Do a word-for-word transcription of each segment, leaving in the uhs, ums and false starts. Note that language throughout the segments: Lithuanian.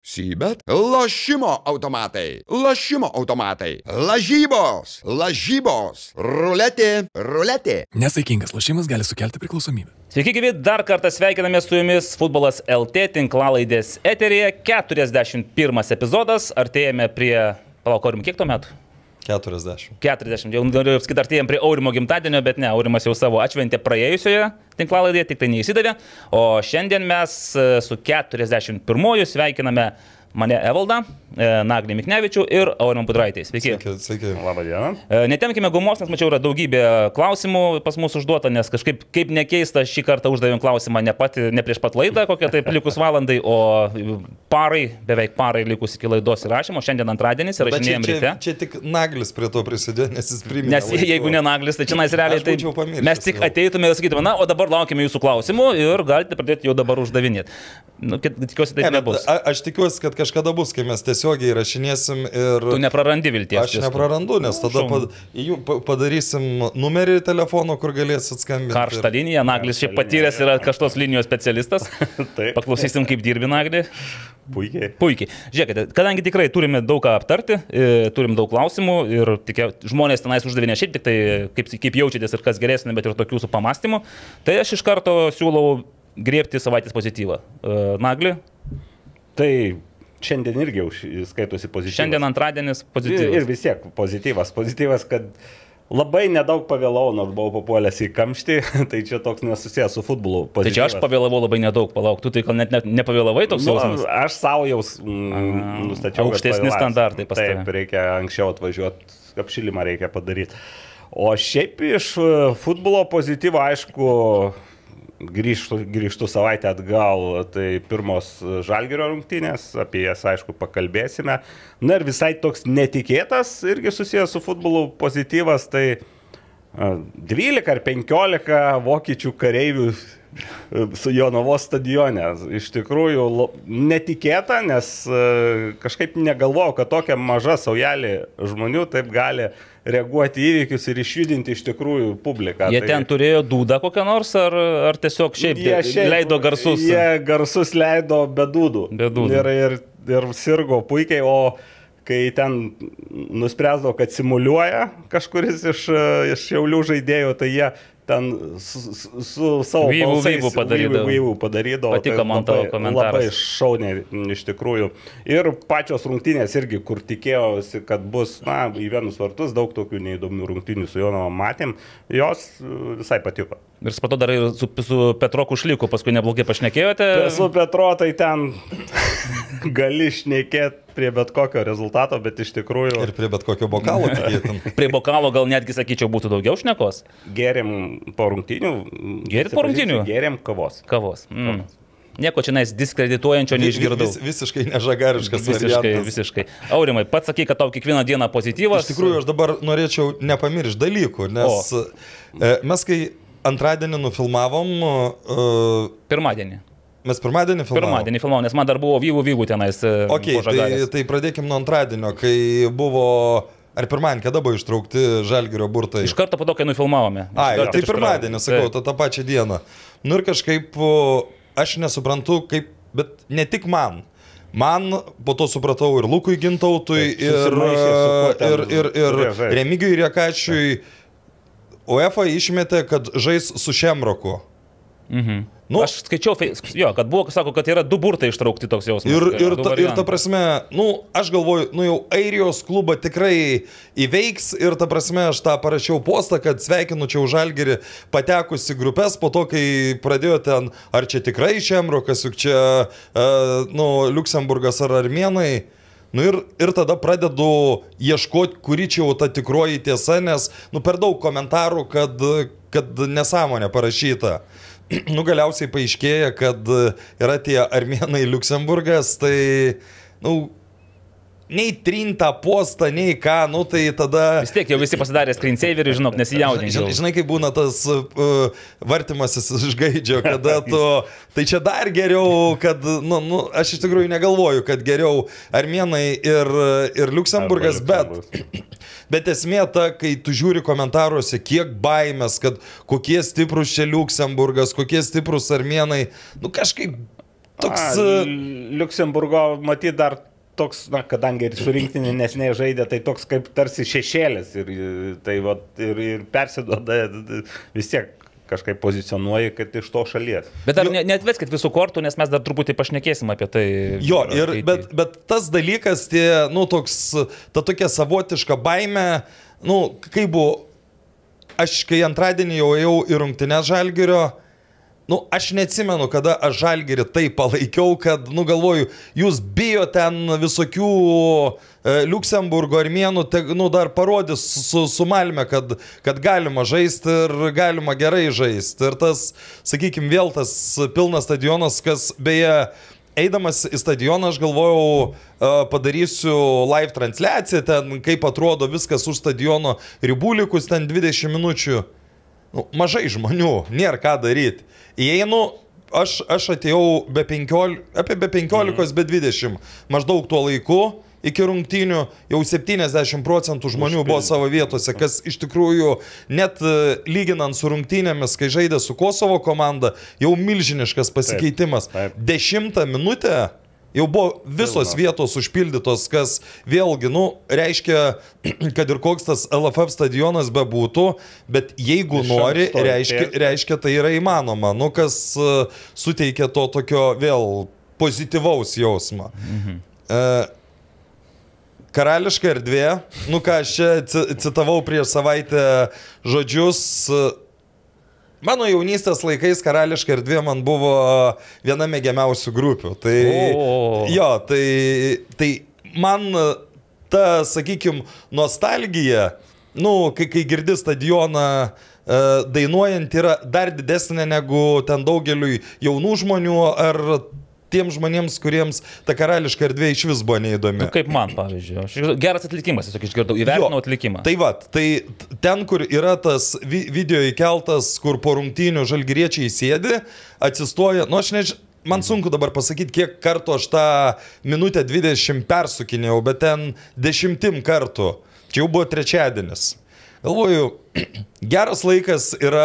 Sybet. Lošimo automatai. Lošimo automatai. Lažybos. Lažybos. Ruletė. Ruletė. Nesaikingas lošimas gali sukelti priklausomybę. Sveiki gyvi, dar kartą sveikiname su jumis Futbolas L T tinklalaidės eteryje. keturiasdešimt pirmas epizodas. Artėjame prie... Palauk, Aurimai, kiek tuo metu? keturiasdešimt. keturiasdešimt. Jau noriu apskait artėjom prie Aurimo gimtadienio, bet ne, Aurimas jau savo atšventė praėjusioje tinklalaidėje, tik tai neįsidavė. O šiandien mes su keturiasdešimt pirmuoju sveikiname mane Evaldą, Naglį Miknevičių ir Aurimą Budraitį. Sveiki. Sveiki, sveiki. Labą dieną. Netemkime gumos, nes mačiau, yra daugybė klausimų pas mus užduota, nes kažkaip, kaip nekeista, šį kartą uždavėm klausimą ne, pati, ne prieš pat laidą, kokią taip likus valandai, o parai, beveik parai likus iki laidos įrašymo. Šiandien antradienis ir rašinėjom ryte. Čia, čia tik Naglis prie to prisidėjo, nes jis priminė. Nes laiku. Jeigu ne Naglis, tai čia nais realiai, tai mes tik ateitume ir sakytume, na, o dabar laukime jūsų klausimų ir galite pradėti jau dabar uždavinėti. Nu, tikiuosi, taip nebus. A, aš tikiuosi, kad kažkada bus, kai mes tiesiogiai rašinėsim ir... Tu neprarandi vilties. Aš neprarandu, nes tada pad, padarysim numerį telefono, kur galėsit skambinti. Karštą liniją, Naglis šiaip patyręs yra karštos linijos specialistas. Paklausysim, kaip dirbi, Nagli. Puikiai. Puikiai. Žiūrėkite, kadangi tikrai turime daug ką aptarti, turim daug klausimų ir tikia, žmonės tenais uždavinė šiaip tik tai, kaip, kaip jaučiatės ir kas geresnė, bet ir tokių su pamastymu, tai aš iš karto siūlau griebti savaitės pozityvą. Nagli? Tai šiandien irgi skaitosi pozityvas. Šiandien antradienis pozityvas. Ir vis tiek pozityvas. Pozityvas, kad labai nedaug pavėlau, nors buvau papuolęs į kamštį, tai čia toks nesusijęs su futbolu. Pozityvas. Tai čia aš pavėlavau labai nedaug, palauk, tu tai gal net ne, nepavėlavai toks nu, jausmas? Aš savo jau mm, nustačiau. Aukštesni standartai pas tave. Taip, reikia anksčiau atvažiuoti, apšilimą reikia padaryti. O šiaip iš futbolo pozityvo, aišku, Grįžtu, grįžtu savaitę atgal, tai pirmos Žalgirio rungtynės, apie jas aišku pakalbėsime. Na ir visai toks netikėtas, irgi susijęs su futbolu pozityvas, tai dvylika ar penkiolika vokiečių kareivių su Jonavos stadione. Iš tikrųjų netikėta, nes kažkaip negalvojau, kad tokia maža saujelė žmonių taip gali reaguoti įvykius ir išjudinti iš tikrųjų publiką. Jie ten tai... turėjo dūdą kokią nors, ar, ar tiesiog šiaip, šiaip leido garsus? Jie garsus leido be dūdų. Be dūdų. Ir, ir, ir sirgo puikiai, o kai ten nuspręsdavo, kad simuliuoja kažkuris iš, iš Šiaulių žaidėjų, tai jie ten su, su, su savo vyvų, balsais vyvų padarydavo. Vyvų padarydavo. Patiko man tavo komentaras. Labai šauniai iš tikrųjų. Ir pačios rungtynės irgi, kur tikėjausi, kad bus, na, į vienus vartus, daug tokių neįdomių rungtynių su Jonava matėm, jos visai patiko. Ir spato dar su, su Petro Kušliku, paskui neblogai pašnekėjote? Su Petro tai ten gali šnekėti prie bet kokio rezultato, bet iš tikrųjų... Ir prie bet kokio bokalo tikėtum. Prie bokalo gal netgi, sakyčiau, būtų daugiau šnekos? Gėrėm po rungtynių. Gėrėm po rungtynių? Gėrėm kavos. Kavos. Mm. Nieko čia nais diskredituojančio neišgirdau. Vis, visiškai nežagariškas visiškai, variantas. Visiškai. Aurimai, pats sakai, kad tau kiekvieną dieną pozityvas. Iš tikrųjų, aš dabar norėčiau nepamiršti dalykų, nes o. mes kai antradienį nufilmavom... Uh, Pirmadienį. Mes pirmadienį filmavom. Pirmadienį filmavom, nes man dar buvo vyvų vyvų tenais. Ok, tai, tai pradėkim nuo antradienio, kai buvo... Ar pirmadienį, kada buvo ištraukti Žalgirio burtai? Iš karto po to, kai nufilmavome. Ai, tai pirmadienį, sakau, tą, tą pačią dieną. Nu ir kažkaip aš nesuprantu, kaip, bet ne tik man. Man po to supratau ir Lukui Gintautui, ir, ir, ir, ir Remigijui Riekačiui. UEFA išmetė, kad žais su Šemroku. Mhm. Nu, aš skaičiau, jo, kad buvo, sako, kad yra du burtai ištraukti toks jausmas. Ir, ir, ta, ir ta prasme, nu, aš galvoju, nu jau Airijos klubą tikrai įveiks ir ta prasme, aš tą parašiau postą, kad sveikinu čia už Žalgirį patekusi grupės, po to, kai pradėjo ten, ar čia tikrai Šemrokas, juk čia, uh, nu, Liuksemburgas ar Armėnai. Nu ir, ir tada pradedu ieškoti, kuri čia jau ta tikroji tiesa, nes, nu, per daug komentarų, kad, kad nesąmonė parašyta. Nu, galiausiai paaiškėja, kad yra tie Armėnai Liuksemburgas, tai, nu, nei trintą postą, nei ką, nu, tai tada... Vis tiek jau visi pasidarė screensaverį, žinok, nesijaudinti. Žinai, žinai, kaip būna tas uh, vartimasis iš gaidžio, kada tu... Tai čia dar geriau, kad, nu, nu, aš iš tikrųjų negalvoju, kad geriau Armėnai ir, ir Liuksemburgas, bet... Bet esmė ta, kai tu žiūri komentaruose, kiek baimės, kad kokie stiprus čia Liuksemburgas, kokie stiprus Armėnai, nu kažkaip toks... A, Liuksemburgo, matyt, dar toks, na, kadangi ir su rinktinė nesnei žaidė, tai toks kaip tarsi šešėlis ir, tai, va, ir, ir persiduoda vis tiek kažkaip pozicionuoji, kad iš to šalies. Bet dar ne, neatveskit visų kortų, nes mes dar truputį pašnekėsim apie tai. Jo, ir, bet, bet tas dalykas, tie, nu, toks, ta tokia savotiška baime, nu, kaip buvo, aš kai antradienį jau ėjau į rungtinę Žalgirio, nu, aš neatsimenu, kada aš Žalgirį taip palaikiau, kad, nu, galvoju, jūs bijo ten visokių e, Liuksemburgo armėnų, te, nu, dar parodys su, su Malme, kad, kad galima žaisti ir galima gerai žaisti. Ir tas, sakykime, vėl tas pilnas stadionas, kas beje, eidamas į stadioną, aš galvojau, e, padarysiu live transliaciją, ten kaip atrodo viskas už stadiono ribų likus, ten dvidešimt minučių. Nu, mažai žmonių, nėra ką daryti. Įeinu, aš, aš atėjau be penkiol, apie be penkiolikos, be dvidešimt, maždaug tuo laiku, iki rungtynių jau septyniasdešimt procentų žmonių buvo savo vietose, kas iš tikrųjų net lyginant su rungtynėmis, kai žaidė su Kosovo komanda, jau milžiniškas pasikeitimas. Taip, taip. Dešimtą minutę jau buvo visos vietos užpildytos, kas vėlgi, nu, reiškia, kad ir koks tas L F F stadionas bebūtų, bet jeigu nori, reiškia, reiškia, tai yra įmanoma, nu, kas uh, suteikia to tokio vėl pozityvaus jausmą. Mhm. Uh, Karališka erdvė, nu ką, aš čia citavau prieš savaitę žodžius, uh, mano jaunystės laikais Karališka erdvė man buvo viena mėgiamiausių grupių. Tai, O. jo, tai, tai man ta, sakykime, nostalgija, nu, kai, kai girdi stadioną e, dainuojant, yra dar didesnė negu ten daugeliui jaunų žmonių ar tiem žmonėms, kuriems ta Karališka erdvė iš vis buvo neįdomi. Nu, kaip man, pavyzdžiui. Aš, geras atlikimas, tiesiog išgirdau, įvertinau atlikimą. Tai va, tai ten, kur yra tas vi video įkeltas, kur po rungtynių žalgiriečiai sėdi, atsistoja, nu aš nežinau, man sunku dabar pasakyti, kiek kartų aš tą minutę dvidešimt persukinėjau, bet ten dešimtim kartų. Čia jau buvo trečiadienis. Galvoju, geras laikas yra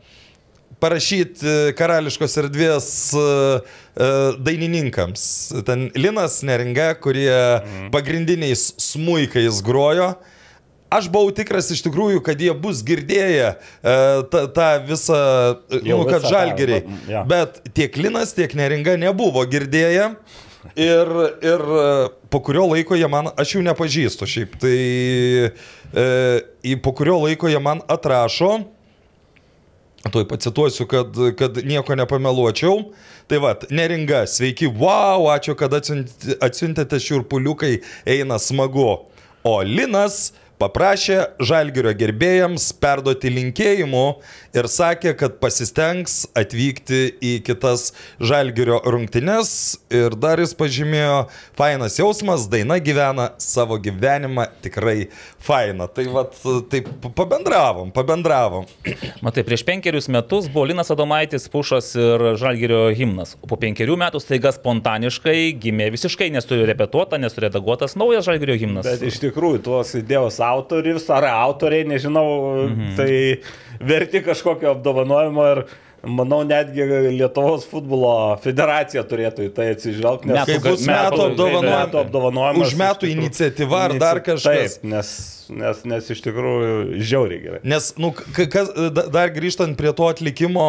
parašyti Karališkos erdvės uh, uh, dainininkams. Ten Linas Neringa, kurie mm. pagrindiniais smuikais grojo. Aš buvau tikras iš tikrųjų, kad jie bus girdėję uh, tą, tą visą, nu, kad Žalgiriai. Ja. Bet tiek Linas, tiek Neringa nebuvo girdėję. Ir, ir po kurio laiko jie man, aš jų nepažįstu šiaip, tai e, po kurio laiko jie man atrašo, tuoj pacituosiu, kad, kad nieko nepameluočiau. Tai va, Neringa, sveiki, wow, ačiū, kad atsiuntėte šiurpuliukai, eina smagu. O Linas paprašė Žalgirio gerbėjams perduoti linkėjimų ir sakė, kad pasistengs atvykti į kitas Žalgirio rungtynes. Ir dar jis pažymėjo, fainas jausmas, daina gyvena savo gyvenimą, tikrai faina. Tai vat, taip pabendravom, pabendravom. Matai, prieš penkerius metus buvo Linas Adomaitis, Pušas ir Žalgirio himnas. O po penkerių metų staiga spontaniškai gimė visiškai nesu repetuota, nesu redaguotas naujas Žalgirio himnas. Bet iš tikrųjų, tuos idėjos autorius ar autoriai, nežinau, mhm. tai verti kažkokio apdovanojimo ir manau netgi Lietuvos futbolo federacija turėtų į tai atsižvelgti. Nes kaip bus metų apdovanojimas, už metų iniciatyva ar dar kažkas. Taip, nes, nes, nes iš tikrųjų žiauriai gerai. Nes, nu, kas, dar grįžtant prie to atlikimo,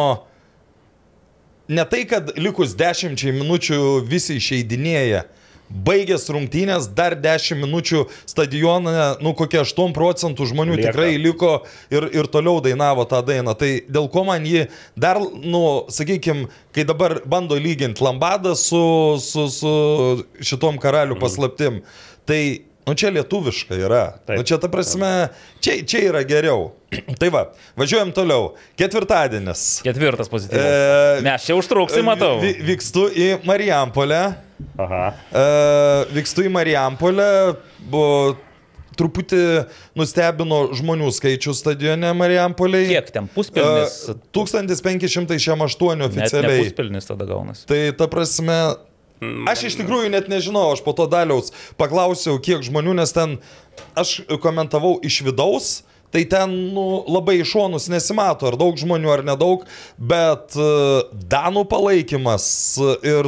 ne tai, kad likus dešimčiai minučių visi išeidinėja. Baigęs rungtynės, dar dešimt minučių stadione, nu kokie aštuoni procentų žmonių lieka. Tikrai liko ir, ir toliau dainavo tą dainą. Tai dėl ko man jį dar, nu, sakykime, kai dabar bando lyginti Lambadą su, su, su šitom karalių paslaptim, tai, nu, čia lietuviška yra. Taip. Nu, čia ta prasme, čia, čia yra geriau. Tai va, važiuojam toliau. Ketvirtadienis. Ketvirtas pozityvas. E, Mes čia užtruksim, matau. Vykstu į Marijampolę. Aha. E, vykstu į Marijampolę. Buvo truputį nustebino žmonių skaičių stadione Marijampolėje. Kiek ten? Puspilnis? E, tūkstantis penki šimtai šešiasdešimt aštuoni oficialiai. Net ne puspilnis tada gaunasi. Tai ta prasme... Aš iš tikrųjų net nežinau, aš po to Daliaus paklausiau, kiek žmonių, nes ten aš komentavau iš vidaus. Tai ten, nu, labai iš šonus nesimato, ar daug žmonių, ar nedaug, bet uh, danų palaikymas ir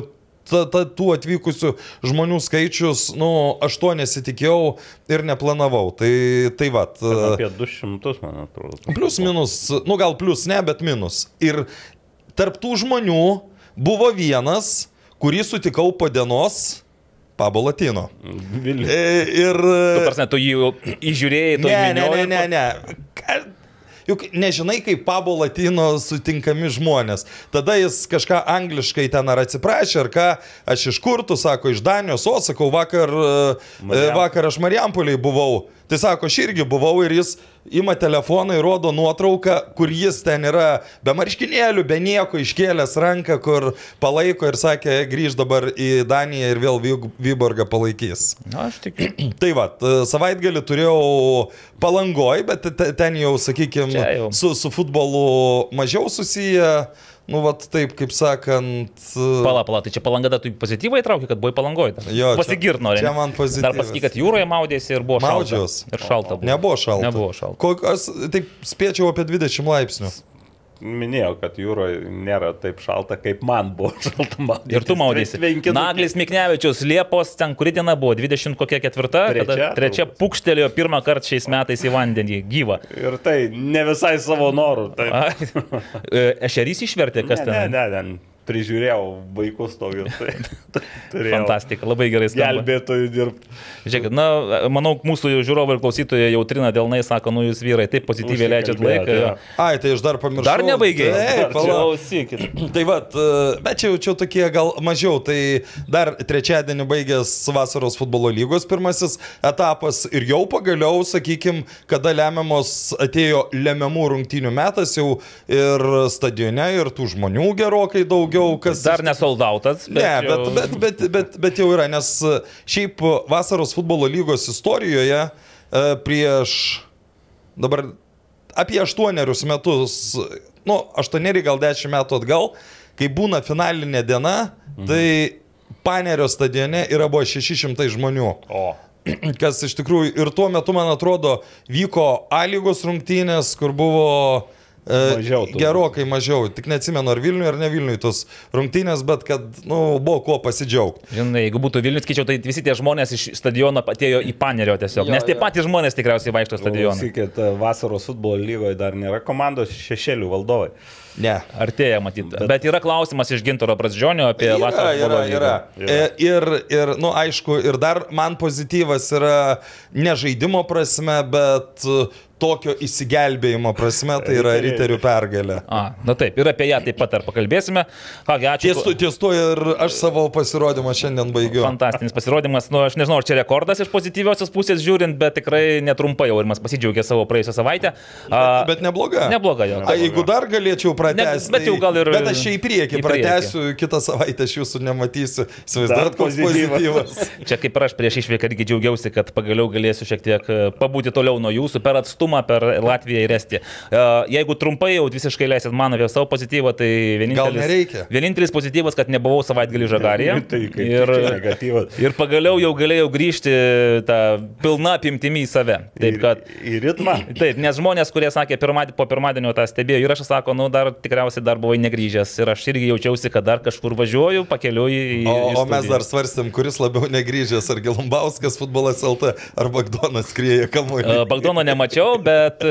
ta, ta, tų atvykusių žmonių skaičius, nu, aš to nesitikėjau ir neplanavau. Tai, tai va. Apie du šimtus, man atrodo. Plius minus, nu gal plius ne, bet minus. Ir tarp tų žmonių buvo vienas, kurį sutikau po dienos. Pablo Latino. Vilnius. Ir... Tu, prasme, tu jį įžiūrėjai, tu ne, jį ne, minėjai. ne, ne, ne. Ka... Juk nežinai, kaip Pablo Latino sutinkami žmonės. Tada jis kažką angliškai ten ar atsiprašė, ar ką, aš iš kur, tu sako, iš Danijos, o sakau, vakar, Mariam. vakar aš Mariampoliai buvau. Tai sako, aš irgi buvau ir jis ima telefoną ir rodo nuotrauką, kur jis ten yra be marškinėlių, be nieko, iškėlęs ranką, kur palaiko ir sakė, grįž dabar į Daniją ir vėl Vyborgą palaikys. Na, aš tikiu. Tai va, savaitgalį turėjau Palangoj, bet ten jau, sakykime, su, su futbolu mažiau susiję. Nu, vat taip, kaip sakant... Pala, pala, tai čia Palanga, tu pozityvai įtraukė, kad buvai Palangoje. Pasigirt nori. Čia man pozityvas. Dar pasakyk, kad jūroje maudėsi ir buvo šalta. Maudžiaus. Ir šalta buvo. Nebuvo šalta. Nebuvo šalta. Kokios, taip spėčiau apie dvidešimt laipsnių. Minėjau, kad jūroje nėra taip šalta, kaip man buvo šalta. Maudėtis. Ir tu maudėsi. Naglis Miknevičius, Liepos, ten kuri diena buvo, dvidešimt kokia ketvirta, trečia, trečia pukštelėjo pirmą kartą šiais metais į vandenį, gyvą. Ir tai ne visai savo norų. Ešerys išvertė, kas ten? Ne, ne, ne. Prižiūrėjau vaikus tokius. Tai, fantastika, labai gerai skamba. Gelbėtojų dirbti. Žiūrėkit, na, manau, mūsų žiūrovai ir klausytojai jau trina delnai, sako, nu jūs vyrai taip pozityviai leidžiat laiką. Ja. Ai, tai aš dar pamiršau. Dar nebaigiai. Klausykit. Tai va, bet čia jau čia tokie gal mažiau. Tai dar trečiadienį baigęs vasaros futbolo lygos pirmasis etapas ir jau pagaliau, sakykim, kada lemiamos atėjo lemiamų rungtynių metas jau ir stadione, ir tų žmonių gerokai daug. Kas dar nesoldautas. Ne, bet, jau... bet, bet, bet, bet jau yra, nes šiaip vasaros futbolo lygos istorijoje prieš dabar apie aštuonerius metus, nu, aštuoneri gal dešimt metų atgal, kai būna finalinė diena, mhm. tai Panerio stadione yra buvo šeši šimtai žmonių. O. Kas iš tikrųjų ir tuo metu, man atrodo, vyko A lygos rungtynės, kur buvo Mažiau, gerokai mažiau, tik neatsimenu ar Vilniui ar ne Vilniui tos rungtynės, bet kad, nu, buvo kuo pasidžiaugti. Žinai, jeigu būtų Vilnius, skaičiau, tai visi tie žmonės iš stadiono atėjo į Panerio tiesiog, jo, nes tie patys žmonės tikriausiai vaikšto stadioną. Sakykit, vasaros futbolo lygoje dar nėra komandos šešėlių valdovai. Ne. Artėja, matyt. Bet, bet yra klausimas iš Gintaro Brazdžionio apie yra, vasaros futbolo lygą. Yra, yra. Ir, ir, nu, aišku, ir dar man pozityvas yra ne žaidimo prasme, bet tokio įsigelbėjimo prasme, tai yra riterių pergalė. A, na taip, ir apie ją taip pat ar pakalbėsime. Kągi, ačiū. Ties, ties to ir aš savo pasirodymą šiandien baigiu. Fantastinis pasirodymas, nu aš nežinau, ar čia rekordas iš pozityviosios pusės žiūrint, bet tikrai netrumpai jau ir mes pasidžiaugė savo praėjusią savaitę. A, bet, bet nebloga. Nebloga jau. A, jeigu dar galėčiau pratęsti, ne, bet jau gal ir... Bet aš čia į priekį į pratęsiu, priekį. Kitą savaitę aš jūsų nematysiu. Įsivaizduojat, koks pozityvas. Čia kaip ir aš prieš išvyką irgi džiaugiausi, kad pagaliau galėsiu šiek tiek pabūti toliau nuo jūsų per atstumą, per Latviją ir Estiją. Jeigu trumpai jau visiškai leisit man apie savo pozityvą, tai vienintelis, vienintelis pozityvas, kad nebuvau savaitgalį Žagarėje. Ir, ir pagaliau jau galėjau grįžti tą pilną apimtimį į save. Taip, kad, į ritmą. Taip, nes žmonės, kurie sakė pirmadien, po pirmadienio tą stebėjo įrašą, sako, nu dar tikriausiai dar buvai negrįžęs. Ir aš irgi jaučiausi, kad dar kažkur važiuoju, pakeliu į... O, į o mes dar svarstėm, kuris labiau negrįžęs, ar Gelumbauskas futbolas L T, ar Bagdonas skrieja kamuolį. Bagdono nemačiau, bet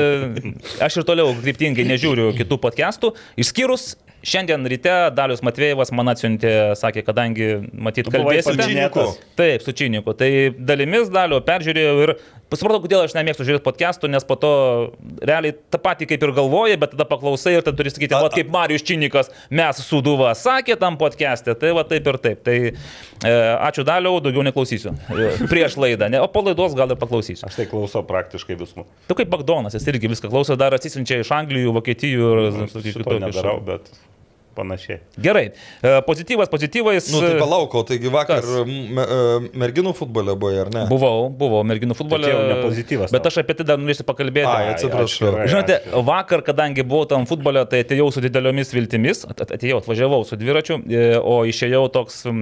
aš ir toliau kryptingai nežiūriu kitų podcastų, išskyrus šiandien ryte Dalius Matvėjevas man atsiuntė, sakė, kadangi matyt kalbėsite. Taip, su Činiku. Tai dalimis Daliu peržiūrėjau ir pasipratau, kodėl aš nemėgstu žiūrėti podcastų, nes po to realiai tą patį kaip ir galvoji, bet tada paklausai ir tada turi sakyti, va kaip Marijus Činikas, mes Sūduva sakė tam podcast'e, tai va taip ir taip. Tai e, ačiū Daliau, daugiau neklausysiu. Prieš laidą, ne, o po laidos gal ir paklausysiu. Aš tai klausau praktiškai visų. Tu kaip Bagdonas, jis irgi viską klauso, dar atsisiunčia iš Anglijų, Vokietijų ir šito nedarau, bet... Panašiai. Gerai. Pozityvas, pozityvais. Nu, tai palaukau, taigi vakar me, merginų futbole buvo, ar ne? Buvau, buvau merginų futbole. Tai jau ne pozityvas. Bet aš apie tai dar norėsiu pakalbėti. Ai, atsiprašau. Žinote, vakar, kadangi buvau tam futbole, tai atėjau su dideliomis viltimis, atėjau, atvažiavau su dviračiu, o išėjau toks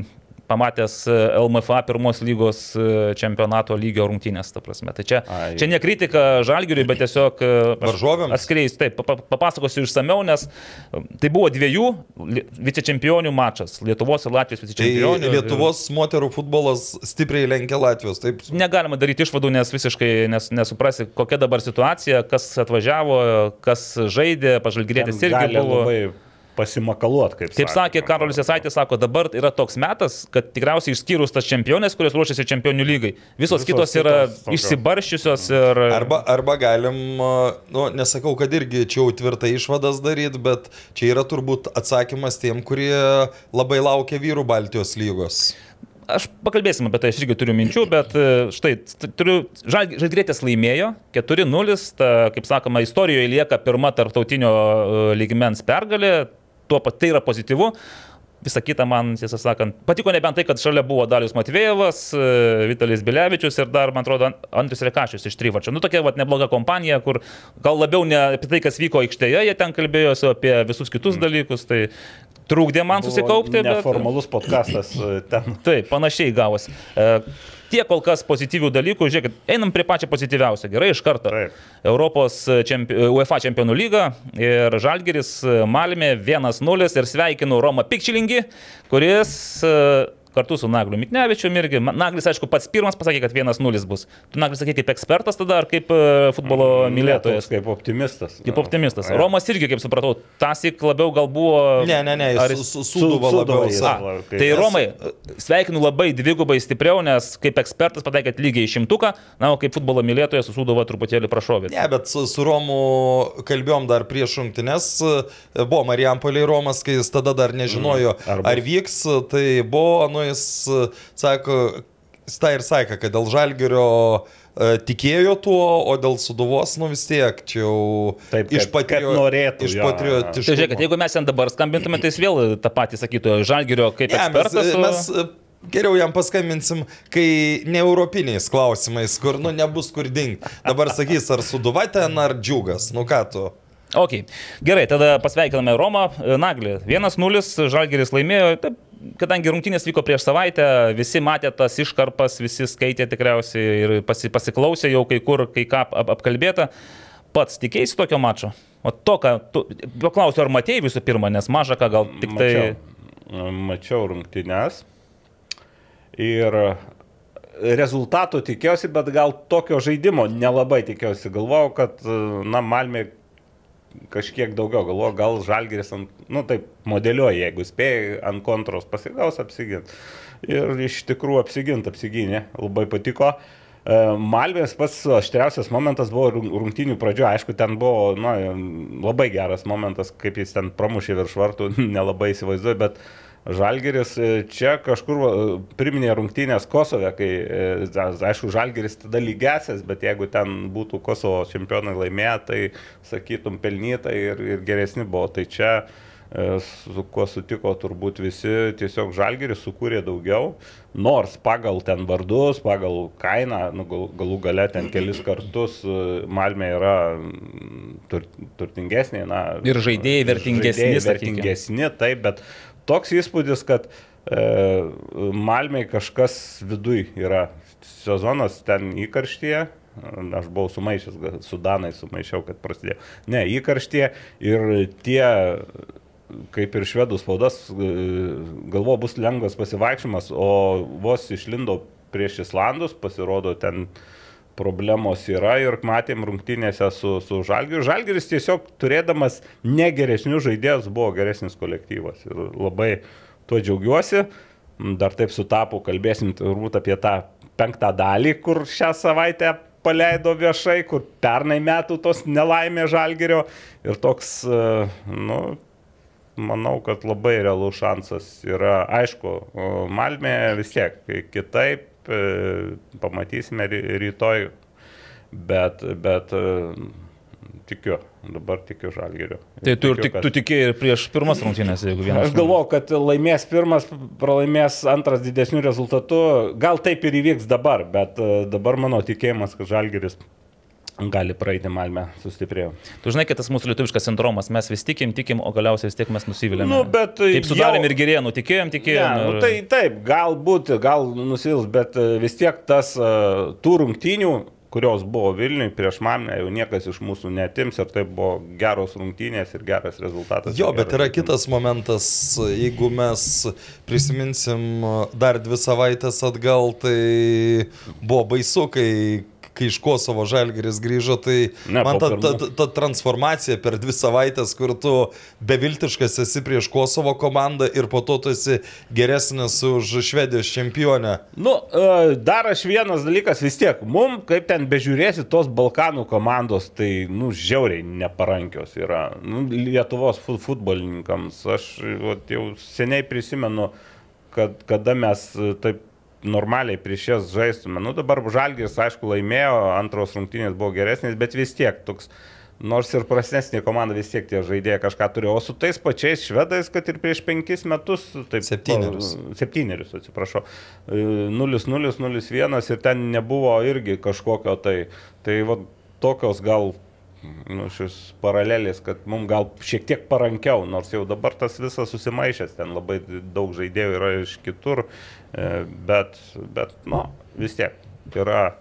pamatęs L M F A pirmos lygos čempionato lygio rungtynės, ta prasme. Tai čia, Ai. čia ne kritika Žalgiriui, bet tiesiog Varžovėms? atskleis. Taip, papasakosiu išsameu, nes tai buvo dviejų vicečempionių mačas. Lietuvos ir Latvijos vicečempionių. Tai Lietuvos moterų futbolas stipriai lenkia Latvijos, taip? Negalima daryti išvadų, nes visiškai nes, nesuprasi, kokia dabar situacija, kas atvažiavo, kas žaidė, pažalgirėtis irgi buvo. Labai pasimakaluot, kaip, kaip sakė Karolis Jasaitis, sako, dabar yra toks metas, kad tikriausiai išskyrus tas čempionės, kurios ruošiasi čempionių lygai, visos, visos kitos yra kitos, išsibarščiusios ir... Arba, arba galim, nu, nesakau, kad irgi čia jau tvirtai išvadas daryti, bet čia yra turbūt atsakymas tiem, kurie labai laukia vyrų Baltijos lygos. Aš pakalbėsim apie tai, aš irgi turiu minčių, bet štai, turiu, Žalgirietis laimėjo keturi nulis, ta, kaip sakoma, istorijoje lieka pirma tarptautinio lygmens pergalė, tuo pat tai yra pozityvu. Visa kita man, tiesą sakant, patiko nebent tai, kad šalia buvo Dalius Matvėjevas, Vitalijus Bilevičius ir dar, man atrodo, Andrius Rekašius iš Trivačio. Nu, tokia vat, nebloga kompanija, kur gal labiau ne apie tai, kas vyko aikštėje, jie ten kalbėjosi apie visus kitus mm. dalykus, tai trūkdė man buvo susikaupti. Neformalus bet... podcastas ten. Taip, panašiai gavosi. Tiek kol kas pozityvių dalykų, žiūrėkit, einam prie pačio pozityviausio, gerai, iš karto. Taip. Europos čempi... UEFA čempionų lyga ir Žalgiris Malmė vienas nulis ir sveikinu Romą Pikčilingį, kuris kartu su Nagliu Miknevičiumi irgi. Naglis, aišku, pats pirmas pasakė, kad vienas nulis bus. Tu, Naglis, sakė kaip ekspertas tada ar kaip futbolo mylėtojas? Kaip optimistas. Kaip optimistas. Ja. Romas irgi, kaip supratau, tasik labiau gal buvo... Ne, ne, ne, ar... jis su, Sūduva labiau. A, tai Romai, sveikinu labai dvigubai stipriau, nes kaip ekspertas pataikėt lygiai šimtuką, na, o kaip futbolo mylėtojas su Sūduva truputėlį prašovėt. Ne, bet su, su Romu kalbėjom dar prieš rungtynes. Buvo Marijampolėje Romas, kai jis tada dar nežinojo, mm. ar vyks, tai buvo, nu, jis sako, jis tai ir sakė, kad dėl Žalgirio uh, tikėjo tuo, o dėl Sūduvos, nu vis tiek, čia jau taip, iš, patrio, norėtų, iš patriotiškumo. Tai žiūrėk, jeigu mes ten dabar skambintume, tai jis vėl tą patį sakytų, Žalgirio kaip ne, ekspertas. Mes, o... mes geriau jam paskambinsim, kai ne europiniais klausimais, kur, nu, nebus kur dingti. Dabar sakys, ar Sūduva ten, ar Džiugas, nu ką tu? Ok, gerai, tada pasveikiname Romą. Naglį, vienas nulis, Žalgiris laimėjo. Taip, kadangi rungtynės vyko prieš savaitę, visi matė tas iškarpas, visi skaitė tikriausiai ir pasi, pasiklausė jau kai kur, kai ką ap, apkalbėta. Pats tikėjai tokio mačo? O to, ką, tu, paklausiu, ar matėjai visų pirma, nes maža ką gal tik tai... Mačiau, mačiau rungtynės ir rezultatų tikėjausi, bet gal tokio žaidimo nelabai tikėjausi. Galvojau, kad, na, Malmė kažkiek daugiau, galvoju, gal Žalgiris, ant, nu taip, modeliuoja, jeigu spėjai ant kontros pasigaus, apsigint. Ir iš tikrųjų apsigint, apsigynė, labai patiko. Malmės pats aštriausias momentas buvo rungtynių pradžioje, aišku, ten buvo, na, labai geras momentas, kaip jis ten pramušė virš vartų, nelabai įsivaizduoju, bet Žalgiris čia kažkur priminė rungtynės Kosove, kai, aišku, Žalgiris tada lygesias, bet jeigu ten būtų Kosovo čempionai laimėję, tai sakytum pelnytai ir, ir geresni buvo. Tai čia, su kuo sutiko turbūt visi, tiesiog Žalgiris sukūrė daugiau, nors pagal ten vardus, pagal kainą, nu, gal, galų gale ten kelis kartus Malmė yra tur, turtingesnė. Na, ir žaidėjai vertingesni. Žaidėjai vertingesni, taip, bet toks įspūdis, kad e, Malmėj kažkas viduj yra. Sezonas ten įkarštyje, aš buvau sumaišęs, su Danai sumaišiau, kad prasidėjo. Ne, įkarštyje ir tie, kaip ir švedų spaudas, galvo bus lengvas pasivaikščiojimas, o vos išlindo prieš Islandus, pasirodo ten problemos yra ir matėm rungtynėse su, su Žalgiriu. Žalgiris tiesiog turėdamas negeresnius žaidėjus buvo geresnis kolektyvas ir labai tuo džiaugiuosi. Dar taip sutapo, kalbėsim turbūt apie tą penktą dalį, kur šią savaitę paleido viešai, kur pernai metų tos nelaimė Žalgirio ir toks, nu, manau, kad labai realus šansas yra. Aišku, Malmė vis tiek kitaip, pamatysime rytoj, bet, bet tikiu, dabar tikiu Žalgiriu. Tai tu, tikiu, tik, kad... tu tikėjai ir prieš pirmas rungtynės, jeigu vienas. Aš galvoju, kad laimės pirmas, pralaimės antras didesnių rezultatų, gal taip ir įvyks dabar, bet dabar mano tikėjimas, kad Žalgiris gali praeiti Malmę, sustiprėjo. Tu žinai, kad tas mūsų lietuviškas sindromas, mes vis tikim, tikim, o galiausiai vis tiek mes nusivylėme. Nu, bet Taip sudarėm jau- ir Girėnų, tikėjom, tikėjom. Ne, nu, ir... tai taip, galbūt, gal nusivils, bet e, vis tiek tas uh, tų rungtynių, kurios buvo Vilniui prieš Malmę, jau niekas iš mūsų netims ir tai buvo geros rungtynės ir geras rezultatas. Jo, ir bet geras yra rungtynės. kitas momentas, jeigu mes prisiminsim dar dvi savaitės atgal, tai buvo baisu, kai, kai iš Kosovo Žalgiris grįžo, tai Ne, man po ta, ta, pirmų. ta transformacija per dvi savaitės, kur tu beviltiškas esi prieš Kosovo komandą ir po to tu esi geresnis už Švedijos čempionę. Nu, e, dar aš vienas dalykas vis tiek, mum, kaip ten bežiūrėsi tos Balkanų komandos, tai, nu, žiauriai neparankios yra. Nu, Lietuvos fut- futbolininkams. Aš vat, jau seniai prisimenu, kad kada mes e, taip normaliai prieš jas žaistume. Nu, dabar Žalgiris, aišku, laimėjo, antros rungtynės buvo geresnės, bet vis tiek toks, nors ir prasnesnė komanda, vis tiek tie žaidėjai kažką turėjo. O su tais pačiais švedais, kad ir prieš penkis metus, taip, Septynerius. Septynerius, atsiprašau. nulis nulis nulis vienas ir ten nebuvo irgi kažkokio tai. Tai va, tokios gal nu, šis paralelės, kad mums gal šiek tiek parankiau, nors jau dabar tas visas susimaišęs, ten labai daug žaidėjų yra iš kitur, bet, bet nu, vis tiek yra.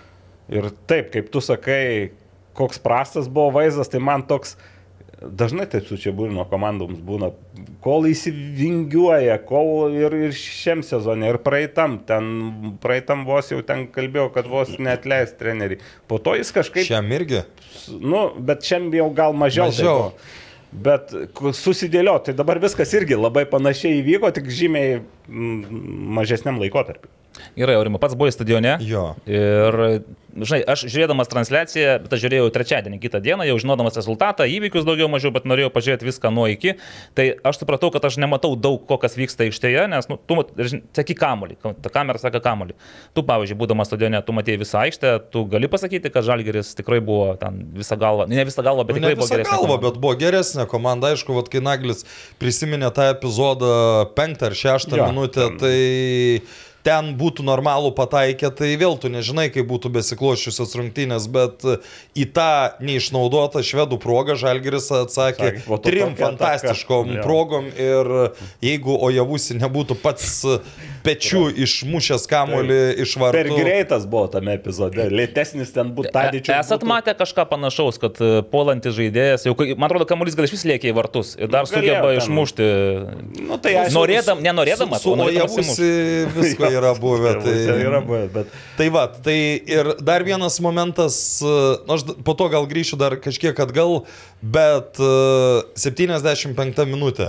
Ir taip, kaip tu sakai, koks prastas buvo vaizdas, tai man toks, dažnai taip su Čiaburino komandoms būna, kol įsivingiuoja, kol ir, ir šiam sezone, ir praeitam, ten praeitam vos jau ten kalbėjau, kad vos neatleis treneriai. Po to jis kažkaip... Šiam irgi? Nu, bet šiam jau gal mažiau. Mažiau. Taip, bet susidėlio, tai dabar viskas irgi labai panašiai įvyko, tik žymiai mm, mažesniam laikotarpiu. Gerai, Aurimo, pats buvai stadione. Jo. Ir, žinai, aš žiūrėdamas transliaciją, bet aš žiūrėjau trečiadienį, kitą dieną, jau žinodamas rezultatą, įvykius daugiau mažiau, bet norėjau pažiūrėti viską nuo iki. Tai aš supratau, kad aš nematau daug ko, kas vyksta aikštėje, nes, nu, tu seki kamuolį, ta kamera seka kamuolį. Tu, pavyzdžiui, būdamas stadione, tu matėjai visą aikštę, tu gali pasakyti, kad Žalgiris tikrai buvo ten visą galvą, ne visą galvą, bet Nu, tikrai ne buvo visą geresnė. galvą, komanda. bet buvo geresnė komanda. Aišku, vat, kai Naglis prisiminė tą epizodą penktą ar šeštą Jo, minutę, ten- tai ten būtų normalų pataikę, tai vėl tu nežinai, kaip būtų besikloščiusios rungtynės, bet į tą neišnaudotą švedų progą Žalgiris atsakė Sakė, po to trim tokia fantastiškom ataka. Jo. progom ir jeigu Ojavusi nebūtų pats pečių išmušęs kamuolį iš Per vartų. greitas buvo tame epizode, lėtesnis ten būtų Tadičius. E, Esat matę kažką panašaus, kad e, puolantis žaidėjas, jau, kai- man atrodo, kamuolys gal iš vis lėkė į vartus ir dar Nu, galėjo sugeba ten. išmušti. Nu, tai aišku, Norėdam, nenorėdamas, Su o norėdamas Ojavusi įmušti. visko yra buvę. Tai... yra buvę, bet... Tai va, tai ir dar vienas momentas, nu, aš po to gal grįšiu dar kažkiek atgal, bet uh, septyniasdešimt penkta minutė.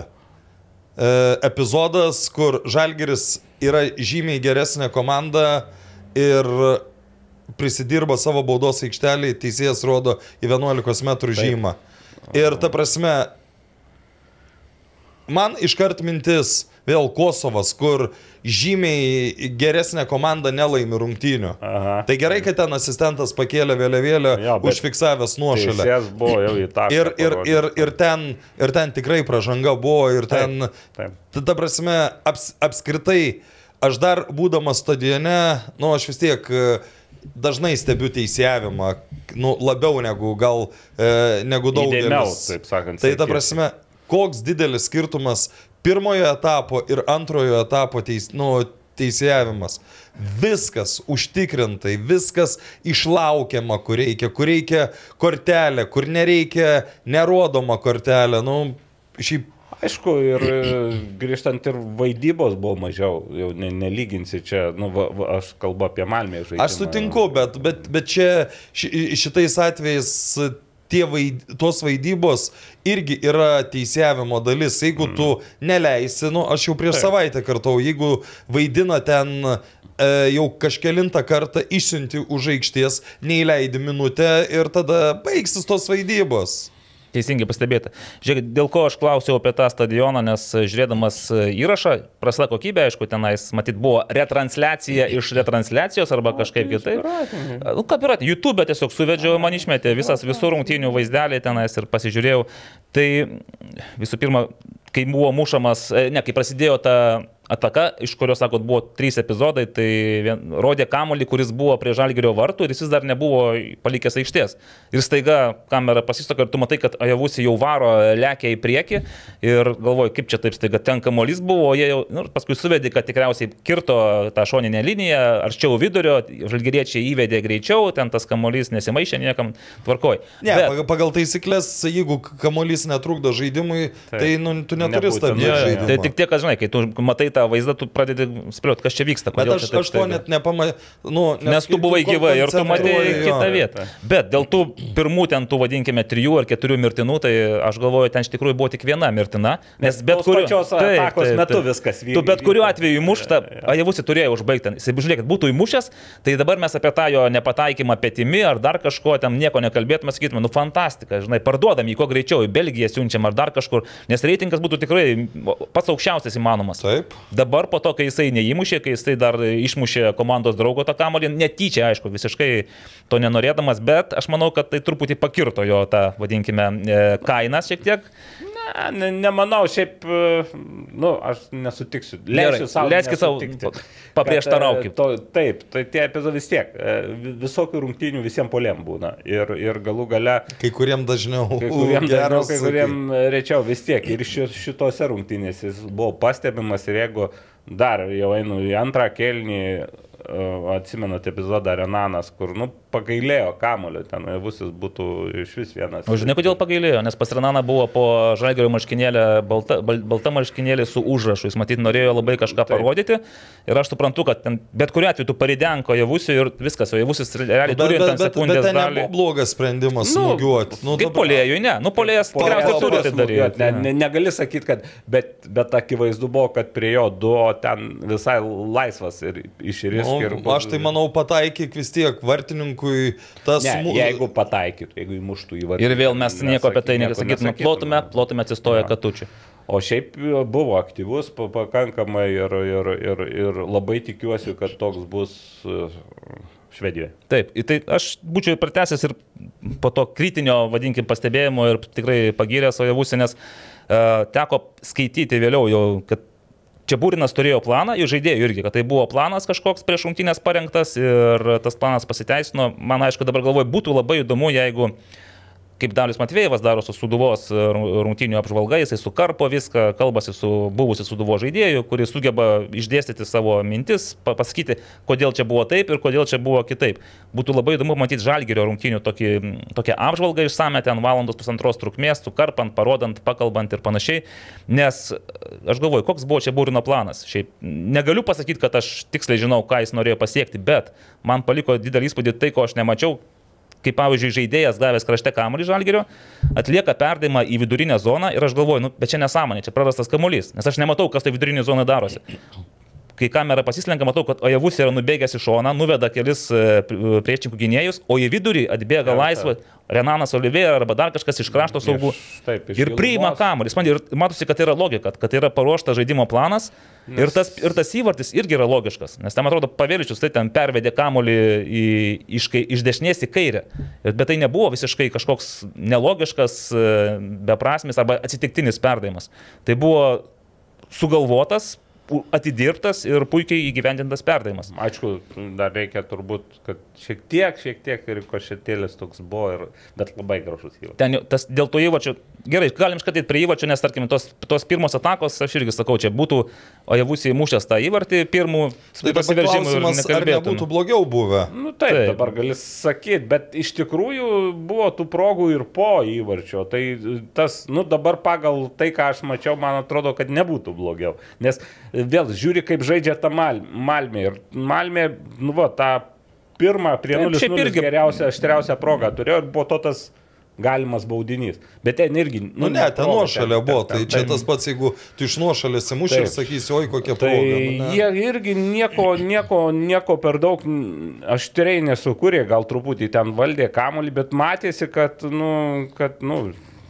Uh, epizodas, kur Žalgiris yra žymiai geresnė komanda ir prisidirba savo baudos aikštelį, teisėjas rodo į vienuolikos metrų žymą. Ir ta prasme, man iškart mintis vėl Kosovas, kur žymiai geresnė komanda nelaimi rungtynių. Aha. Tai gerai, kad ten asistentas pakėlė vėliavėlę, Jo, bet užfiksavęs nuošalę. Teisėjas buvo jau į tą. Ir, ir, ir, ir, ten, ir ten tikrai pražanga buvo, ir ten, taip. ta, ta prasme, aps, apskritai, aš dar būdamas stadione, nu, aš vis tiek e, dažnai stebiu teisėjavimą, nu, labiau negu gal, e, negu Įdėmiau, daugelis. taip sakant. Tai ta seki. prasme, koks didelis skirtumas pirmojo etapo ir antrojo etapo teis, nu, teisėjavimas. Viskas užtikrintai, viskas išlaukiama, kur reikia, kur reikia kortelė, kur nereikia nerodoma kortelė. Nu, šiaip Aišku, ir grįžtant ir vaidybos buvo mažiau, jau ne, nelyginsi čia, nu, va, va, aš kalbu apie Malmę žaidimą. aš sutinku, bet, bet, bet čia ši, šitais atvejais tie vaid, tos vaidybos irgi yra teisėjavimo dalis. Jeigu tu neleisi, nu, aš jau prieš Taip. savaitę kartau, jeigu vaidina ten e, jau kažkelintą kartą išsiunti už aikštės, neįleidi minutę ir tada baigsis tos vaidybos. Teisingai pastebėta. Žiūrėk, dėl ko aš klausiau apie tą stadioną, nes žiūrėdamas įrašą, prasta kokybė, aišku, tenais, matyt, buvo retransliacija iš retransliacijos arba kažkaip kitaip. Nu, ką piratė, YouTube tiesiog suvedžiau, man išmetė visas visų rungtynių vaizdeliai tenais ir pasižiūrėjau. Tai visų pirma, kai buvo mušamas, ne, kai prasidėjo ta ataka, iš kurios, sakot, buvo trys epizodai, tai vien, rodė kamuolį, kuris buvo prie Žalgirio vartų ir jis dar nebuvo palikęs aikštės. Ir staiga kamera pasisuka ir tu matai, kad Ajavusi jau varo, lekia į priekį ir galvoju, kaip čia taip staiga ten kamuolys buvo, jie jau, nu, paskui suvedė, kad tikriausiai kirto tą šoninę liniją, arčiau vidurio, žalgiriečiai įvedė greičiau, ten tas kamuolys nesimaišė niekam, tvarkoj. Ne, Bet, pagal, pagal taisyklės, jeigu kamuolys netrukdo žaidimui, tai, tai nu, tu neturi Nebūtina. stabdyti Ja, žaidimą. tai tik tiek, kad žinai, kai tu matai tą vaizdą, tu pradedi spėlioti, kas čia vyksta. Bet aš, aš to net nepamačiau. Nu, Nes tu buvai gyva ir tu matėjai kitą vietą. Bet dėl tų pirmų ten, tų vadinkime, trijų ar keturių mirtinų, tai aš galvoju, ten iš tikrųjų buvo tik viena mirtina. Nes bet tos kuriuo pačios atakos metu viskas vyko. Tu bet kuriuo atveju įmuštą, Ajavusi turėjo užbaigti. Jis, žiūrėkit, būtų įmušęs, tai dabar mes apie tą jo nepataikymą petimi ar dar kažko, ten nieko nekalbėtume, sakytume, nu fantastika, žinai, parduodam jį kuo greičiau, į Belgiją siunčiam ar dar kažkur, nes reitingas būtų tikrai pats aukščiausias įmanomas. Taip. Dabar po to, kai jisai neįmušė, kai jisai dar išmušė komandos draugo tą kamuolį, netyčia, aišku, visiškai to nenorėdamas, bet aš manau, kad tai truputį pakirto jo tą, vadinkime, kainą šiek tiek. Ne, ne, nemanau, šiaip, nu, aš nesutiksiu. Leisiu savo. Leiskit savo paprieštaraukit. To, taip, tai tie epizodai vis tiek. Visokių rungtynių visiems polėm būna. Ir, ir galų gale. Kai kuriem dažniau. Kai kuriem dažniau, geras, kai kuriem rečiau vis tiek. Ir ši, šitose rungtynėse jis buvo pastebimas ir jeigu dar jau einu į antrą kėlinį, atsimenat epizodą Renanas, kur, nu, pagailėjo kamulio, ten Ajavusis būtų iš vis vienas. O žinai, kodėl pagailėjo? Nes pas Renaną buvo po Žalgirio marškinėlė, balta, bal, balta marškinėlė su užrašu. Jis matyt norėjo labai kažką Taip. parodyti. Ir aš suprantu, kad ten, bet kuriuo atveju tu paridenko Ajavusiu ir viskas, o Ajavusis realiai bet, turi bet, ten sekundės dalį. Bet ten dalį. nebuvo blogas sprendimas Nu, smūgiuoti. Nu, kaip polėjui, ne. Nu, polėjas tikriausiai turi tai daryti. Ne, ne, negali sakyti, kad, bet, bet akivaizdu buvo, kad prie jo du, o ten visai laisvas ir išrisk. Nu, ir, aš tai manau pataikyk vis tiek vartininkui tas ne, smūgis. jeigu pataikytų, jeigu įmuštų į vartininką. Ir vėl mes nieko apie tai nesakytume, plotume, plotume atsistoję ja. Katučių. O šiaip buvo aktyvus pakankamai ir, ir, ir, ir labai tikiuosi, kad toks bus Švedijoje. Taip, tai aš būčiau pratęsęs ir po to kritinio, vadinkim, pastebėjimo ir tikrai pagyręs Ajavusi, nes uh, teko skaityti vėliau jau, kad Čiaburinas turėjo planą, jų žaidėjų irgi, kad tai buvo planas kažkoks prieš rungtynės parengtas ir tas planas pasiteisino. Man aišku, dabar galvoju, būtų labai įdomu, jeigu kaip Dalius Matvėjevas daro su Sūduvos rungtynių apžvalga, jisai sukarpo viską, kalbasi su buvusiu Sūduvos žaidėju, kuris sugeba išdėstyti savo mintis, pasakyti, kodėl čia buvo taip ir kodėl čia buvo kitaip. Būtų labai įdomu matyti Žalgirio rungtynių tokį, tokią apžvalgą išsame, ten valandos pusantros trukmės, sukarpant, parodant, pakalbant ir panašiai, nes aš galvoju, koks buvo Čiaburino planas. Šiaip negaliu pasakyti, kad aš tiksliai žinau, ką jis norėjo pasiekti, bet man paliko didelį įspūdį tai, ko aš nemačiau. Kaip pavyzdžiui, žaidėjas gavęs krašte kamuolį Žalgirio, atlieka perdavimą į vidurinę zoną ir aš galvoju, nu, bet čia nesąmonė, čia prarastas kamuolys, nes aš nematau, kas tai vidurinė zona darosi. Kai kamera pasislenka, matau, kad Ajavus yra nubėgęs į šoną, nuveda kelis priešininkų gynėjus, o į vidurį atbėga laisvą Renanas Oliveira arba dar kažkas iš krašto saugų ir priima kamuolį. Ir matosi, kad tai yra logika, kad tai yra paruoštas žaidimo planas nes... ir, tas, ir tas įvartis irgi yra logiškas. Nes ten, atrodo, Paveličius tai ten pervedė kamuolį į, iš, iš dešinės į kairę. Bet tai nebuvo visiškai kažkoks nelogiškas, beprasmis arba atsitiktinis perdavimas. Tai buvo sugalvotas, atidirbtas ir puikiai įgyvendintas perdavimas. Aišku, dar reikia turbūt, kad šiek tiek, šiek tiek ir košetėlis toks buvo, ir, bet labai gražus įvartis. Ten tas dėl to įvarčio, gerai, galim škatėti prie įvarčio, nes tarkim, tos, tos pirmos atakos, aš irgi sakau, čia būtų Ajavusiai mušęs tą įvartį, pirmų prasiveržimų ir nekalbėtum. Ar nebūtų blogiau buvę? Nu taip, taip, dabar gali sakyti, bet iš tikrųjų buvo tų progų ir po įvarčio. Tai tas, nu dabar pagal tai, ką aš mačiau, man atrodo, kad nebūtų blogiau. Nes vėl žiūri, kaip žaidžia ta Mal, Malmė. Ir Malmė, nu va, tą pirmą prie nulis nulis irgi... geriausią, aštriausią progą turėjo ir buvo to tas galimas baudinys. Bet ten irgi... Nu, nu ne, ten nuošalė buvo. Tai čia tas pats, jeigu tu iš nuošalės įmuši ir sakysi, oi, kokia tai proga. Nu, jie irgi nieko, nieko, nieko per daug aštriai nesukūrė, gal truputį ten valdė kamuolį, bet matėsi, kad, nu, kad, nu,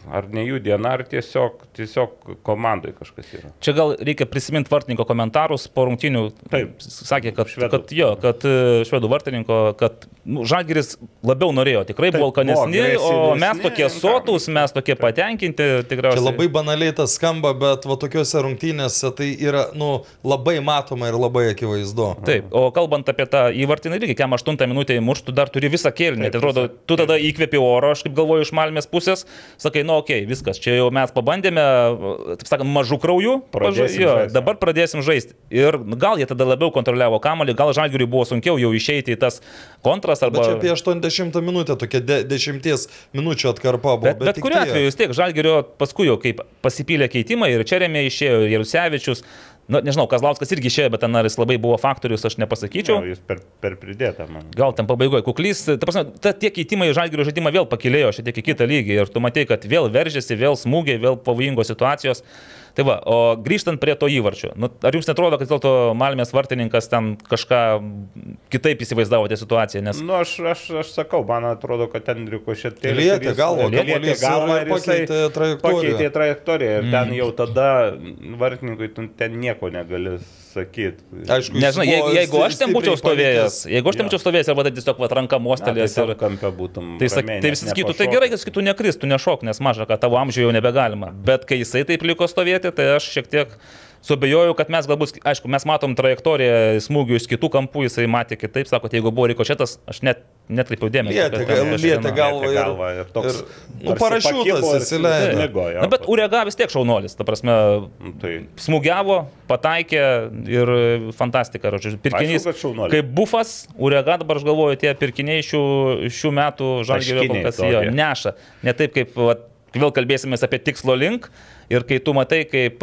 ar ne jų diena, ar tiesiog, tiesiog komandai kažkas yra. Čia gal reikia prisiminti vartininko komentarus po rungtynių. Taip, sakė, kad, švedų. kad jo, kad švedų vartininko, kad nu, Žalgiris labiau norėjo, tikrai buvo alkanesni, o mes tokie sotūs, mes tokie patenkinti, tikriausiai. Čia labai banaliai tas skamba, bet va tokiuose rungtynėse tai yra nu, labai matoma ir labai akivaizdu. Taip, o kalbant apie tą įvartinį irgi, kem aštuntą minutę įmuštų, dar turi visą kėlinį. Tai atrodo, tu tada įkvėpi oro, aš kaip galvoju, iš Malmės pusės, sakai, nu okei, okay, viskas, čia jau mes pabandėme, taip sakant, mažų kraujų, Pradėsim jo, žaisti. dabar pradėsim žaisti. Ir gal jie tada labiau kontroliavo kamuolį, gal Žalgiriui buvo sunkiau jau išeiti į tas kontras arba... Bet čia apie aštuoniasdešimtą minutę, tokia de, dešimties minučių atkarpa buvo. Bet, bet, bet kuriuo atveju vis tiek Žalgirio paskui jau kaip pasipylė keitimai ir Čeremė išėjo, ir Jarusevičius. Nu, nežinau, Kazlauskas irgi išėjo, bet ten ar jis labai buvo faktorius, aš nepasakyčiau. Jo, jis per, per pridėtą, man. Gal ten pabaigoje kuklys. Ta prasme, ta, tie keitimai Žalgirio žaidimą vėl pakilėjo šiek tiek į kitą lygį ir tu matai, kad vėl veržėsi, vėl smūgiai, vėl pavojingos situacijos. Tai va, o grįžtant prie to įvarčio, nu, ar jums netrodo, kad dėl to Malmės vartininkas ten kažką kitaip įsivaizdavote situaciją? Nes... Nu, aš, aš, aš sakau, man atrodo, kad ten rikošetėlės. Lietė galvą, lietė galvą ir pakeitė trajektoriją. Pakeitė trajektoriją ir mm. ten jau tada vartininkui ten nieko negali sakyti. Aišku, nežinau, jeigu, jeigu aš ten būčiau stovėjęs, jeigu aš ten būčiau stovėjęs, arba tiesiog vat, ranka mostelės ir... ir... kampė būtum. Tai, sak, tai visi sakytų, tai gerai, kad sakytų nekris, tu nešok, nes maža, kad tavo amžiuje jau nebegalima. Bet kai jisai taip liko stovėti, tai aš šiek tiek suabejoju, kad mes galbūt, aišku, mes matom trajektoriją smūgių iš kitų kampų, jisai matė kitaip, sako, jeigu buvo rikošetas, aš net netkreipiau dėmesio. Lietė, gal, lietė galvą ir, ir toks... Ir, nu, parašiutas įsileido. Na, bet Urega vis tiek šaunuolis, ta prasme, tai... smūgiavo, pataikė ir fantastika. Pirkinys, Aišku, kaip bufas, Urega dabar, aš galvoju, tie pirkiniai šių, šių metų Žalgirio kol kas jo neša. Ne taip, kaip va, vėl kalbėsime apie tikslo link. Ir kai tu matai, kaip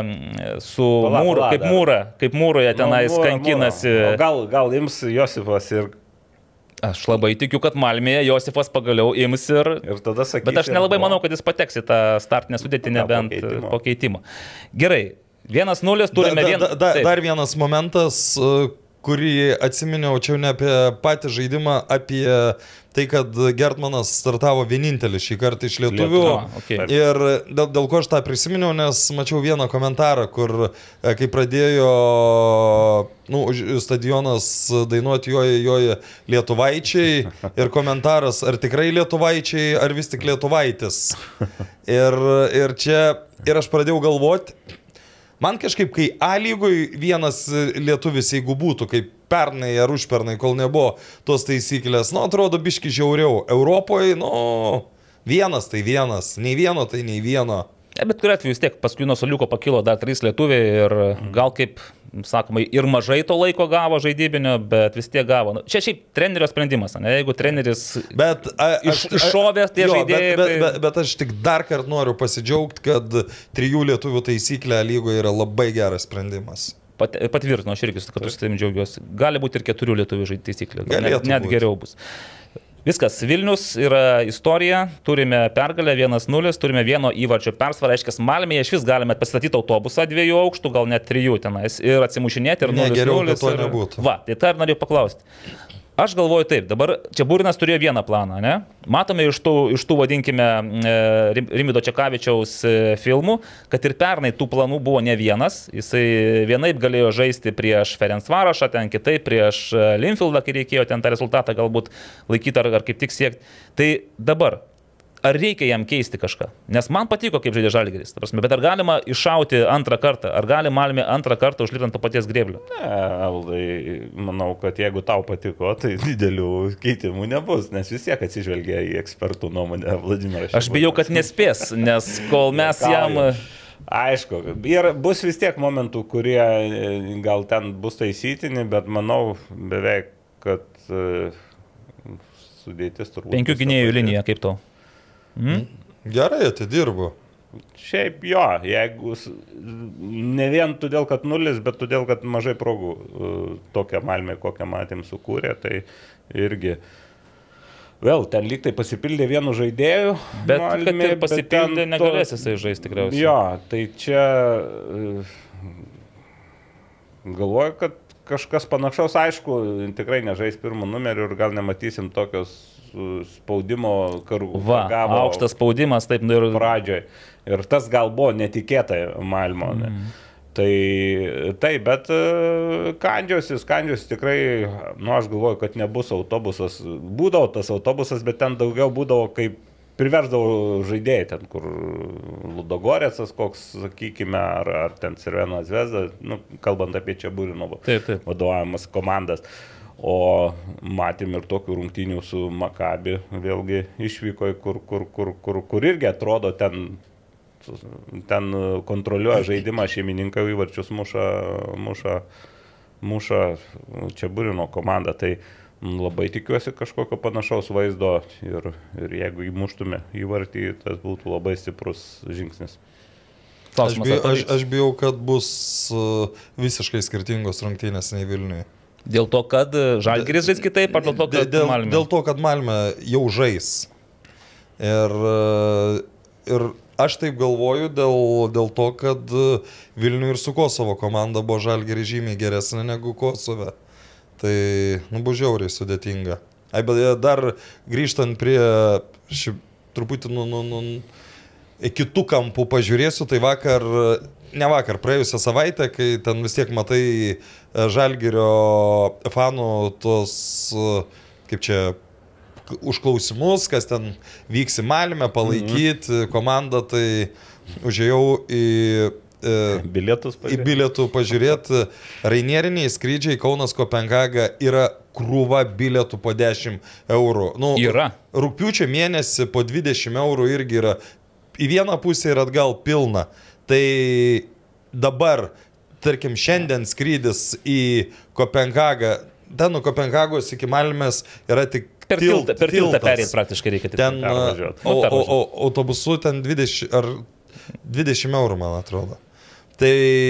su pala, mūru, pala, kaip mūra, kaip mūroje tenais nu, mūra, kankinasi. Mūra. Gal, gal ims Josifas ir... Aš labai tikiu, kad Malmėje Josifas pagaliau ims ir... ir tada sakys, bet aš nelabai manau, kad jis pateks į tą startinę sudėtį, nebent pakeitimo. po keitimo. Gerai, vienas nulis turime da, vieną... Da, da, dar vienas momentas, kurį atsiminiau, čia ne apie patį žaidimą, apie tai, kad Gertmanas startavo vienintelis šį kartą iš lietuvių. Lietuva, okay. Ir dėl, dėl ko aš tą prisiminiau, nes mačiau vieną komentarą, kur kai pradėjo nu, stadionas dainuoti joje, joje lietuvaičiai ir komentaras, ar tikrai lietuvaičiai, ar vis tik lietuvaitis. Ir, ir čia, ir aš pradėjau galvoti, man kažkaip, kai A lygoj vienas lietuvis, jeigu būtų, kaip pernai ar užpernai, kol nebuvo tos taisyklės, nu, atrodo biški žiauriau. Europoje, nu, vienas tai vienas, nei vieno tai nei vieno. Ja, bet kuriuo atveju vis tiek paskui nuo suoliuko pakilo dar trys lietuviai ir gal kaip, sakoma, ir mažai to laiko gavo žaidybinio, bet vis tiek gavo. Nu, čia šiaip trenerio sprendimas, ne? Jeigu treneris bet, a, iš, iššovęs tie jo, žaidėjai. Bet, bet, tai... bet, bet aš tik dar kartą noriu pasidžiaugti, kad trijų lietuvių taisyklė lygoje yra labai geras sprendimas. Pat, patvirtinu, aš irgi, kad aš su tavim džiaugiuosi. Gali būti ir keturių lietuvių žaidėjų taisyklė. Net, net geriau bus. Viskas, Vilnius yra istorija, turime pergalę vienas nulis, turime vieno įvarčio persvarą, reiškia, Malmėje iš vis galime pasistatyti autobusą dviejų aukštų, gal net trijų tenais ir atsimušinėti ir nulis nulis. Ne, geriau, kad to nebūtų. Va, tai tą ir norėjau paklausti. Aš galvoju taip, dabar čia Burinas turėjo vieną planą, ne? Matome iš tų, iš tų vadinkime, Rimvydo Čekavičiaus filmų, kad ir pernai tų planų buvo ne vienas, jisai vienaip galėjo žaisti prieš Ferencvarošą, ten kitaip prieš Linfieldą, kai reikėjo ten tą rezultatą galbūt laikyti ar, ar kaip tik siekti. Tai dabar, ar reikia jam keisti kažką? Nes man patiko, kaip žaidė Žalgiris, bet ar galima iššauti antrą kartą, ar gali Malmė antrą kartą užlipti ant to paties grėblio? Ne, Aldai, manau, kad jeigu tau patiko, tai didelių keitimų nebus, nes vis tiek atsižvelgia į ekspertų nuomonę Vladimiras. Aš bijau, kad nespės, nes kol mes jam... Aišku, ir bus vis tiek momentų, kurie gal ten bus taisytini, bet manau beveik, kad sudėtis turbūt... Penkių gynėjų linija, kaip to? Hmm? Gerai, atidirbu. Šiaip jo, jeigu ne vien todėl, kad nulis, bet todėl, kad mažai progų tokią Malmę, kokią matėm, sukūrė, tai irgi vėl ten lyg tai pasipildė vienu žaidėju. Bet Malmė, kad ir pasipildė, to... negalės jisai žaisti tikriausiai. Jo, tai čia galvoju, kad kažkas panašaus, aišku, tikrai nežais pirmų numerių ir gal nematysim tokios spaudimo karų. Va, aukštas spaudimas, taip, nu ir pradžioj. Ir tas gal buvo netikėtai Malmo. Mm. Tai taip, bet kandžiosis, kandžiosis tikrai, nu aš galvoju, kad nebus autobusas. Būdavo tas autobusas, bet ten daugiau būdavo kaip priversdavo žaidėjai, ten kur Ludogoretsas koks, sakykime, ar, ar ten Crvena Zvezda, nu, kalbant apie Čiaburinovo vadovavimas komandas. O matėm ir tokių rungtynių su Makabi, vėlgi išvyko, kur, kur, kur, kur, kur irgi atrodo ten, ten kontroliuoja žaidimą, šeimininkai įvarčius muša, muša, muša Čiaburino komanda. Tai labai tikiuosi kažkokio panašaus vaizdo ir, ir jeigu įmuštume įvartį, tas būtų labai stiprus žingsnis. Aš bijau, aš, aš bijau, kad bus visiškai skirtingos rungtynės nei Vilniuje. Dėl to, kad Žalgiris žais kitaip, ar dėl to, kad dėl, Malmė? Dėl to, kad Malmė jau žais. Ir, ir aš taip galvoju dėl, dėl to, kad Vilniuje ir su Kosovo komanda buvo Žalgiris žymiai geresnė negu Kosove. Tai, nu, buvo žiauriai sudėtinga. Ai, bet dar grįžtant prie ši, truputį nu, nu, nu, kitų kampų pažiūrėsiu, tai vakar, ne vakar, praėjusią savaitę, kai ten vis tiek matai Žalgirio fanų tos, kaip čia, užklausimus, kas ten vyks į Malmę, palaikyti mm-hmm. komandą, tai užėjau į bilietus pažiūrėti. Į bilietų pažiūrėti. Rainieriniai skrydžiai Kaunas Kopenhaga yra krūva bilietų po dešimt eurų. Nu, yra. Rugpjūčio mėnesį po dvidešimt eurų irgi yra į vieną pusę ir atgal pilna. Tai dabar, tarkim, šiandien skrydis į Kopenhagą, ten nuo Kopenhagos iki Malmės yra tik per tiltą, per tiltą perėti praktiškai reikia tik ten pervažiuoti. O, o, o autobusu ten dvidešimt, ar dvidešimt eurų, man atrodo. Tai,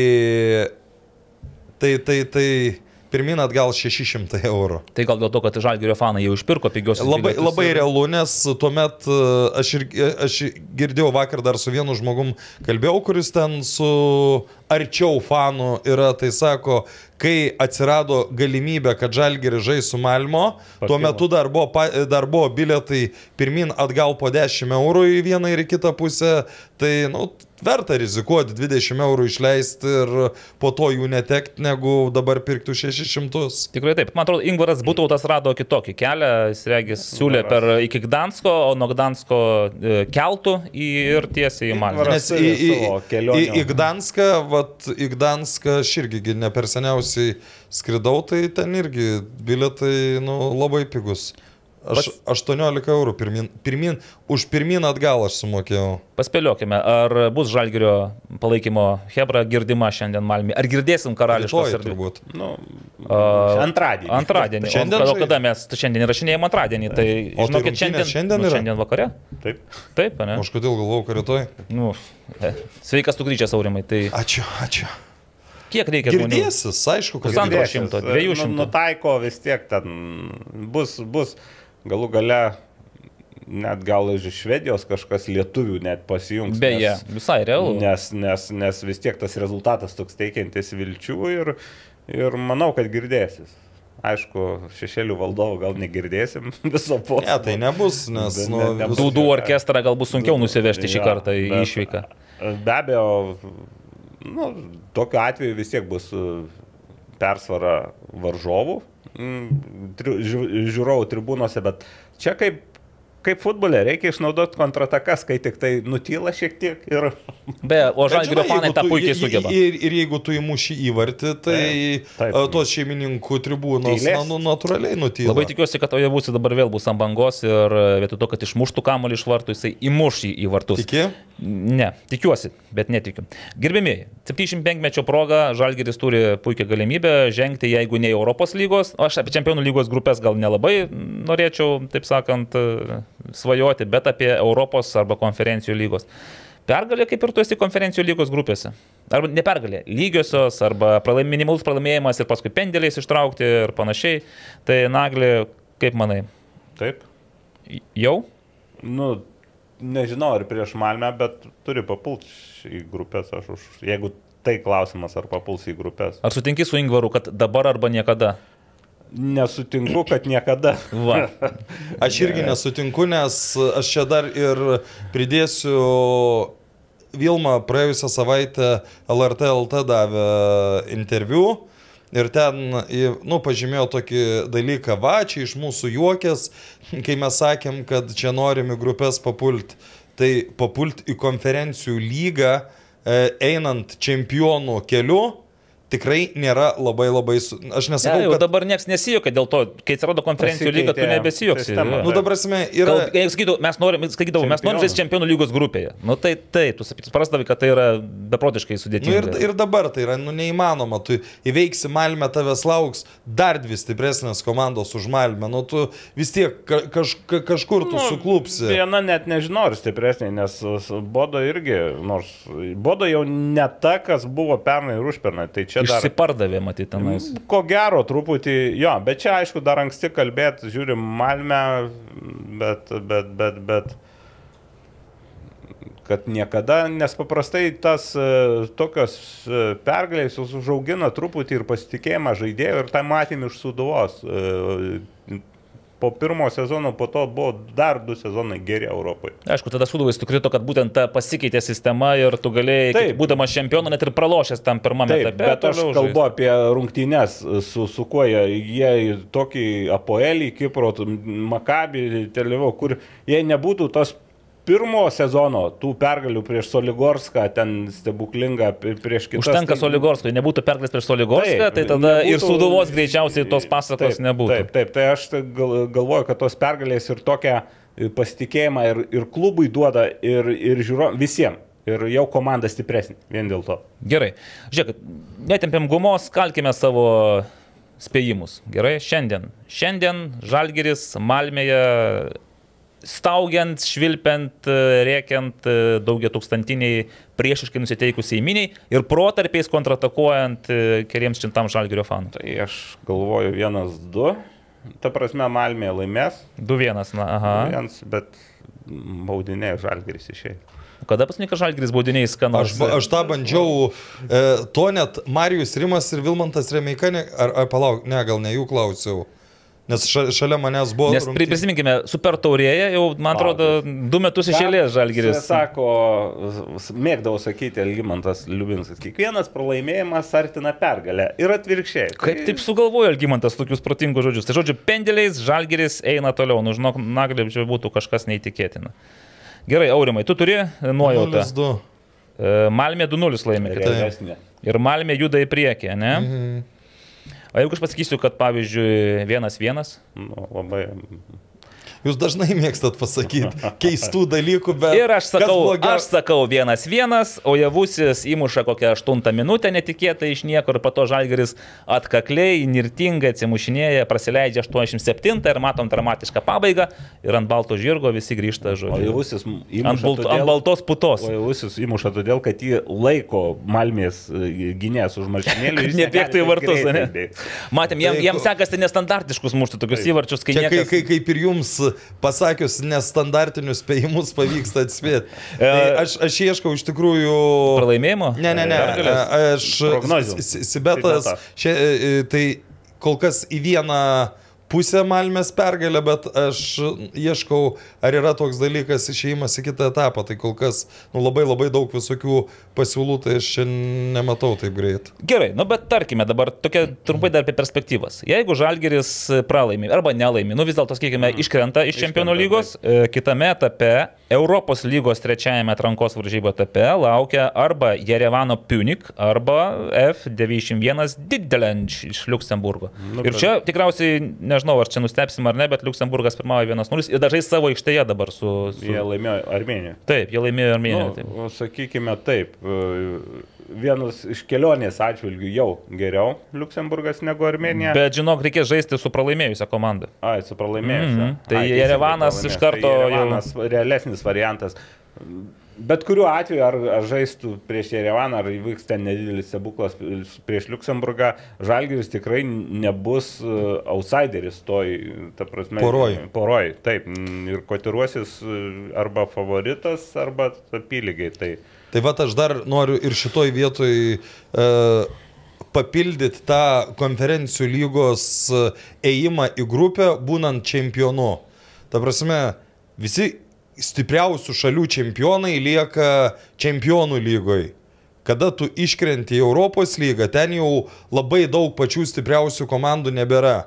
tai, tai, tai pirmin atgal šeši šimtai eurų. Tai gal dėl to, kad Žalgirio fanai jau išpirko pigiosius labai, bilietus. labai ir... realu, nes tuomet aš, ir, aš girdėjau vakar dar su vienu žmogum kalbėjau, kuris ten su arčiau fanų yra, tai sako, kai atsirado galimybė, kad Žalgiris žais su Malmo, Pakilo. Tuo metu dar buvo, dar buvo bilietai pirmin atgal po dešimt eurų į vieną ir į kitą pusę, tai, nu, verta rizikuoti dvidešimt eurų išleisti ir po to jų netekti, negu dabar pirktų šešis šimtus. Tikrai taip. Man atrodo, Ingvaras Butautas rado kitokį kelią, jis regis siūlė per iki Gdansko, o nuo Gdansko keltų ir tiesiai į Malmę. Nes į, į, į, į Gdanską, vat, į Gdanską aš irgi ne per seniausiai skridau, tai ten irgi bilietai, nu, labai pigus. Aš aštuoniolika eurų pirmin, pirmin, už pirmin atgal aš sumokėjau. Paspėliokime, ar bus Žalgirio palaikymo hebra girdima šiandien Malmėje? Ar girdėsim karališkos erdvės? Turbūt. Nu, uh, antradienį. Antradienį. Šiandien, o, kada mes šiandien įrašinėjom antradienį? Tai, o žinokit, tai šiandien, šiandien nu, yra? Šiandien vakare? Taip. Taip, ne? Aš kodėl galvojau, kad rytoj? Nu, sveikas tu grįžęs, Aurimai. Tai... Ačiū, ačiū. Kiek reikia žmonių? Girdėsis, aišku, kad pusantro šimto, dviejų šimtų. Nutaiko vis tiek ten bus, bus. Galų gale, net gal iš Švedijos kažkas lietuvių net pasijungs. Beje, nes, visai realu. Nes, nes, nes vis tiek tas rezultatas toks teikiantis vilčių ir, ir manau, kad girdėsis. Aišku, šešėlių valdovų gal negirdėsim viso posėdžio. Ne, tai nebus, nes... Be, nu, ne, nebus. Dūdų orkestrą gal bus sunkiau nusivežti šį ja, kartą į bet, išvyką. Be abejo, nu, tokiu atveju vis tiek bus persvara varžovų. Žiūrovų tribūnose, bet čia kaip, kaip futbole reikia išnaudoti kontratakas, kai tik tai nutyla šiek tiek ir... Be, o Žalgirio fanai tą puikiai sugeba. Ir, ir jeigu tu įmuši įvartį, tai taip, taip. tos šeimininkų tribūnos na, nu, natūraliai nutyla. Labai tikiuosi, kad Ojavusi dabar vėl bus ant bangos ir vietoj to, kad išmuštų kamuolį iš vartų, jisai įmuš jį į vartus. Tiki? Ne, tikiuosi, bet netikiu. Gerbėmiai, septyniasdešimt penkmečio proga Žalgiris turi puikią galimybę žengti, jeigu ne Europos lygos, aš apie Čempionų lygos grupės gal nelabai norėčiau, taip sakant, svajoti, bet apie Europos arba konferencijų lygos. Pergalė, kaip ir tu esi konferencijų lygos grupėse. Arba ne pergalė, lygiosios, arba pralaim, minimalus pralaimėjimas ir paskui pendeliais ištraukti ir panašiai. Tai Nagli, kaip manai? Taip. Jau? Nu, nežinau, ar prieš Malmę, bet turi papult į grupės. Aš už, jeigu tai klausimas, ar papuls į grupės. Ar sutinki su Ingvaru, kad dabar arba niekada? Nesutinku, kad niekada. Va. Aš irgi nesutinku, nes aš čia dar ir pridėsiu, Vilma praėjusią savaitę L R T L T davė interviu ir ten, nu, pažymėjo tokį dalyką, va, čia iš mūsų juokės, kai mes sakėm, kad čia norim į grupės papulti, tai papulti į konferencijų lygą, einant čempionų keliu, tikrai nėra labai labai... Su... Aš nesakau, ne, jau kad... dabar nieks nesijuokia dėl to, kai atsirado konferencijų lyga, tu nebesijuoksi. Nu, dabar esmė yra... Kal, jeigu sakydavau, mes norim, sakydavau, mes norim žaisti čempionų lygos grupėje. Nu tai taip, tu suprasdavai, kad tai yra beprotiškai sudėtinga. Nu, ir, ir dabar tai yra nu, neįmanoma. Tu įveiksi Malmę, tavęs lauks dar dvi stipresnės komandos už Malmę. Nu, tu vis tiek ka, kaž, ka, kažkur tu nu, suklupsi. Viena net nežinau, ar stipresnė, nes Bodo irgi, nors Bodo jau ne ta, kas buvo pernai ir užpernai. Tai išsipardavė, matyti, tenais. Ko gero, truputį, jo, bet čia aišku dar anksti kalbėti, žiūrim Malmę, bet, bet, bet, bet, kad niekada, nes paprastai tas tokios pergalės užaugina truputį ir pasitikėjimą žaidėjų ir tai matėm iš Sūduvos. Po pirmo sezono, po to buvo dar du sezonai geri Europoje. Aišku, tada Sūduvais tu krito, kad būtent ta pasikeitė sistema ir tu galėjai, taip, būdamas čempionu, net ir pralošęs tam pirmame etape. Bet aš kalbu žaisti. Apie rungtynes, su, su kuo jie, jie tokį Apoelį, Kipro, Makabį, Televio, kur jie nebūtų tos pirmo sezono, tų pergalių prieš Soligorską, ten stebuklinga prieš kitas. Užtenka tai... Soligorską, nebūtų pergalės prieš Soligorską, taip, tai tada nebūtų... ir Sūduvos greičiausiai tos pasakos taip, nebūtų. Taip, taip, tai aš galvoju, kad tos pergalės ir tokią pasitikėjimą ir, ir klubui duoda, ir, ir žiūro, visiems. Ir jau komanda stipresnė, vien dėl to. Gerai. Žiūrėk, netempiam gumos, kalkime savo spėjimus. Gerai, šiandien. Šiandien Žalgiris Malmėje staugiant, švilpiant, rėkiant daugia tūkstantiniai priešiškai nusiteikusiai miniai ir protarpiais kontratakuojant keliems šimtams Žalgirio fanų. Tai aš galvoju vienas du, ta prasme Malmė laimės. Du vienas, na, aha. Vienas, bet baudinėjo Žalgiris išėjo. Kada pasnikas Žalgiris baudiniais skanos? Aš, aš tą bandžiau, e, to net Marijus Rimas ir Vilmantas Remeika, ne, ar, ar palauk, ne, gal ne jų klausiau. Nes šalia manęs buvo... Nes rungtynės. Prisiminkime, super taurėje jau, man atrodo, du metus iš eilės Žalgiris. Sako, mėgdavau sakyti Algimantas Liubinskas, kiekvienas pralaimėjimas artina pergalę ir atvirkščiai. Kaip taip sugalvojo Algimantas tokius protingus žodžius? Tai žodžiu, pendeliais Žalgiris eina toliau, nu žinok, naglė, čia būtų kažkas neįtikėtina. Gerai, Aurimai, tu turi nuojautą. nulis du. Malmė du nulis laimė. Ir Malmė juda į priekį, ne? Mhm. O jeigu aš pasakysiu, kad pavyzdžiui vienas vienas? Nu, labai... Jūs dažnai mėgstat pasakyti keistų dalykų, bet... Ir aš sakau, aš sakau vienas vienas, o Javusis įmuša kokią aštuntą minutę netikėtai iš niekur ir po to Žalgiris atkakliai, nirtingai atsimušinėja, prasileidžia aštuoniasdešimt septintą ir matom dramatišką pabaigą ir ant balto žirgo visi grįžta žodžiu. O Javusis įmuša ant, balt, todėl, ant baltos putos. O Javusis įmuša todėl, kad jį laiko Malmės gynės už marškinėlį. Kad nebėgtų į vartus, ne? Matėm, jam, jam sekasi nestandartiškus mušti tokius įvarčius, kai Čia, niekas... kai, kaip ir jums pasakius nestandartinius spėjimus pavyksta atspėti. Tai aš, aš ieškau iš tikrųjų... Pralaimėjimo? Ne, ne, ne. Aš... Sibetas, šia, tai kol kas į vieną pusę Malmės pergalę, bet aš ieškau, ar yra toks dalykas išėjimas į kitą etapą. Tai kol kas nu, labai labai daug visokių pasiūlų, tai aš čia nematau taip greit. Gerai, nu bet tarkime dabar tokia trumpai dar apie perspektyvas. Jeigu Žalgiris pralaimi arba nelaimi, nu vis dėlto, sakykime, iškrenta iš Čempionų lygos, kitame etape, Europos lygos trečiajame atrankos varžybų etape laukia arba Jerevano Pjunik, arba F devyniasdešimt vienas Didelenč iš Liuksemburgo. Nu, ir čia tikriausiai, nežinau, ar čia nustepsim ar ne, bet Liuksemburgas pirmavo vienas nulis ir dažai savo aikštėje dabar su... su... Jie laimėjo Armėniją. Taip, jie laimėjo Armėniją. Taip. Nu, sakykime taip, vienas iš kelionės atžvilgių jau geriau Liuksemburgas negu Armėnija. Bet žinok, reikės žaisti su pralaimėjusią komandą. Ai, su pralaimėjusią. Mm -hmm. Tai Ai, Jerevanas iš karto... Tai Jerevanas jau... realesnis variantas. Bet kuriuo atveju, ar, ar žaistų prieš Jerevaną, ar įvyks ten nedidelis stebuklas prieš Liuksemburgą, Žalgiris tikrai nebus uh, outsideris toj, ta prasme, poroj. Poroj, taip. Ir kotiruosis arba favoritas, arba apylygiai. Tai, tai va, aš dar noriu ir šitoj vietoj uh, papildyti tą konferencijų lygos ėjimą į grupę, būnant čempionu. Ta prasme, visi stipriausių šalių čempionai lieka čempionų lygoj. Kada tu iškrenti į Europos lygą, ten jau labai daug pačių stipriausių komandų nebėra.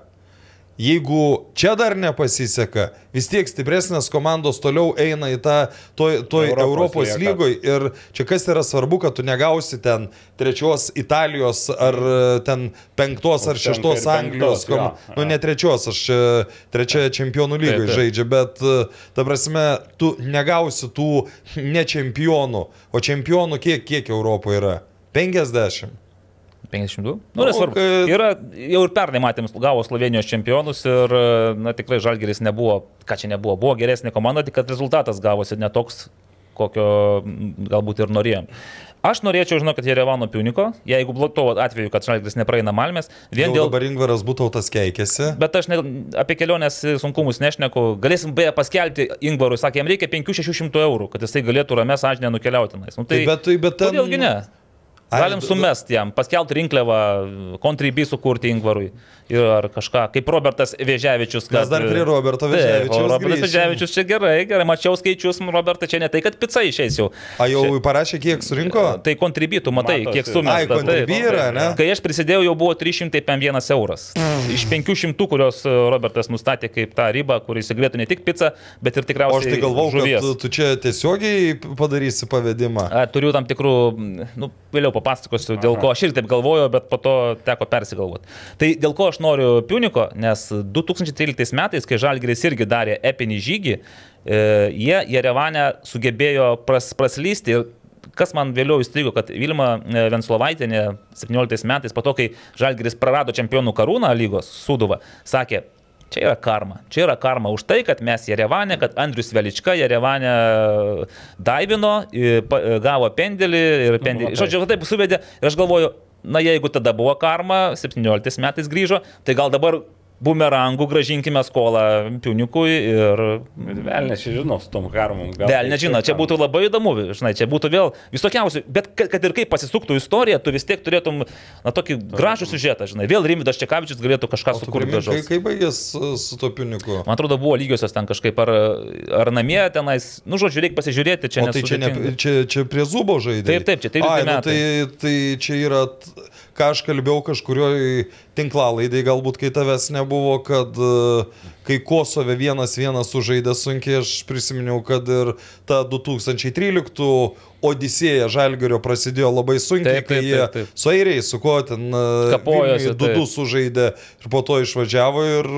Jeigu čia dar nepasiseka, vis tiek stipresnės komandos toliau eina į tą toj, toj Europos, Europos lygoj. Ir čia kas yra svarbu, kad tu negausi ten trečios Italijos ar ten penktos ar šeštos Anglijos. Kom... Ja, ja. Nu, ne trečios, aš trečia čempionų lygoje žaidžia, bet ta prasme, tu negausi tų ne čempionų. O čempionų kiek, kiek Europoje yra? penkiasdešimt. penkiasdešimt du? Nu, nesvarbu. Kad... Yra, jau ir pernai matėm, gavo Slovenijos čempionus ir, na, tikrai Žalgiris nebuvo, ką čia nebuvo, buvo geresnė komanda, tik kad rezultatas gavosi netoks, kokio galbūt ir norėjom. Aš norėčiau, žinau, kad Jerevano Piuniko, jeigu to atveju, kad Žalgiris nepraeina Malmės, vien dėl... Dabar Ingvaras Būtautas keikėsi. Bet aš ne, apie kelionės sunkumus nešneku. Galėsim beje paskelbti Ingvarui, sakė, jam reikia penkių šešių šimtų eurų, kad jisai galėtų ramę sąžinę nukeliauti. Nu, tai, bet, tai, bet ten... kodėlgi ne? Galim sumest jam, paskelbti rinkliavą, kontribį sukurti Ingvarui ir ar kažką, kaip Robertas Vėžiavičius. Kad... Mes dar prie Roberto Vėžiavičius. Tai, Robertas Vėžiavičius čia gerai, gerai, mačiau skaičius, Roberta, čia ne tai, kad pica išeis jau. A jau čia... parašė, kiek surinko? Tai kontribį, tu matai, Matos, kiek sumesta. Ai, kontribį yra, ne? Kai aš prisidėjau, jau buvo trys šimtai vienas euras. Mm. Iš penkių šimtų, kurios Robertas nustatė kaip tą ribą, kur įsigalėtų ne tik pica, bet ir tikriausiai žuvies. O aš tai galvau, žuvies. Kad tu čia tiesiogiai padarysi pavedimą. A, turiu tam tikrų, nu, vėliau papasakosiu, dėl ko aš ir taip galvoju, bet po to teko persigalvoti. Tai dėl ko aš noriu Piuniko, nes du tūkstančiai tryliktais metais, kai Žalgiris irgi darė epinį žygį, e, jie Jerevane sugebėjo pras, praslysti ir kas man vėliau įstrigo, kad Vilma Venslovaitinė septynioliktais metais, po to, kai Žalgiris prarado čempionų karūną lygos Sūduvą, sakė, čia yra karma. Čia yra karma už tai, kad mes Jerevane, kad Andrius Velička Jerevane daivino, gavo pendelį ir pendelį. Nu, žodžiu, taip suvedė ir aš galvoju, na jeigu tada buvo karma, septynioliktais metais grįžo, tai gal dabar bumerangų gražinkime skolą Piunikui ir... Vėl nežinau su tom karmom. Vėl nežinau, čia būtų labai įdomu, žinai, čia būtų vėl visokiausių, bet kad ir kaip pasisuktų istorija, tu vis tiek turėtum, na, tokį gražų siužetą, žinai, vėl Rimvydas Čekavičius galėtų kažką sukurti gražaus. Kaip baigės su to Piuniku? Man atrodo, buvo lygiosios ten kažkaip, ar, ar namie tenais, nu, žodžiu, reikia pasižiūrėti, čia tai čia, ne, čia, čia prie Zubo žaidė. Taip, taip, čia tai Ai, nu, tai, tai čia yra, ką aš kalbėjau kažkurioj tinklalaidai, galbūt kai tavęs nebuvo, kad kai Kosove vienas vienas sužaidė sunkiai, aš prisiminiau, kad ir ta du tūkstančiai tryliktų Odisėja Žalgirio prasidėjo labai sunkiai, taip, taip, kai jie taip, taip. Su airiai, su ko ten du du sužaidė ir po to išvažiavo ir...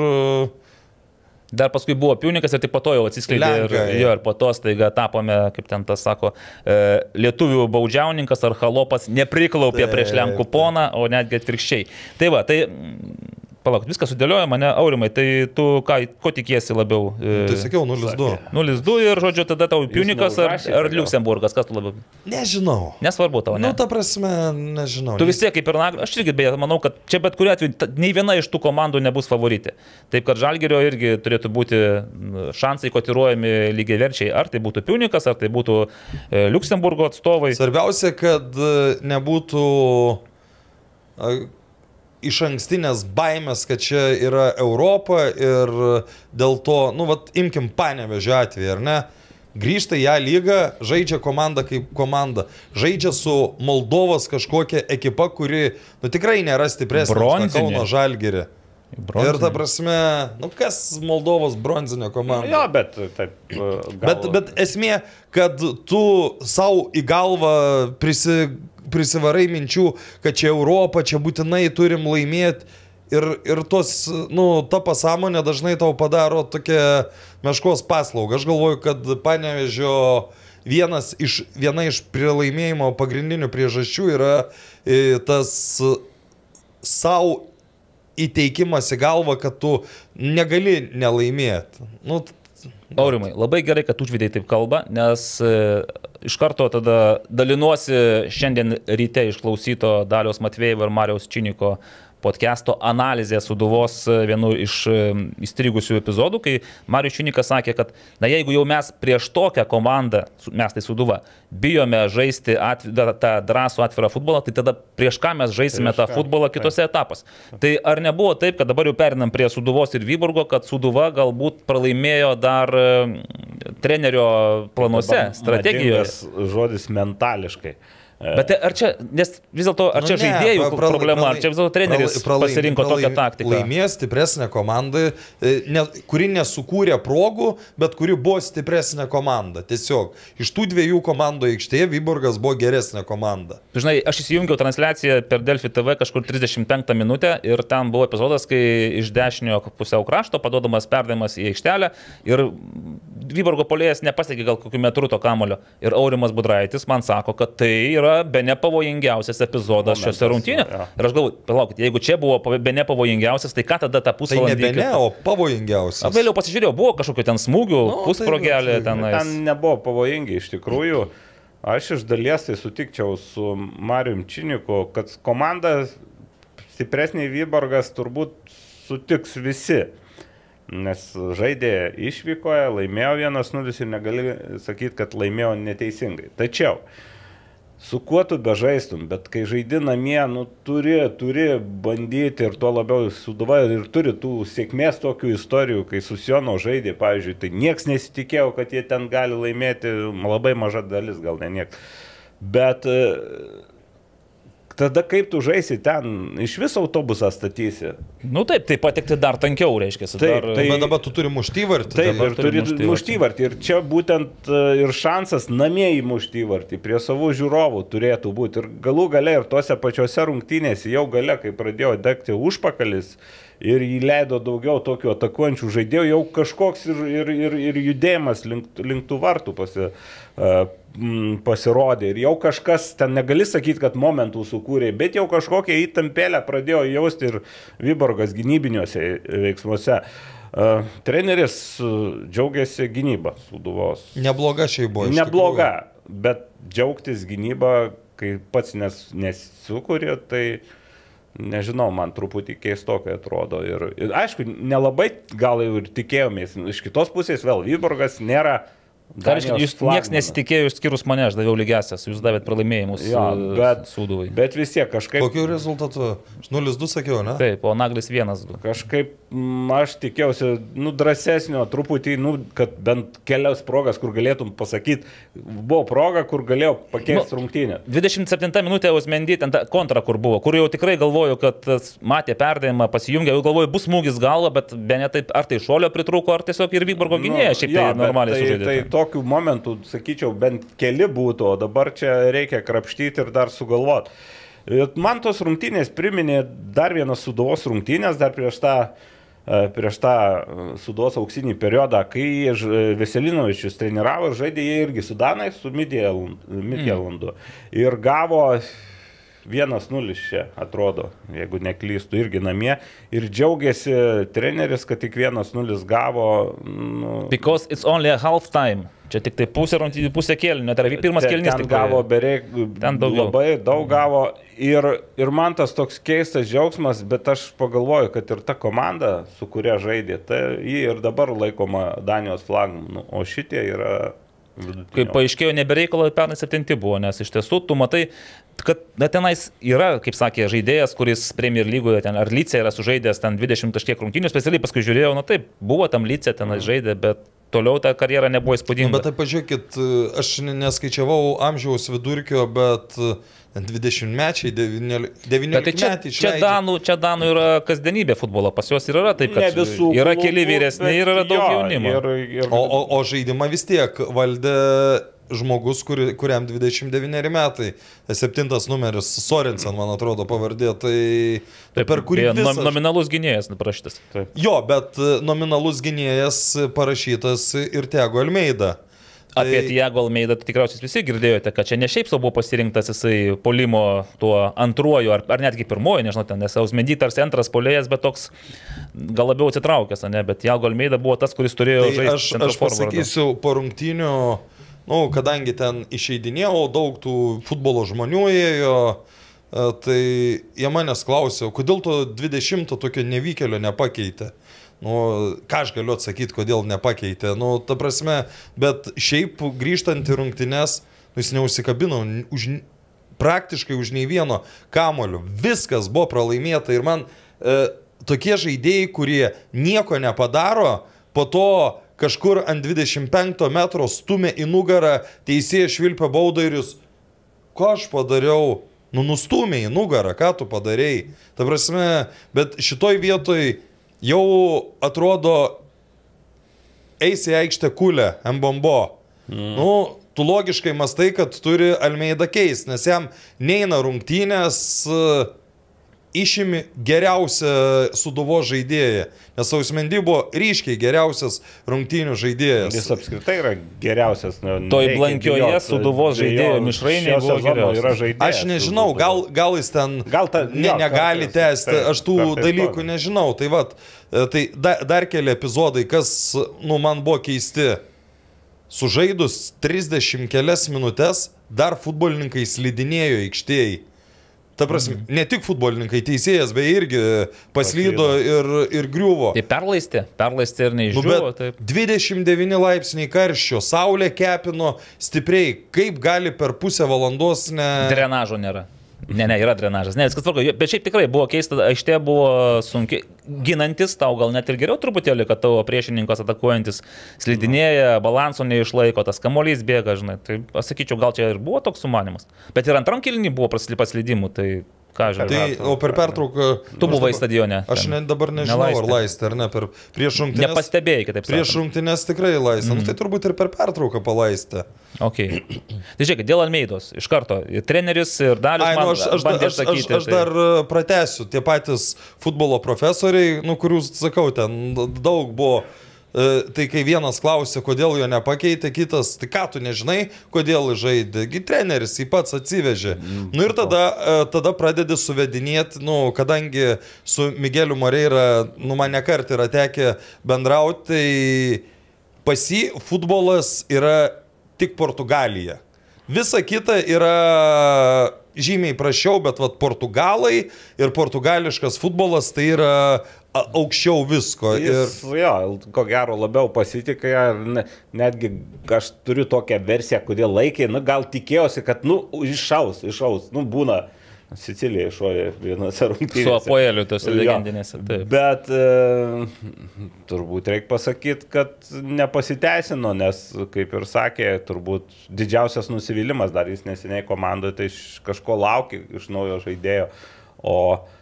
Dar paskui buvo Piunikas ir tik po to jau atsiskleidė ir, jo, ir po to staiga tapome, kaip ten tas sako, e, lietuvių baudžiauninkas ar chalopas nepriklaupė prieš Lenkų poną, o netgi atvirkščiai. Tai va, tai... Palauk, viską sudėlioja mane, Aurimai, tai tu ką, ko tikiesi labiau? Tai sakiau, nulis du. nulis du ir, žodžiu, tada tau Piunikas ar, ar Liuksemburgas, kas tu labiau? Nežinau. Nesvarbu tau, ne? Nu, ta prasme, nežinau. Tu vis tiek kaip ir Naglis, aš irgi beje, manau, kad čia bet kuriuo atveju nei viena iš tų komandų nebus favoritė. Taip, kad Žalgirio irgi turėtų būti šansai kotiruojami lygiai verčiai, ar tai būtų Piunikas, ar tai būtų Liuksemburgo atstovai. Svarbiausia, kad nebūtų... iš ankstinės baimės, kad čia yra Europa ir dėl to, nu, vat, imkim Panevėžio atvejį, ar ne? Grįžta į ją lygą, žaidžia komanda kaip komanda. Žaidžia su Moldovos kažkokia ekipa, kuri, nu, tikrai nėra stipresnė už Kauno Žalgirį. Bronzinė. Ir ta prasme, nu, kas Moldovos bronzinė komanda? Jo, bet taip. Galva. Bet, bet esmė, kad tu savo į galvą prisi... prisivarai minčių, kad čia Europa, čia būtinai turim laimėti ir, ir tos, nu, ta pasąmonė dažnai tau padaro tokią meškos paslaugą. Aš galvoju, kad Panevėžio vienas iš, viena iš pralaimėjimo pagrindinių priežasčių yra e, tas savo įteikimas į galvą, kad tu negali nelaimėti. Nu, Aurimai, labai gerai, kad užvidai taip kalba, nes iš karto tada dalinuosi šiandien ryte išklausyto Daliaus Matvėjevo ir Mariaus Činiko podcast'o analizė Sūduvos vienu iš įstrigusių epizodų, kai Marius Činikas sakė, kad na jeigu jau mes prieš tokią komandą, mes tai Sūduva, bijome žaisti atv... tą drąsų atvirą futbolą, tai tada prieš ką mes žaisime prieš tą ką? futbolą kitose etapas. Tai ar nebuvo taip, kad dabar jau perinam prie Sūduvos ir Vyborgo, kad Sūduva galbūt pralaimėjo dar trenerio planuose, strategijoje? Žodis mentališkai. Bet ar čia, nes vis dėlto, ar čia nu, ne, žaidėjų pralai, problema, pralai, ar čia vis dėlto treneris pralai, pasirinko pralai, tokią taktiką? Laimėjo stipresnė komanda, ne, kuri nesukūrė progų, bet kuri buvo stipresnė komanda. Tiesiog iš tų dviejų komandų aikštėje Vyborgas buvo geresnė komanda. Žinai, aš įsijungiau transliaciją per Delfi T V kažkur trisdešimt penktą minutę ir ten buvo epizodas, kai iš dešinio pusiau krašto paduodamas perdavimas į aikštelę ir Vyborgo puolėjas nepasiekė gal kokiu metru to kamulio. Ir Aurimas Budraitis man sako, kad tai yra be nepavojingiausias epizodas Momentas, šiose rungtynėse. Ja. Ir aš galvoju, palaukit, jeigu čia buvo be nepavojingiausias, tai ką tada tą pusvalandį? Tai ne be ne, o pavojingiausias. A, vėliau pasižiūrėjau, buvo kažkokiu ten smūgių, no, pusprogelė tai, ten. Ten nebuvo pavojingi, iš tikrųjų. Aš iš dalies tai sutikčiau su Marium Činiku, kad komanda stipresnė Vyborgas turbūt sutiks visi. Nes žaidė išvykoje, laimėjo vienas nulis ir negali sakyti, kad laimėjo neteisingai. Tačiau, su kuo tu bežaistum, bet kai žaidi namie, nu, turi, turi bandyti ir tuo labiau Sūduva ir turi tų sėkmės tokių istorijų, kai su Siono žaidė, pavyzdžiui, tai nieks nesitikėjo, kad jie ten gali laimėti, labai maža dalis, gal ne nieks. Bet tada kaip tu žaisi ten, iš viso autobusą statysi. Nu taip, tai patekti dar tankiau, reiškia. Taip, dar... tai, bet dabar tu turi muštyvartį. Taip, ir turi muštyvartį. muštyvartį. Ir čia būtent ir šansas namie į muštyvartį, prie savų žiūrovų turėtų būti. Ir galų gale ir tose pačiose rungtynėse jau gale, kai pradėjo degti užpakalis ir įleido daugiau tokių atakuojančių žaidėjų, jau kažkoks ir, ir, ir, ir judėjimas link, link tų vartų pasi, uh, pasirodė. Ir jau kažkas, ten negali sakyti, kad momentų sukūrė, bet jau kažkokią įtampėlę pradėjo jausti ir Vyborgas gynybiniuose veiksmuose. Uh, treneris uh, džiaugiasi gynybą Sūduvos. Nebloga šiai buvo. Nebloga, bet džiaugtis gynybą, kai pats nes, nesukūrė, tai nežinau, man truputį keistokai atrodo. Ir, ir aišku, nelabai gal jau ir tikėjomės. Iš kitos pusės vėl Vyborgas nėra... Reiškia, jūs nieks nesitikėjo išskyrus mane, aš daviau lygiasias, jūs davėt pralaimėjimus ja, bet, Sūduvai. Bet vis tiek kažkaip... Kokiu rezultatu? nulis du sakiau, ne? Taip, o Naglis vienas du. Kažkaip m, aš tikėjausi, nu, drąsesnio, truputį, nu, kad bent kelias progas, kur galėtum pasakyti, buvo proga, kur galėjau pakeisti nu, rungtynę. dvidešimt septinta minutė Osmendy, ten ta kontra, kur buvo, kur jau tikrai galvoju, kad matė perdavimą, pasijungė, jau galvoju, bus smūgis galva, bet be ne taip, ar tai šolio pritrūko, ar tiesiog ir Vyborgo gynėja, šiaip tai normaliai tai, sužaidė. Tai tokių momentų, sakyčiau, bent keli būtų, o dabar čia reikia krapštyti ir dar sugalvoti. Man tos rungtynės priminė dar vienas Sūduvos rungtynės, dar prieš tą, prieš tą Sūduvos auksinį periodą, kai Veselinovičius treniravo ir žaidė jie irgi su Danais, su Midtjyllandu. Ir gavo vienas nulis čia, atrodo, jeigu neklystu, irgi namie. Ir džiaugiasi treneris, kad tik vienas nulis gavo. Nu, Because it's only a half time. Čia tik tai pusė, pusė kėlinio, tai yra pirmas kėlinys. Ten gavo beveik, labai daug gavo. Ir, ir man tas toks keistas džiaugsmas, bet aš pagalvoju, kad ir ta komanda, su kuria žaidė, tai ji ir dabar laikoma Danijos flagmanu, o šitie yra... Kaip paaiškėjo, nebereikalo pernai septinti buvo, nes iš tiesų tu matai, kad na, tenais yra, kaip sakė, žaidėjas, kuris Premier lygoje, ten, ar Lyce yra sužaidęs ten dvidešimt kažkiek rungtynių, specialiai paskui žiūrėjau, na taip, buvo tam Lyce, ten žaidė, bet toliau ta karjera nebuvo įspūdinga. Nu, bet tai pažiūrėkit, aš neskaičiavau amžiaus vidurkio, bet dvidešimtmečiai, devyniolikmečiai čia, čia, danų, čia Danų yra kasdienybė futbolo, pas juos ir yra taip, kad visų, yra keli vyresni ir yra daug jo, jaunimo. Ir, ir... O, o, o žaidimą vis tiek valdė žmogus, kur, kuriam dvidešimt devyneri metai, septintas numeris, Sorensen, man atrodo, pavardė, tai taip, per kurį visas... Nominalus gynėjas parašytas. Taip. Jo, bet nominalus gynėjas parašytas ir Thiago Almeida. Tai... Apie Thiago Almeidą tikriausiai visi girdėjote, kad čia ne šiaip sau buvo pasirinktas jisai polimo tuo antruoju, ar, ar netgi pirmoju, nežinau, ten nes Osmendy tarsi antras polėjas, bet toks gal labiau atsitraukęs, ne, bet Thiago Almeida buvo tas, kuris turėjo tai žaisti. Aš, aš pasakysiu, po rungtynių, nu, kadangi ten išeidinėjau, daug tų futbolo žmonių ėjo, tai jie manęs klausė, kodėl to dvidešimto tokio nevykėlio nepakeitė. Nu, ką aš galiu atsakyti, kodėl nepakeitė. Nu, ta prasme, bet šiaip grįžtant į rungtynes, nu, jis neužsikabino už, praktiškai už nei vieno kamulio. Viskas buvo pralaimėta ir man e, tokie žaidėjai, kurie nieko nepadaro, po to kažkur ant dvidešimt penkto metro stumė į nugarą, teisėjas švilpia baudą ir jūs, ką aš padariau? Nu, nustumė į nugarą, ką tu padarėjai. Ta prasme, bet šitoj vietoj jau atrodo eisi į aikštę kulę, Mbombo. Mm. Nu, tu logiškai mastai, kad turi Almeidą keist, nes jam neina rungtynės, išimi geriausią Sūduvos žaidėją, nes Ausmendy buvo ryškiai geriausias rungtynių žaidėjas. Jis apskritai yra geriausias. Nu, toj blankioje Sūduvos žaidėjo mišrainė buvo geriausias. Aš nežinau, gal, gal jis ten gal ta, ne, jo, negali kartais, tęsti, taip, aš tų dalykų to. Nežinau. Tai, vat, tai da, dar keli epizodai, kas nu, man buvo keisti. Sužaidus trisdešimt kelias minutės, dar futbolininkai slidinėjo aikštėje. Ta prasme, mm. ne tik futbolininkai, teisėjas, beje, irgi paslydo ir, ir griuvo. Tai perlaisti, perlaisti ir neišdžiuvo. Nu, dvidešimt devyni laipsniai karščio, saulė kepino stipriai, kaip gali per pusę valandos ne... Drenažo nėra. Ne, ne, yra drenažas. Ne, viskas tvarko. Bet šiaip tikrai buvo keista, aikštė buvo sunkiai. Ginantis, tau gal net ir geriau truputėlį, kad tavo priešininkas atakuojantis slidinėja, balanso neišlaiko, tas kamuolys bėga, žinai. Tai aš sakyčiau, gal čia ir buvo toks sumanimas. Bet ir antram kėlinį buvo paslydimų, tai ką žinai. Tai, o per pertrauką... Tu buvai stadione. Aš ne, dabar nežinau, nelaistė. Ar laistė, ar ne. Per, prieš rungtynės... Nepastebėjai, kitaip sakant. Prieš rungtynės tikrai laistė. Mm. Nu, tai turbūt ir per pertrauką palaistė. Ok. Tai žiūrėk, dėl Almeidos. Iš karto. Treneris ir Dalius Ai, nu, man aš, aš, bandė aš, sakyti. Aš, aš tai... dar pratęsiu. Tie patys futbolo profesoriai, nu, kurių, sakau, ten daug buvo. Tai kai vienas klausė, kodėl jo nepakeitė, kitas, tai ką tu nežinai, kodėl žaidė, gi treneris jį pats atsivežė. Mm, nu ir tada, tada pradedi suvedinėti, nu, kadangi su Migueliu Moreira, nu, man nekart yra tekę bendrauti, tai pas jį futbolas yra tik Portugalija. Visa kita yra žymiai prašiau, bet vat portugalai ir portugališkas futbolas tai yra aukščiau visko. Jis, ir... jo, ko gero labiau pasitikė, ne, netgi aš turiu tokią versiją, kodėl laikė, nu, gal tikėjausi, kad, nu, iššaus, iššaus, nu, būna Sicilija iššovė vienose rungtynėse. Su Apoeliu tose legendinėse, taip. Bet e, turbūt reikia pasakyti, kad nepasiteisino, nes, kaip ir sakė, turbūt didžiausias nusivylimas dar jis neseniai komandoje, tai iš kažko laukia iš naujo žaidėjo, o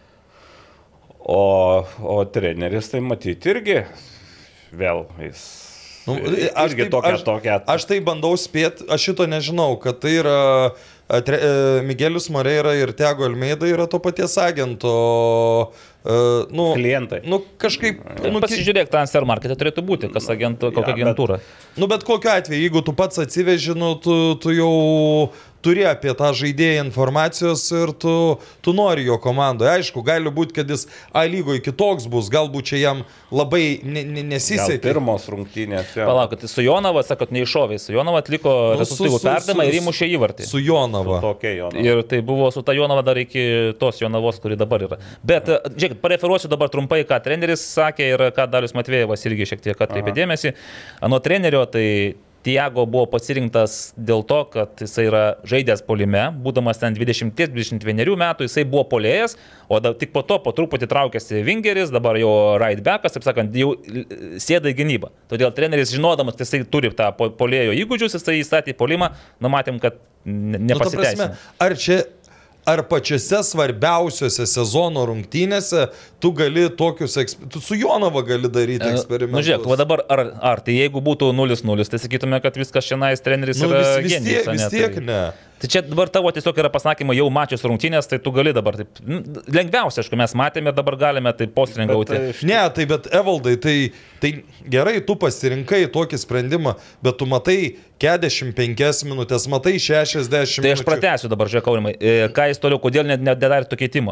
O, o treneris tai matyti irgi vėl jis. Nu, aš, irgi taip, tokia, aš, tokia. Aš tai bandau spėti, aš šito nežinau, kad tai yra tre, Miguelis Moreira ir Thiago Almeida yra to paties agento. Uh, nu, klientai. Nu, kažkaip. Nu, pasižiūrėk, transfer markete turėtų būti, kas agento, kokia ja, agentūra. Bet, nu, bet kokiu atveju, jeigu tu pats atsiveži, nu, tu, tu jau turi apie tą žaidėją informacijos ir tu, tu nori jo komandoje. Aišku, gali būti, kad jis A lygoje kitoks bus, galbūt čia jam labai ne, ne, nesisekė. Gal pirmos rungtynės. Ja. Palaukit, su Jonava, sakot, neiššovė. Su Jonava atliko nu, rezultatyvų perdavimą ir įmušė įvartį. Su Jonava. Su tokia Jonava. Ir tai buvo su ta Jonava dar iki tos Jonavos, kuri dabar yra. Bet, žiūrėkit, pareferuosiu dabar trumpai, ką treneris sakė ir ką Dalius Matvėjevas irgi šiek tiek atkreipė dėmesį. Nuo trenerio tai Thiago buvo pasirinktas dėl to, kad jisai yra žaidęs puolime, būdamas ten dvidešimt dvidešimt vienerių metų, jisai buvo puolėjas, o da, tik po to po truputį traukėsi vingeris, dabar jau right backas, taip sakant, jau sėda į gynybą. Todėl treneris, žinodamas, kad jisai turi tą puolėjo įgūdžius, jisai įstatė į puolimą, numatėm, kad nepasiteisino. Nu, ar čia Ar pačiose svarbiausiose sezono rungtynėse tu gali tokius, tu su Jonava gali daryti eksperimentus? Nu, žiūrėk, va dabar, ar, ar tai jeigu būtų nulis nulis, tai sakytume, kad viskas šiandien treneris nu, yra vis, vis genijus. Tiek, vis tiek ne. Tai čia dabar tavo tiesiog yra pasakymai jau mačius rungtynės, tai tu gali dabar taip. Lengviausia, aišku, mes matėme ir dabar galime taip postrengauti. Bet, ne, tai bet Evaldai, tai, tai gerai, tu pasirinkai tokį sprendimą, bet tu matai keturiasdešimt penkias minutės, matai šešiasdešimt Tai aš pratęsiu dabar, žiūrėk, Aurimai, ką jis toliau, kodėl nedarė to keitimo.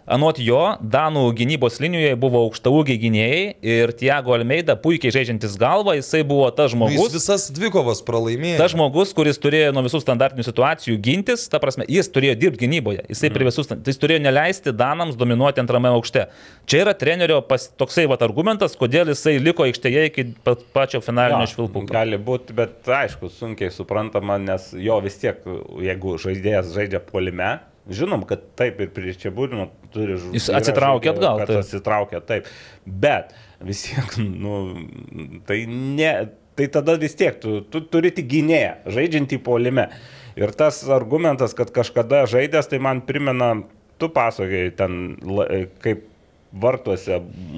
Anot jo, Danų gynybos linijoje buvo aukštaūgiai gynėjai ir Thiago Almeida, puikiai žaidžiantis galvą, jisai buvo tas žmogus. Jis visas dvikovas pralaimėjo. Tas žmogus, kuris turėjo nuo visų standartinių situacijų gintis, ta prasme, jis turėjo dirbti gynyboje, jisai mm. prie visus, jis turėjo neleisti Danams dominuoti antrame aukšte. Čia yra trenerio pas, toksai vat argumentas, kodėl jisai liko aikštėje iki pačio finalinio ja, švilpuko. Gali būti, bet aišku, sunkiai suprantama, nes jo vis tiek, jeigu žaidėjas žaidžia puolime, žinom, kad taip ir prieš čia būrino turi žūti. Jis atsitraukė atgal. Kad atsitraukė, taip. Bet vis tiek, nu, tai, ne, tai tada vis tiek, tu, tu turi tik gynėją, žaidžiantį puolime. Ir tas argumentas, kad kažkada žaidęs, tai man primena, tu pasakėjai ten, kaip vartuose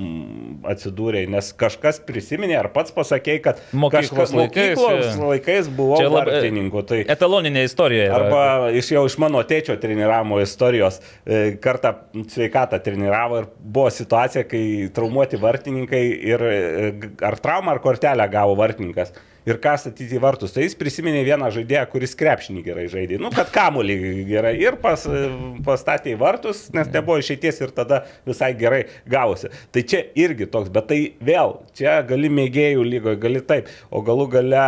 atsidūrė, nes kažkas prisiminė, ar pats pasakėjai, kad mokyklos kažkas laikais, mokyklos laikais buvo vartininkų. Tai etaloninė istorija. Yra. Arba iš jau iš mano tėčio treniravimo istorijos kartą sveikatą treniravo ir buvo situacija, kai traumuoti vartininkai ir ar traumą, ar kortelę gavo vartininkas. Ir ką statyti į vartus. Tai jis prisiminė vieną žaidėją, kuris krepšinį gerai žaidė. Nu, kad kamuolį gerai. Ir pas, pastatė į vartus, nes nebuvo išeities ir tada visai gerai gavosi. Tai čia irgi toks, bet tai vėl, čia gali mėgėjų lygoje, gali taip. O galų gale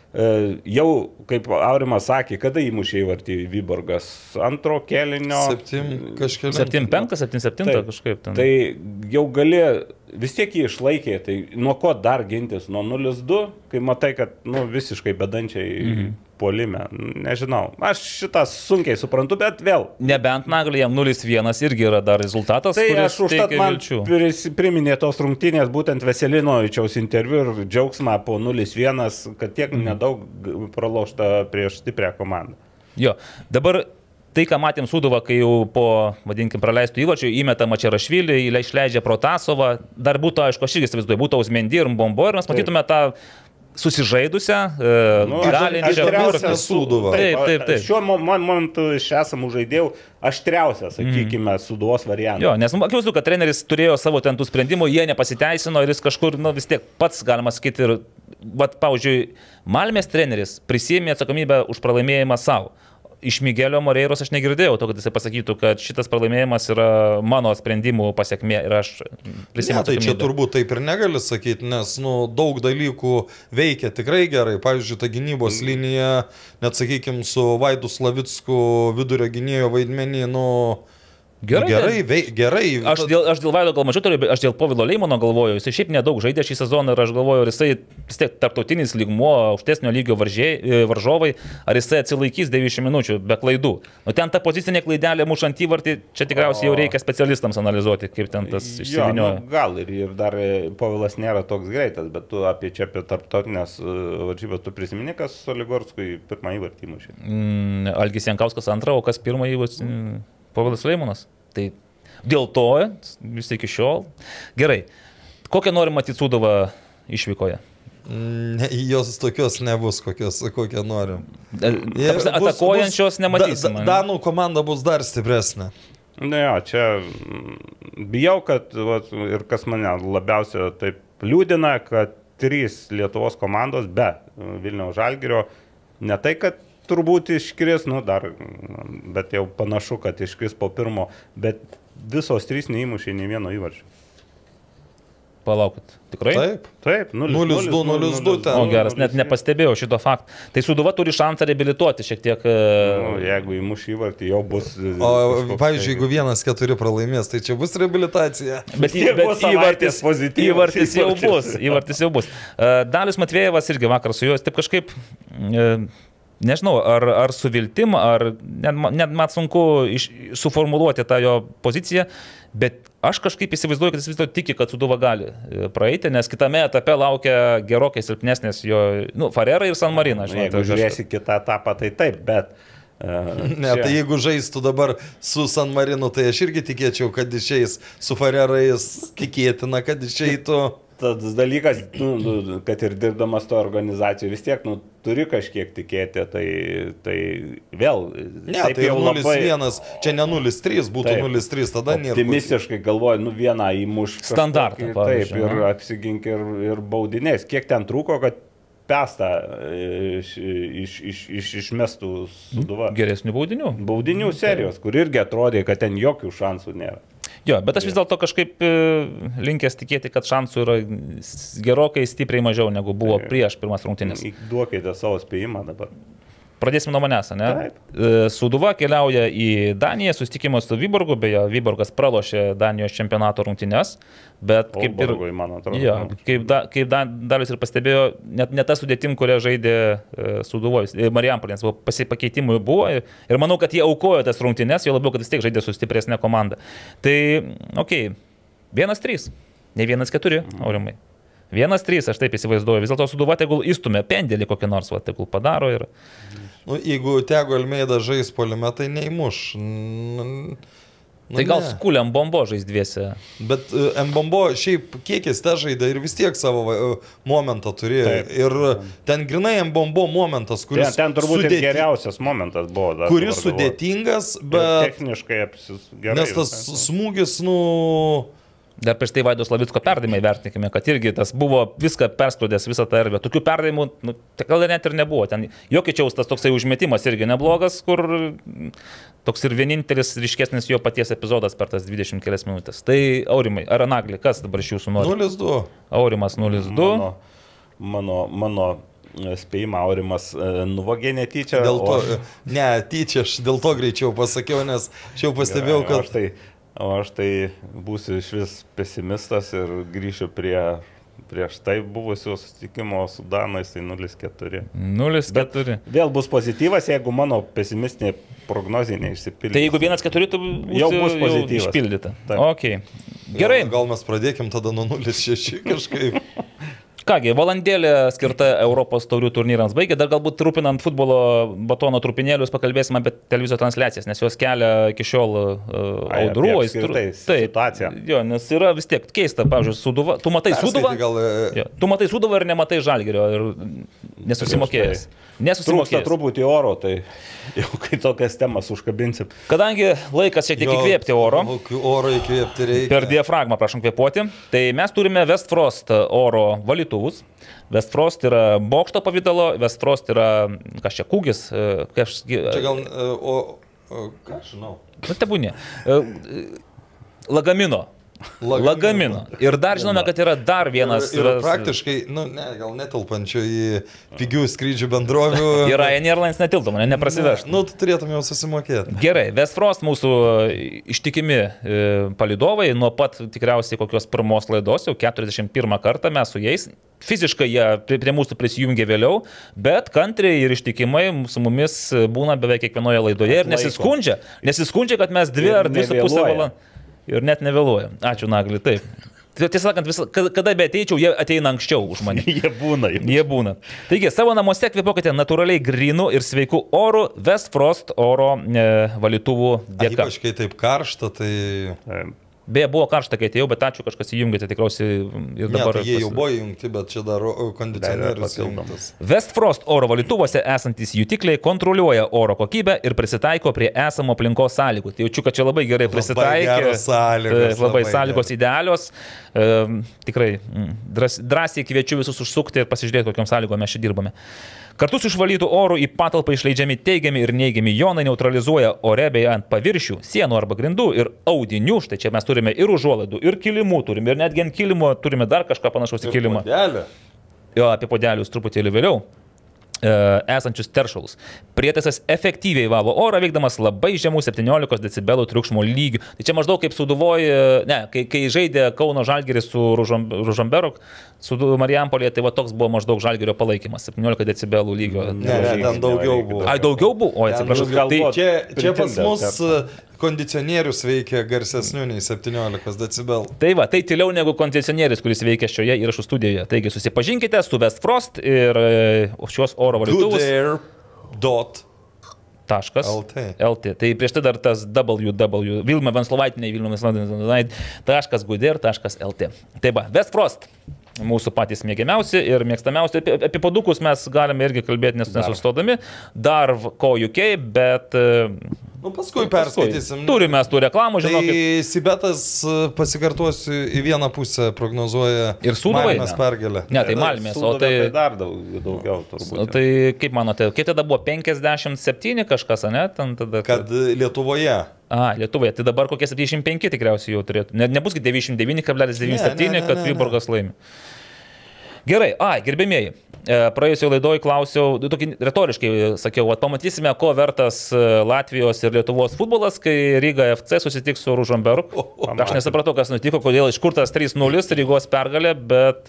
jau, kaip Aurimas sakė, kada įmušė įvartį Vyborgas? Antro kėlinio. Septim kažkaip. Septim penktą, septim septintą kažkaip. Ten. Tai jau gali, vis tiek jį išlaikė, tai nuo ko dar gintis? Nuo nulis du, kai matai, kad nu, visiškai bedančiai mhm. puolime. Nežinau. Aš šitą sunkiai suprantu, bet vėl. Nebent Nagliui jam nulis vienas irgi yra dar rezultatas, tai kuris aš užtat man vilčių. Priminė tos rungtynės, būtent Veselinovičiaus interviu ir džiaugsmą po nulis vienas, kad tiek mhm. nedaug pralaužta prieš stiprią komandą. Jo, dabar tai, ką matėm Sūduvą, kai jau po, vadinkim, praleistų įvarčių įmeta Mačerašvilį, išleidžia Protasovą, dar būtų, aišku, aš irgi įsivaizduoju, būtų Ausmendy ir Mbombo ir mes matytume tą susižaidusią, nu, galinčią Sūduvą. Taip, taip, taip. Šiuo momentu iš esamų žaidėjų aštriausias, sakykime, mm. Sūduvos variantas. Jo, nes akivaizdu, kad treneris turėjo savo ten tų sprendimų, jie nepasiteisino ir jis kažkur, nu vis tiek pats, galima sakyti, ir, vat, pavyzdžiui, Malmės treneris prisėmė atsakomybę už pralaimėjimą savo. Iš Miguelio Moreiros aš negirdėjau to, kad jisai pasakytų, kad šitas pralaimėjimas yra mano sprendimų pasiekmė ir aš prisiimu atsakomybę. Tai čia turbūt taip ir negali sakyti, nes nu, daug dalykų veikia tikrai gerai. Pavyzdžiui, ta gynybos linija, net sakykime, su Vaidu Slavicku vidurio gynėjo vaidmenį, nu... Gerai, gerai, vei, gerai. Aš dėl, aš dėl Vaido gal mažiau turiu, aš dėl Povilo Leimono galvoju, jisai šiaip nedaug žaidė šį sezoną ir aš galvoju, ar jisai vis tiek tarptautinis lygmuo, aukštesnio lygio varžė, varžovai, ar jisai atsilaikys devyniasdešimt minučių be klaidų. Nu ten ta pozicinė klaidelė mušant įvartį, čia tikriausiai jau reikia specialistams analizuoti, kaip ten tas išsivinioja. Nu, gal ir, ir dar Povilas nėra toks greitas, bet tu apie čia apie tarptautinės varžybas tu prisimeni, kas Soligorskui pirmą įvartį mušė? Mm, Algis Jankauskas antrą, o kas pirmą įvartį? Mm. Povilas Leimonas. Tai dėl to vis iki šiol. Gerai. Kokią nori matyti Sūduvą išvykoje? Ne, jos tokios nebus, kokios, kokią norim. Atakuojančios nematysim. Da, Danų komanda bus dar stipresnė. Na jo, čia bijau, kad vat, ir kas mane labiausiai taip liūdina, kad trys Lietuvos komandos be Vilniaus Žalgirio, ne tai, kad turbūt iškris, nu dar, bet jau panašu, kad iškris po pirmo, bet visos trys neįmušė nei vieno įvarčio. Palaukit, tikrai? Taip, taip, nulis du, nulis du ten. O geras, net nepastebėjau šito fakto. Tai Sūduva turi šansą reabilituoti šiek tiek. Nu, jeigu įmuš įvartį, jau bus... O, pavyzdžiui, jeigu vienas keturi pralaimės, tai čia bus reabilitacija. Bet, bet įvartis, įvartis jau bus. Įvartis jau bus. Dalius Matvėjevas irgi vakar su juos taip kažkaip... Nežinau, ar, ar su viltim, ar net, net man sunku iš, suformuluoti tą jo poziciją, bet aš kažkaip įsivaizduoju, kad jis vis dėlto tiki, kad Sūduva gali praeiti, nes kitame etape laukia gerokai silpnesnės jo, nu, Farera ir San Marina. Žinai, jeigu žiūrėsi kitą etapą, tai taip, bet... Uh, ne, tai jeigu žaistų dabar su San Marinu, tai aš irgi tikėčiau, kad išeis su Farerais, tikėtina, kad išeitų... Tas dalykas, nu, kad ir dirbdamas to organizacijų, vis tiek nu, turi kažkiek tikėti, tai, tai vėl... Ne, tai jau nulis vienas, čia ne nulis trys, būtų taip, nulis trys, tada nėra. Optimistiškai galvoju, nu vieną įmuš. Standartą. Taip, ir apsigink ir, ir baudinės. Kiek ten trūko, kad pestą iš, iš, iš, iš, išmestų Sūduva. Geresnių baudinių. Baudinių serijos, kur irgi atrodė, kad ten jokių šansų nėra. Jo, bet aš vis dėlto kažkaip e, linkęs tikėti, kad šansų yra gerokai stipriai mažiau negu buvo prieš pirmas rungtynės. Duokite savo spėjimą dabar. Pradėsime nuo manęs, ne? Taip. Sūduva keliauja į Daniją, susitikimas su Vyborgu, beje, Vyborgas pralošė Danijos čempionato rungtynes, bet kaip ir... Olborgui, man atrodo. Ja, kaip da, kaip da, Dalius ir pastebėjo, net ne ta sudėtim, kurią žaidė Sūduvojus, Marijampolės, pakeitimų buvo ir manau, kad jie aukojo tas rungtynes, jo labiau, kad vis tiek žaidė su stipresnė komanda. Tai, okei, okay, vienas trys, ne vienas keturi, Aurimai. Vienas trys, aš taip įsivaizduoju. Vis dėlto Sūduva tegul įstumė pendelį kokį nors, va, tegul padaro ir... Nu, jeigu Tego Almeida žais puolime, tai neįmuš. Nu, tai gal ne. Skulė Mbombo žais dviese. Bet uh, Mbombo šiaip kiekis te žaidė ir vis tiek savo uh, momentą turėjo. Taip. Ir ten grinai Mbombo momentas, kuris... Ten, ten turbūt sudėti... geriausias momentas buvo. Dar, kuris sudėtingas, bet... Techniškai apsis gerai. Nes tas smūgis, nu... Dar prieš tai Vaidos Slavicko perdavimai vertinkime, kad irgi tas buvo viską perskrudęs, visą tą erdvę. Tokių perdavimų, nu, gal net ir nebuvo. Ten Jokičiaus tas toksai užmetimas irgi neblogas, kur toks ir vienintelis ryškesnis jo paties epizodas per tas dvidešimt kelias minutės. Tai Aurimai, ar Anagli, kas dabar iš jūsų nori? nulis du. Aurimas nulis du. Mano, mano, mano spėjimą Aurimas nuvogė netyčia. Dėl to, o... ne, tyčia, aš dėl to greičiau pasakiau, nes aš jau pastebėjau, kad... Aš tai, o aš tai būsiu iš vis pesimistas ir grįšiu prie prieš tai buvusio susitikimo su Danais, tai nulis keturi. nulis keturi. Vėl bus pozityvas, jeigu mano pesimistinė prognozija neišsipildys. Tai jeigu vienas keturi, tu jau bus pozityvas. Jau išpildyta. Okay. Gerai. Gal, gal mes pradėkim tada nuo nulis šeši kažkaip. Kągi, valandėlė skirta Europos taurių turnyrams baigė, dar galbūt trupinant futbolo batono trupinėlius pakalbėsime apie televizijos transliacijas, nes jos kelia iki šiol uh, audrų. Taip, situacija. Jo, nes yra vis tiek keista, pavyzdžiui, Sūduva, tu matai Sūduvą, gal... jo, tu matai Sūduvą ir nematai Žalgirio ir nesusimokėjęs. Nesusimokėjęs. Trūksta truputį oro, tai jau kai tokias temas užkabinsim. Kadangi laikas šiek tiek jo, įkvėpti oro, oro įkvėpti reikia. Per diafragmą prašom kvėpuoti, tai mes turime Westfrost oro valytuvus. Westfrost yra bokšto pavydalo, Westfrost yra kažkia kūgis. Kaž... Čia gal, o, o ką žinau? Nu, tebūnė. Lagamino. Lagamino. Lagamino. Ir dar žinome, kad yra dar vienas. Ir, ir praktiškai, nu, ne, gal netelpančio į pigių skrydžių bendrovių. Ir Ryanair Airlines netildo, mane neprasivežtų. Ne, nu, tu turėtum jau susimokėti. Gerai, Westfrost mūsų ištikimi e, palydovai, nuo pat tikriausiai kokios pirmos laidos, jau keturiasdešimt pirmą kartą mes su jais. Fiziškai jie prie, prie mūsų prisijungia vėliau, bet kantriai ir ištikimai su mumis būna beveik kiekvienoje laidoje ir nesiskundžia. Nesiskundžia, kad mes dvi ar dvi su pusę valandą. Ir net nevėluoja. Ačiū, Nagli, taip. Tiesą sakant, vis, kada be ateičiau, jie ateina anksčiau už mane. Jie būna. Jie būna. Taigi, savo namuose kvėpuokite natūraliai grinu ir sveiku oru Westfrost oro e, valytuvų dėka. Ypač kai taip karšta, tai... Beje, buvo karšta, kai atėjau, bet ačiū, kažkas įjungėte tikriausiai ir dabar... Ne, tai jie jau buvo įjungti, bet čia dar kondicionierius įjungtas. Westfrost oro valytuvuose esantys jutikliai kontroliuoja oro kokybę ir prisitaiko prie esamo aplinkos sąlygų. Tai jaučiu, kad čia labai gerai prisitaikė. Labai geros sąlygos. Labai, labai sąlygos gerai. Idealios. E, tikrai drąs, drąsiai kviečiu visus užsukti ir pasižiūrėti, kokiam sąlygom mes čia dirbame. Kartu su išvalytų orų į patalpą išleidžiami teigiami ir neigiami jonai neutralizuoja ore beje ant paviršių, sienų arba grindų ir audinių. Štai čia mes turime ir užuolaidų, ir kilimų turime, ir netgi ant kilimo turime dar kažką panašaus į kilimą. Podelį. Jo, apie podelius truputėlį vėliau. Esančius teršalus. Prietaisas efektyviai valo orą, veikdamas labai žemų septyniolikos decibelų triukšmo lygių. Tai čia maždaug kaip Sūduvoje, ne, kai, kai žaidė Kauno Žalgiris su Ružomberok, su Marijampolėje, tai va toks buvo maždaug Žalgirio palaikymas, septyniolika decibelų lygio. Ne, ne, ten daugiau buvo. Ai, daugiau buvo? O, atsiprašau. Tai čia, čia pas mus kondicionierius veikia garsesniu nei septyniolikos decibelų. Tai va, tai tyliau negu kondicionierius, kuris veikia šioje įrašų studijoje. Taigi susipažinkite su Westfrost ir šios oro valytuvus. Goodair dot Taškas. L T. Tai prieš tai dar tas www. Vilma Venslovaitinė, Vilma Venslovaitinė. Taškas Goodair, taškas L T. Tai va, Westfrost. Mūsų patys mėgiamiausi ir mėgstamiausi. Apie, apie padukus mes galime irgi kalbėti nes, nesustodami. Darv ko U K, bet... Nu, paskui perskaitysim. Turime tų reklamų, žinokit. Tai Sibetas, pasikartosiu, į vieną pusę prognozuoja Ir Sūduvai. Malmės pergalę. Ne, tai Malmės, o tai... tai dar daug, daugiau turbūt. O tai kaip manote, kaip tada buvo penkiasdešimt septyni kažkas, ne? Ten tada... Kad Lietuvoje. A, Lietuvoje, tai dabar kokie septyniasdešimt penki tikriausiai jau turėtų. Ne, nebus devyniasdešimt devyni kablelis devyniasdešimt septyni, kad Vyborgas laimi. Gerai, a, gerbėmieji, praėjusioje laidoje klausiau, tokį retoriškai sakiau, at pamatysime, ko vertas Latvijos ir Lietuvos futbolas, kai Ryga F C susitiks su Ružomberg. Aš nesupratau, kas nutiko, kodėl iš kur tas trys nulis Rygos pergalė, bet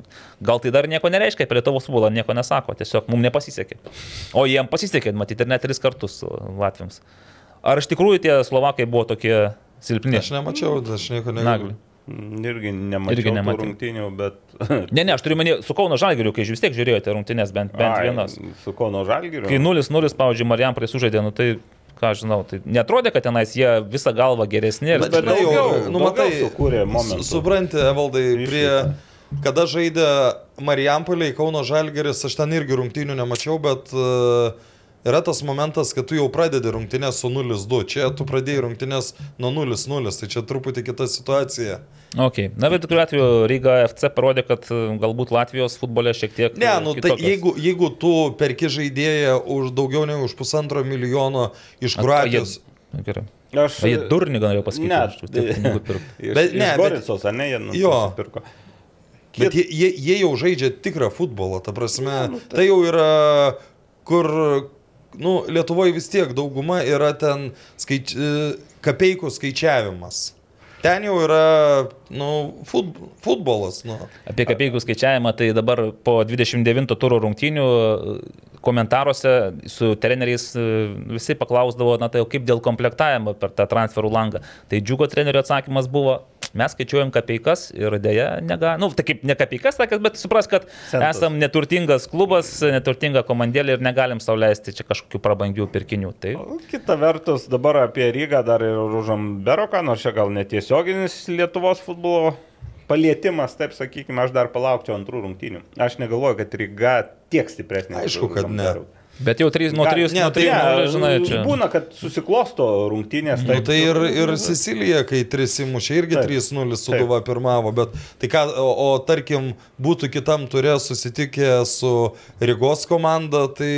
gal tai dar nieko nereiškia, apie Lietuvos futbolą nieko nesako, tiesiog mums nepasisekė. O jiem pasisekė, matyti, ir net tris kartus Latviams. Ar iš tikrųjų tie Slovakai buvo tokie silpni? Aš nemačiau, aš nieko negaliu. Irgi nemačiau Irgi tų rungtynių, bet... Ne, ne, aš turiu manį, su Kauno Žalgiriu, kai jūs vis tiek žiūrėjote rungtynės, bent, bent Ai, vienas. Su Kauno Žalgiriu? Kai nulis nulis, pavyzdžiui, Marijampolė sužaidė, nu tai, ką aš žinau, tai netrodė, kad tenais jie visą galvą geresni. Ir Bet stipresni. daugiau, nu, matai, sukūrė momentų. Supranti, Evaldai, prie... Kada žaidė Marijampolė, Kauno Žalgiris, aš ten irgi rungtynių nemačiau, bet... Uh, Yra tas momentas, kad tu jau pradedi rungtynės su nulis du. Čia tu pradėjai rungtynės nuo nulis nulis, tai čia truputį kita situacija. Ok, na bet kuriuo atveju Ryga F C parodė, kad galbūt Latvijos futbole šiek tiek... Ne, nu tai kitokios. jeigu, jeigu tu perki žaidėją už daugiau negu už pusantro milijono iš Kroatijos... A, gerai. Aš... A, jie durni gal jau pasakyti. Ne, už tiek pinigų pirkti. Iš, Bet iš ne, bet- Goricos, ar ne, jie Jo. nusipirko. Bet jie, jie, jie jau žaidžia tikrą futbolą, ta prasme. Ja, nu, tai... tai jau yra, kur... Nu, Lietuvoje vis tiek dauguma yra ten skaič... kapeikų skaičiavimas. Ten jau yra, nu, fut... futbolas, nu. Apie kapeikų skaičiavimą, tai dabar po dvidešimt devinto turo rungtynių komentaruose su treneriais visi paklausdavo, na tai jau kaip dėl komplektavimo per tą transferų langą. Tai Džiugo trenerio atsakymas buvo, mes skaičiuojam kapeikas ir dėja nega, nu tai kaip ne kapeikas, sakęs, bet supras, kad Centus. esam neturtingas klubas, neturtinga komandėlė ir negalim sau leisti čia kažkokių prabangių pirkinių. Tai... Kita vertus, dabar apie Rygą dar ir Ružomberoką, nors čia gal netiesioginis Lietuvos futbolo palietimas, taip sakykime, aš dar palaukčiau antrų rungtynių. Aš negalvoju, kad Ryga tiek stipresnė. Aišku, kad ne. Bet jau trys, nuo Gal- trijų, ne, nuo trijų, Ne, žinai, čia. būna, kad susiklosto rungtynės. Nu, tai ir, ir Sicilija, kai tris įmušė, irgi Taip. trys nulis Taip. Sūduva pirmavo, bet tai ką, o, o tarkim, būtų kitam turė susitikę su Rygos komanda, tai,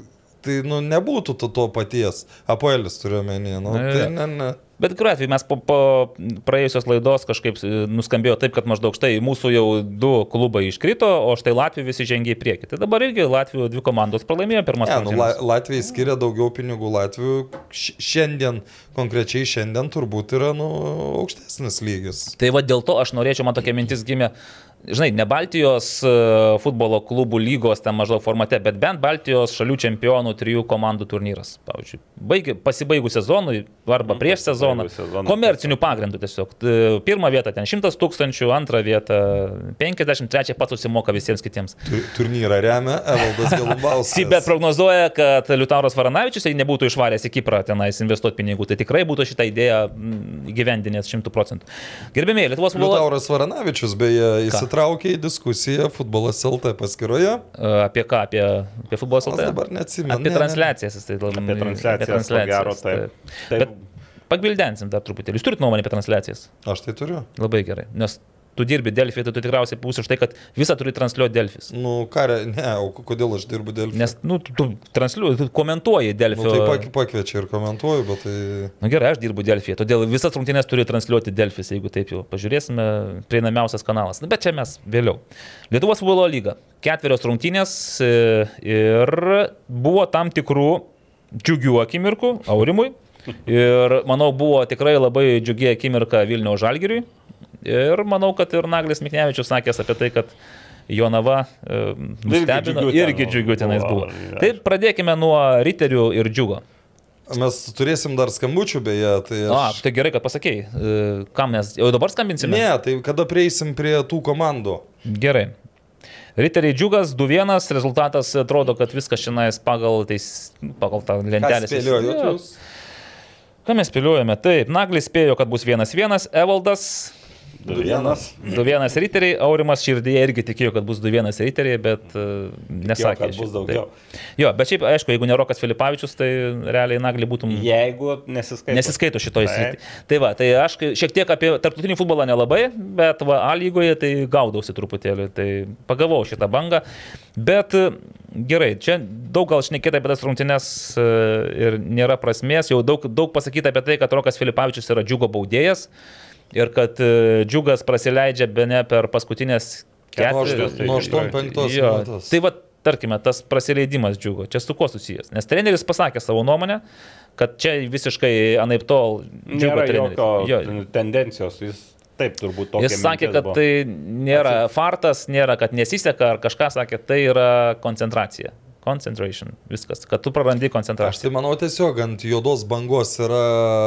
tai nu, nebūtų to, to paties. Apoelis turiu menį, nu, Ne, tai ne. ne, ne. Bet kuriuo atveju mes po, po praėjusios laidos kažkaip nuskambėjo taip, kad maždaug štai mūsų jau du klubai iškrito, o štai Latvijų visi žengė į priekį. Tai dabar irgi Latvijų dvi komandos pralaimėjo pirmas Ne, nu, La, rungtynes. Latvijai skiria daugiau pinigų, Latvijų š- šiandien, konkrečiai šiandien turbūt yra nu, aukštesnis lygis. Tai va dėl to aš norėčiau, man tokia mintis gimė, žinai, ne Baltijos e, futbolo klubų lygos ten maždaug formate, bet bent Baltijos šalių čempionų trijų komandų turnyras. Pavyzdžiui, baigi, pasibaigus sezonui arba Mhm, prieš sezoną, pasibaigus sezonui. komercinių pagrindų tiesiog. T- Pirmą vietą ten šimtas tūkstančių, antrą vietą penkiasdešimt, trečią pats susimoka visiems kitiems. Tu- Turnyrą remia Evaldas Galumbauskas. Sibet prognozuoja, kad Liutauras Varanavičius, jei nebūtų išvaręs į Kiprą tenais investuoti pinigų, tai tikrai būtų šitą idėją mm, įgyvendinęs šimtų procentų. Gerbėmiai, Lietuvos futbolo... Liutauras Varanavičius beje įsitraukė į diskusiją Futbolas L T paskyroje. E, Apie ką? Apie, apie futbolą Aš L T? dabar neatsimenu. Apie Ne, ne, ne. transliacijas. Jis tai labai- Apie transliacijas, ko gero, taip. Taip. Bet pagvildensim dar truputėlį. Jūs turite nuomonę apie transliacijas? Aš tai turiu. Labai gerai. Nes tu dirbi Delfį, tai tu tikriausiai būsi už tai, kad visą turi transliuoti Delfis. Nu, ką, re- ne, o k- kodėl aš dirbu dėl... Nes, nu, tu, tu transliuoji, tu komentuoji Nu, Delfio. tai pak- pakviečia ir komentuoju, bet tai... Na gerai, aš dirbu Delfyje, todėl visas rungtynės turi transliuoti Delfis, jeigu taip jau pažiūrėsime, prieinamiausias kanalas. Na, bet čia mes vėliau. Lietuvos futbolo lyga. Ketverios rungtynės e, ir buvo tam tikrų džiugių akimirkų Aurimui. Ir manau, buvo tikrai labai džiugi akimirka Vilniaus Žalgiriui. Ir manau, kad ir Naglis Miknevičius sakęs apie tai, kad Jonava e, nustebino, džiugių ten irgi džiugių tenais buvo, buvo. aišku. Tai pradėkime nuo Riterių ir Džiugo. Mes turėsim dar skambučių beje, tai A, aš... tai gerai, kad pasakėjai. E, Kam mes jau dabar skambinsime? Ne, tai kada prieisim prie tų komandų. Gerai. Riteriai Džiugas du vienas, rezultatas atrodo, kad viskas šiandien pagal, teis, pagal tą lentelę. Ką spėliojot jūs? Ką mes spėliojame? Taip, Naglis spėjo, kad bus vienas vienas, Evaldas du vienas. du vienas riteriai, Aurimas širdyje irgi tikėjo, kad bus du vienas riteriai, bet uh, nesakė. Kad bus daugiau. Taip. Jo, bet šiaip, aišku, jeigu ne Rokas Filipavičius, tai realiai Naglį būtum... Jeigu nesiskaito. Nesiskaito šitoj srity. Tai va, tai aš šiek tiek apie tarptautinį futbolą nelabai, bet va, A lygoje tai gaudausi truputėlį, tai pagavau šitą bangą. Bet gerai, čia daug gal šnekėta apie tas rungtynes ir nėra prasmės, jau daug, daug pasakyta apie tai, kad Rokas Filipavičius yra Džiugo baudėjas. Ir kad Džiugas prasileidžia bene per paskutinės ketverius. Nuo aštuoniasdešimt penktos minutės. Tai va, tarkime, tas prasileidimas Džiugo, čia su kuo susijęs? Nes treneris pasakė savo nuomonę, kad čia visiškai anaip tol Džiugo treneris. Jo. Tendencijos, jis taip turbūt tokia. Jis sakė, kad buvo. Tai nėra fartas, nėra, kad nesiseka ar kažką, sakė, tai yra koncentracija. Concentration, viskas, kad tu prarandi koncentraciją. Aš tai manau tiesiog ant juodos bangos yra...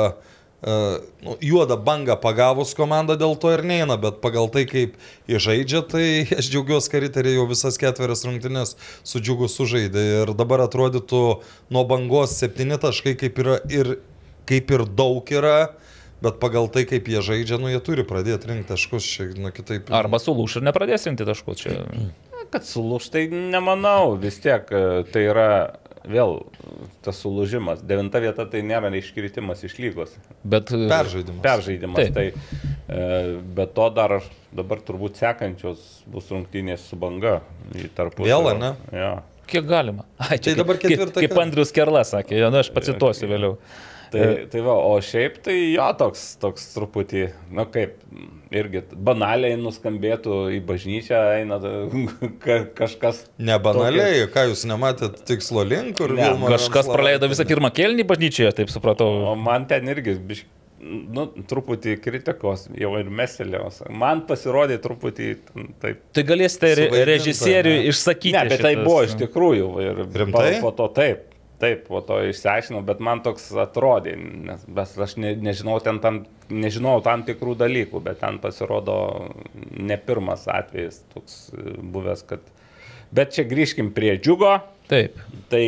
Uh, nu, juodą bangą pagavus komanda dėl to ir neina, bet pagal tai, kaip įžaidžia, tai aš džiaugiuosi, kad riteriai jau visas ketverias rungtynes su Džiugu sužaidė ir dabar atrodytų nuo bangos septyni taškai kaip, yra, ir, kaip ir daug yra, bet pagal tai, kaip jie žaidžia, nu jie turi pradėti rinkti taškus čia, nu kitaip. Arba sulūš ir nepradės rinkti taškus čia. Kad sulūš, tai nemanau, vis tiek tai yra... Vėl tas sulūžimas. Devinta vieta tai nėra iškritimas iš lygos. Bet peržaidimas. Peržaidimas. Tai, e, bet to dar dabar turbūt sekančios bus rungtynės su Banga. Vėl, ne? Ja. Kiek galima? Ai, čia tai dabar ketvirtą. Kaip, kaip Andrius Kerla sakė, jo, nu, aš pacituosiu vėliau. Tai, tai va, o šiaip tai jo toks, toks truputį, na kaip, irgi banaliai nuskambėtų į bažnyčią, eina ka, kažkas... Ne banaliai, tokio... ką jūs nematėt tikslo link, kur ne, kažkas praleido visą pirmą kėlinį bažnyčioje, taip supratau. O man ten irgi, biš, nu, truputį kritikos, jau ir meselėjos. Man pasirodė truputį taip... Tai galėsite režisieriui išsakyti. Ne, bet šitas... tai buvo iš tikrųjų. Ir rimtai? Po to taip. Taip, po to išsiaiškinau, bet man toks atrodė, nes aš ne, nežinau, ten tam, nežinau tam tikrų dalykų, bet ten pasirodo ne pirmas atvejis toks buvęs, kad... Bet čia grįžkim prie Džiugo. Taip. Tai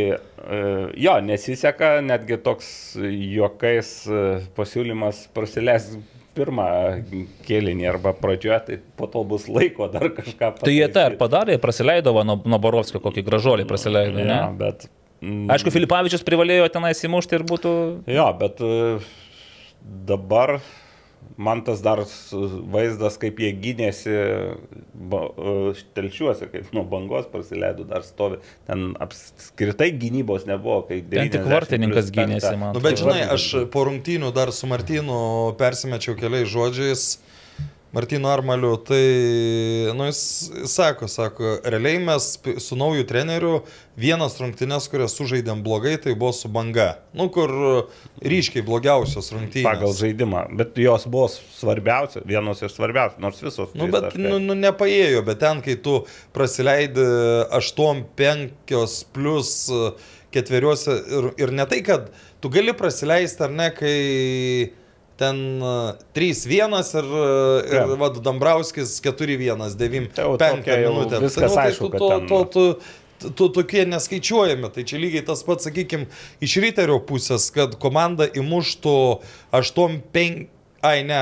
jo, nesiseka, netgi toks juokais pasiūlymas prasileisti pirmą kėlinį arba pradžioje, tai po to bus laiko dar kažką padaryti. Tai jie tą ir padarė, prasileido nuo, nuo Borovskio, kokį gražuolį prasileido, ne? Ja, bet... Aišku, Filipavičius privalėjo tenais įmušti ir būtų... Jo, bet dabar man tas dar vaizdas, kaip jie gynėsi telšiuose, kaip nuo Bangos prasileido, dar stovi. Ten apskritai gynybos nebuvo. Ten tik vartininkas gynėsi, man. Nu, bet žinai, aš po rungtynių dar su Martynu persimečiau keliais žodžiais. Martyno Armaliu, tai, nu, jis sako, sako, realiai mes su nauju treneriu vienas rungtynes, kurias sužaidėm blogai, tai buvo su Banga. Nu, kur ryškiai blogiausios rungtynės. Pagal žaidimą, bet jos buvo svarbiausios, vienos iš svarbiausios, nors visos. Nu, bet, nu, nu, nepaėjo, bet ten, kai tu prasileidi aštuom penkios plus ketveriuose ir, ir ne tai, kad tu gali prasileisti ar ne, kai... Ten trys vienas ir, ir vad, Dambrauskis keturi vienas, devyniasdešimt penktą minutę. Viskas tai, aišku, tu, kad ten... Tu, tu, tu, tu, tokie neskaičiuojami. Tai čia lygiai tas pats, sakykime, iš Riterio pusės, kad komanda įmuštų aštuom penki... Ai, ne.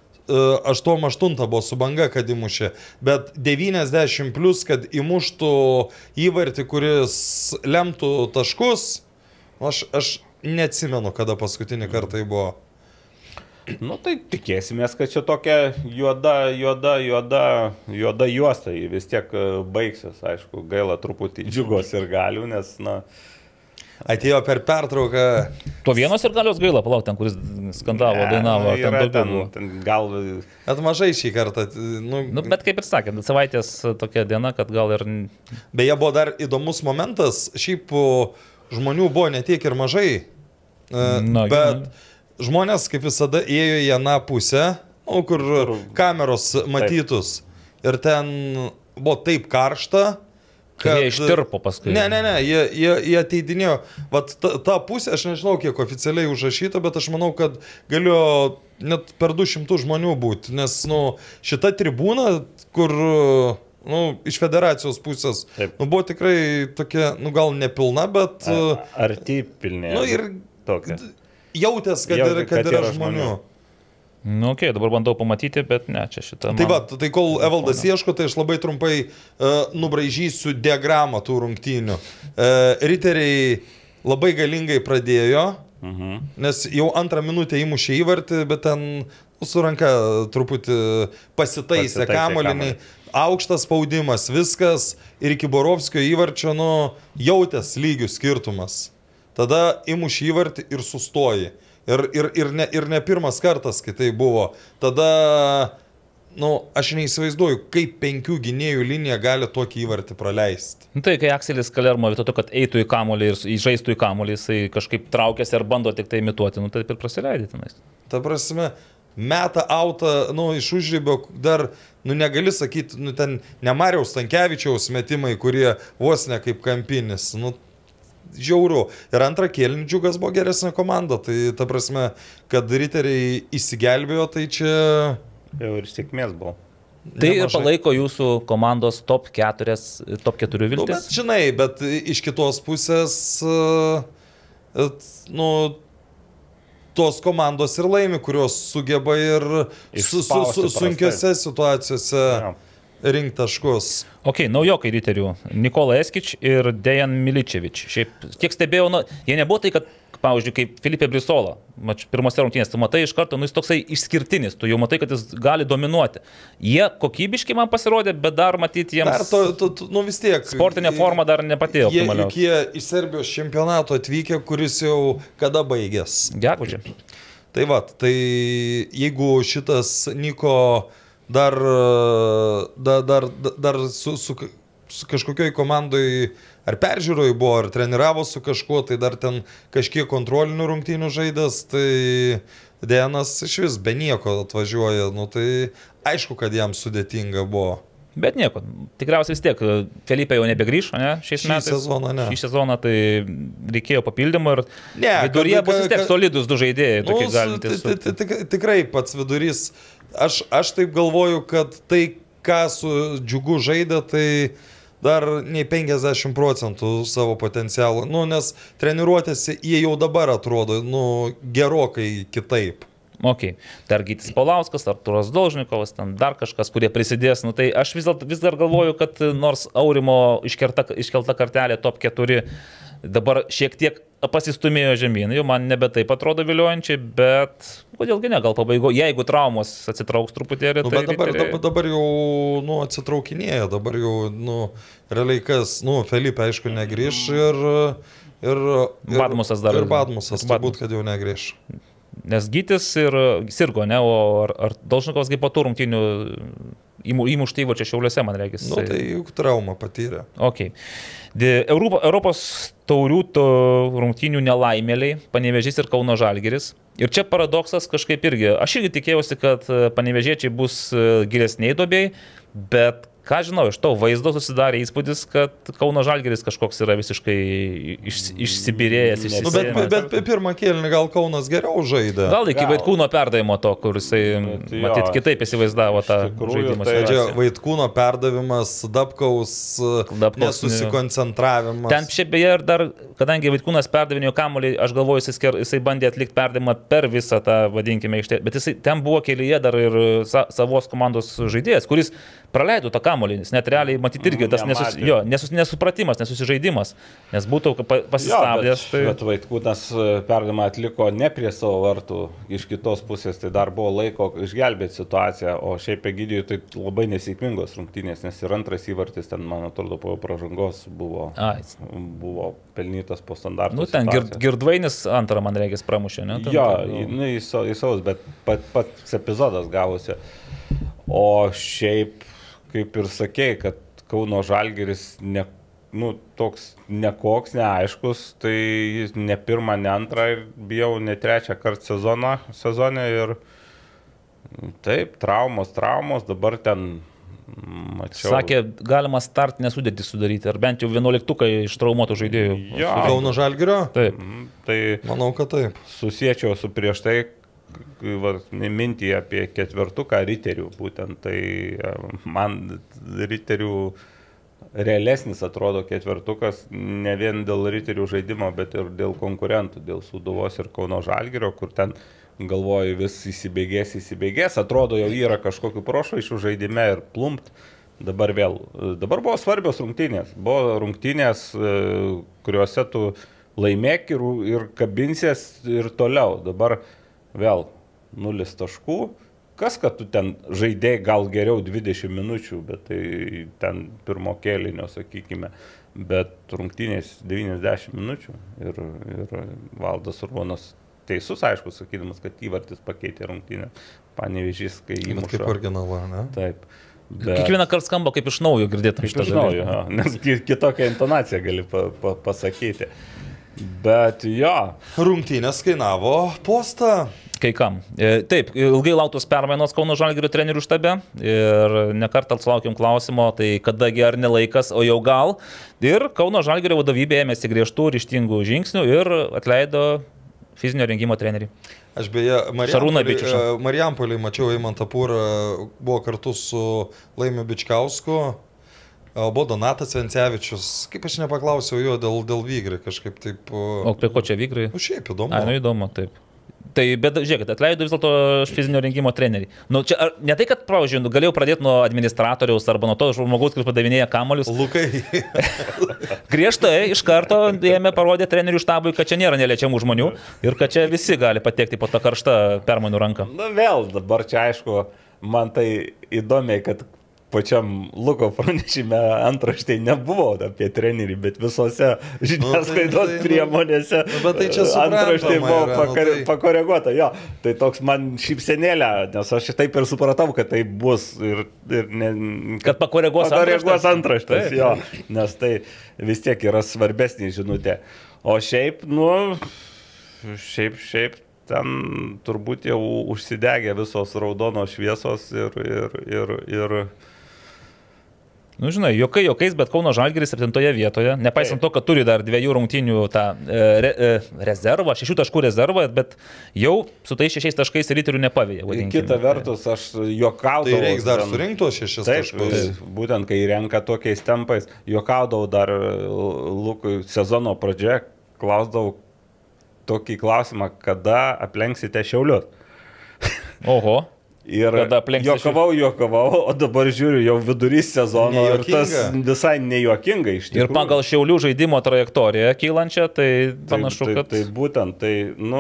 aštuom aštuntą buvo su Banga, kad įmušė. Bet devyniasdešimt plus, kad įmuštų įvartį, kuris lemtų taškus. Aš, aš neatsimenu, kada paskutinį kartą tai buvo. Nu tai tikėsimės, kad čia tokia juoda, juoda, juoda, juoda juosta, jį vis tiek baigsis, aišku, gaila truputį Džiugos ir galių, nes, na... Atėjo per pertrauką... To vienos ir galios gaila, palauk, ten, kuris skandavo, ne, dainavo, ten daugiau. Ten, ten gal... At mažai šį kartą. Nu... Nu, bet kaip ir sakė, savaitės tokia diena, kad gal ir... Beje, buvo dar įdomus momentas, šiaip žmonių buvo ne tiek ir mažai, Na, bet... Jau. Žmonės, kaip visada, ėjo į aną pusę, nu, kur kameros matytus. Taip. Ir ten buvo taip karšta, kad... Jie ištirpo paskui. Ne, ne, ne, jie, jie, jie ateidinėjo. Vat ta, ta pusė, aš nežinau, kiek oficialiai užrašyta, bet aš manau, kad galėjo net per du šimtus žmonių būti. Nes, nu, šita tribūna, kur... Nu, iš federacijos pusės. Taip. Nu, buvo tikrai tokia, nu, gal nepilna, bet... Arti pilnė. Nu, ir... Tokia. Jautės, kad, Jautė, yra, kad, kad yra žmonių. žmonių. Nu, okei, okay, dabar bandau pamatyti, bet ne, čia šitą. Tai va, tai kol Evaldas ieško, tai aš labai trumpai uh, nubraižysiu diagramą tų rungtynių. Uh, riteriai labai galingai pradėjo, mhm. nes jau antrą minutę įmušė įvartį, bet ten su ranka truputį pasitaisė, pasitaisė kamuolį. Aukštas spaudimas, viskas ir iki Borovskio įvarčio, nu, jautės lygių skirtumas. Tada įmušė įvartį ir sustoji. Ir, ir, ir, ne, ir ne pirmas kartas, kai tai buvo. Tada, nu, aš neįsivaizduoju, kaip penkių gynėjų linija gali tokį įvartį praleisti. Nu, tai kai Akselis Kalermo vietoj to, kad eitų į kamuolį ir įžaistų į kamuolį, jisai kažkaip traukėsi ar bando tik tai imituoti, nu, taip ir prasileidė tenais. Ta prasme, meta autą, nu, iš užribio dar, nu, negali sakyti, nu, ten ne Mariaus Stankevičiaus metimai, kurie vos ne kaip kampinis, nu, žiauru. Ir antrą kėlinį Džiugas buvo geresnė komanda. Tai ta prasme, kad riteriai įsigelbėjo, tai čia... Jau ir sėkmės buvo. Tai ir palaiko jūsų komandos top keturi, top keturi viltis? Nu, bet, žinai, bet iš kitos pusės, nu, tos komandos ir laimi, kurios sugeba ir su, su, su, sunkiose situacijose... Ja. Rinkti taškus. Ok, naujokai riterių. Nikola Eskič ir Dejan Miličevič. Šiaip, kiek stebėjau, nu, jie nebuvo tai, kad, pavyzdžiui, kaip Filipe Brisola, mač, pirmose rungtynės, tu matai iš karto, nu, jis toksai išskirtinis, tu jau matai, kad jis gali dominuoti. Jie kokybiškai man pasirodė, bet dar matyti jiems... Dar to, to, to, nu, vis tiek. Sportinė forma dar nepatėjo. Jie, juk jie iš Serbijos čempionato atvykę, kuris jau kada baigės. Gegužė. Tai va, tai jeigu šitas Niko... Dar, dar, dar, dar su, su, su kažkokioj komandoj ar peržiūroj buvo, ar treniravo su kažkuo, tai dar ten kažkiek kontrolinių rungtynių žaidęs, tai Dejanas iš vis be nieko atvažiuoja, nu tai aišku, kad jam sudėtinga buvo. Bet nieko, tikriausiai vis tiek, Felipe jau nebegrįš, ne, šiais šį metais. Sezoną, ne. Šį sezoną tai reikėjo papildymų ir ne, viduryje bus vis tiek solidus du žaidėjai, nu, tokie galintys. Tikrai pats vidurys. Aš, aš taip galvoju, kad tai, ką su Džiugu žaidė, tai dar nei penkiasdešimt procentų savo potencialą. Nu, nes treniruotėse jie jau dabar atrodo, nu, gerokai kitaip. Ok, dar Gytis Paulauskas, Arturas Dolžnikovas, ten dar kažkas, kurie prisidės. Nu, tai aš vis dar, vis dar galvoju, kad nors Aurimo iškelta, iškelta kartelė top keturi dabar šiek tiek pasistumėjo žemyn, jau man nebe taip atrodo viliojančiai, bet kodėlgi ne, gal pabaigo, jeigu traumos atsitrauks truputėlį. Nu, bet dabar, dabar, dabar jau nu, atsitraukinėja, dabar jau nu, realiai kas, nu, Felipe aišku negrįš ir, ir, ir Badmusas dar. Ir Badmusas, turbūt, kad jau negrįš. Nes Gytis ir sirgo, ne, o ar, ar Dolžnikovas kaip po tų rungtynių įmušti įvarčio Šiauliuose, man reikės. Nu, tai juk traumą patyrė. Ok. Europa, Europos taurių to rungtynių nelaimėliai, Panevėžys ir Kauno Žalgiris. Ir čia paradoksas kažkaip irgi. Aš irgi tikėjausi, kad panevėžiečiai bus gilesniai duobėjai, bet ką žinau, iš to vaizdo susidarė įspūdis, kad Kauno Žalgiris kažkoks yra visiškai iš, išsibirėjęs. Nu, bet, bet, bet pirmą kėlinį gal Kaunas geriau žaidė. Gal iki gal. Vaitkūno perdavimo to, kur jisai, tai matyt, jo, kitaip įsivaizdavo tą žaidimą. Tai čia Vaitkūno perdavimas, Dabkaus, Dabkaus nesusikoncentravimas. Ten šiaip beje ir dar, kadangi Vaitkūnas perdavinėjo kamuolį, aš galvoju, jisai, jisai bandė atlikti perdavimą per visą tą, vadinkime, aikštę, bet jisai ten buvo kelyje dar ir sa, savos komandos žaidėjas, kuris praleido tą kamuolį, net realiai matyti irgi tas nesus, jo, nesus, nesupratimas, nesusižaidimas, nes būtų pasistabdęs. Jo, bet, tai... bet Vaitkūnas perdavimą atliko ne prie savo vartų, iš kitos pusės, tai dar buvo laiko išgelbėti situaciją, o šiaip Egidijui tai labai nesėkmingos rungtynės, nes ir antras įvartis ten, man atrodo, po pražangos buvo, Ai. buvo pelnytas po standartų. Nu, ten gir, Girdvainis antrą, man reikės, pramušė, ne? Jo, nu, į savus, bet pat, pats epizodas gavosi. O šiaip kaip ir sakėjai, kad Kauno Žalgiris ne, nu, toks nekoks, neaiškus, tai jis ne pirmą, ne antrą ir bijau ne trečią kartą sezoną, sezone ir taip, traumos, traumos, dabar ten mačiau. Sakė, galima startinę sudėtį sudaryti, ar bent jau vienuoliktukai iš traumuotų žaidėjų. Jo. Kauno Žalgirio? Taip. Tai manau, kad taip. Susiečiau su prieš tai, va, mintį apie ketvertuką riterių, būtent tai man riterių realesnis atrodo ketvertukas ne vien dėl riterių žaidimo, bet ir dėl konkurentų, dėl Sūduvos ir Kauno Žalgirio, kur ten galvoju, vis įsibėgės, įsibėgės, atrodo jau yra kažkokiu prošvaišiu žaidime ir plumpt. Dabar vėl, dabar buvo svarbios rungtynės, buvo rungtynės, kuriuose tu laimėk ir, ir kabinsies ir toliau. Dabar vėl nulis taškų. Kas, kad tu ten žaidėjai gal geriau dvidešimt minučių, bet tai ten pirmo kėlinio, sakykime, bet rungtynės devyniasdešimt minučių ir, ir Valdas Urbonas teisus, aišku, sakydamas, kad įvartis pakeitė rungtynę. Panevėžys, kai įmuša. Bet kaip originalą, ne? Taip. Bet... Kiekvieną kartą skamba kaip iš naujo girdėtum šitą dalyką. Iš naujo, ja, nes kitokią intonaciją gali pa, pa, pasakyti. Bet jo. Rungtynės kainavo postą. Kai kam. Taip, ilgai lauktos permainos Kauno Žalgirio trenerių štabe ir nekartą sulaukėm klausimo, tai kadagi ar ne laikas, o jau gal. Ir Kauno Žalgirio vadovybė ėmėsi griežtų ryžtingų žingsnių ir atleido fizinio rengimo trenerį. Aš beje, Marijampolį mačiau Eimantą Pūrą, buvo kartu su Laimiu Bičkausku, buvo Donatas Vencevičius, kaip aš nepaklausiau jo dėl, dėl Vygrai kažkaip taip. O prie ko čia Vygrai? Nu šiaip įdomu. Ai, nu įdomu, taip. Tai, bet žiūrėkit, atleido vis dėlto fizinio rengimo trenerį. Nu, čia, ar, ne tai, kad, pavyzdžiui, nu, galėjau pradėti nuo administratoriaus arba nuo to žmogaus, kuris padavinėja kamuolius. Lukai. Griežtai iš karto ėmė parodė trenerių štabui, kad čia nėra neliečiamų žmonių ir kad čia visi gali patekti po tą karštą permainų ranką. Na vėl, dabar čia aišku, man tai įdomiai, kad pačiam Luko pranešime antraštėje nebuvo apie trenerį, bet visose žiniasklaidos nu, tai, priemonėse nu, bet tai čia antraštėje buvo yra, pakar, nu, tai... pakoreguota. Jo, tai toks man šypsenėlė, nes aš taip ir supratau, kad tai bus ir, ir ne, kad pakoreguos antraštės, antraštės tai, jo, nes tai vis tiek yra svarbesnė žinutė. O šiaip, nu, šiaip, šiaip, ten turbūt jau užsidegė visos raudonos šviesos ir, ir, ir, ir nu, žinai, jokai, jokais, bet Kauno Žalgiris septintoje vietoje, nepaisant to, kad turi dar dviejų rungtynių tą re, rezervą, šešių taškų rezervą, bet jau su tais šešiais taškais riterių nepavėja. Kita vertus, aš juokaudavau. Tai reiks dar surinkti šešis taip, taškus. Taip, būtent kai renka tokiais tempais, juokaudavau dar Lukui sezono pradžioje, klausdavau tokį klausimą, kada aplenksite Šiaulius. Oho. Ir juokavau, juokavau, o dabar žiūriu jau vidurys sezono ir tas visai nejuokinga iš tikrųjų. Ir pagal Šiaulių žaidimo trajektoriją kylančią, tai panašu, tai, kad... Tai, tai būtent, tai, nu,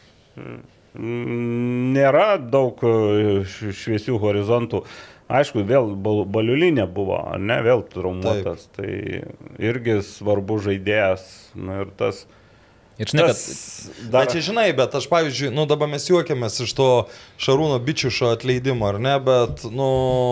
nėra daug šviesių horizontų. Aišku, vėl Baliulinė buvo, ne, vėl traumuotas, tai irgi svarbu žaidėjas, nu ir tas... Ir žinai, kad... Dar... Bet čia žinai, bet aš pavyzdžiui, nu dabar mes juokiamės iš to Šarūno Bičiušo atleidimo, ar ne, bet, nu,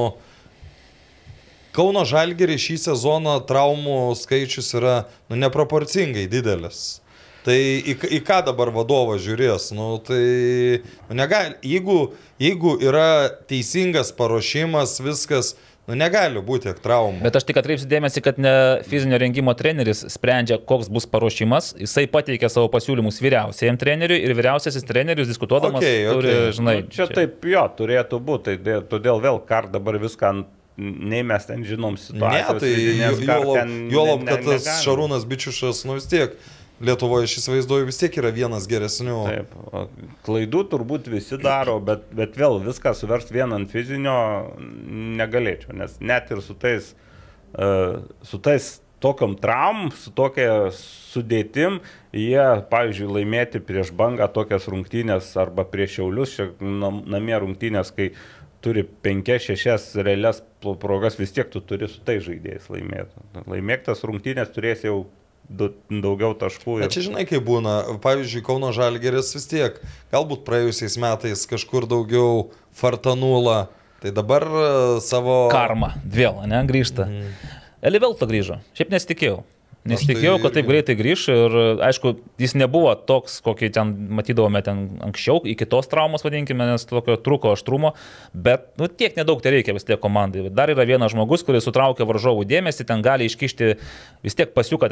Kauno Žalgirį šį sezoną traumų skaičius yra, nu, neproporcingai didelis. Tai į, į ką dabar vadovas žiūrės, nu, tai, nu, negali, jeigu, jeigu yra teisingas paruošimas, viskas... Nu, negali būti tiek traumų. Bet aš tik atkreipsiu dėmesį, kad ne fizinio rengimo treneris sprendžia, koks bus paruošimas. Jisai pateikia savo pasiūlymus vyriausiajam treneriui ir vyriausiasis trenerius diskutuodamas okay, okay. turi, žinai... Nu, čia, čia taip, jo, turėtų būti. Tai todėl vėl kar dabar viską, nei mes ten žinom situacijos. Ne, tai vidinės, juolab, juolab ne, kad tas negalim. Šarūnas Bičiušas, nu vis tiek, Lietuvoje aš įsivaizduoju, vis tiek yra vienas geresnių. Taip, klaidų turbūt visi daro, bet, bet vėl viską suverst vien ant fizinio negalėčiau, nes net ir su tais, su tais tokiom traum, su tokia sudėtim, jie, pavyzdžiui, laimėti prieš Bangą tokias rungtynės arba prieš Šiaulius, namie rungtynės, kai turi penkias, šešias realias progas, vis tiek tu turi su tai žaidėjais laimėti. Laimėktas rungtynės turės jau daugiau taškų. Ir... Na čia žinai, kaip būna, pavyzdžiui, Kauno Žalgiris vis tiek, galbūt praėjusiais metais kažkur daugiau fartanula, tai dabar savo... Karma, vėl, ne, grįžta. Mm. Eli Velta grįžo, šiaip nesitikėjau. Nesitikėjau, tai... kad taip greitai grįž ir, aišku, jis nebuvo toks, kokį ten matydavome ten anksčiau, iki tos traumos, vadinkime, nes tokio trūko aštrumo, bet, nu, tiek nedaug tai reikia vis tiek komandai. Dar yra vienas žmogus, kuris sutraukia varžovų dėmesį, ten gali iškišti vis tiek pasiuką ten kaip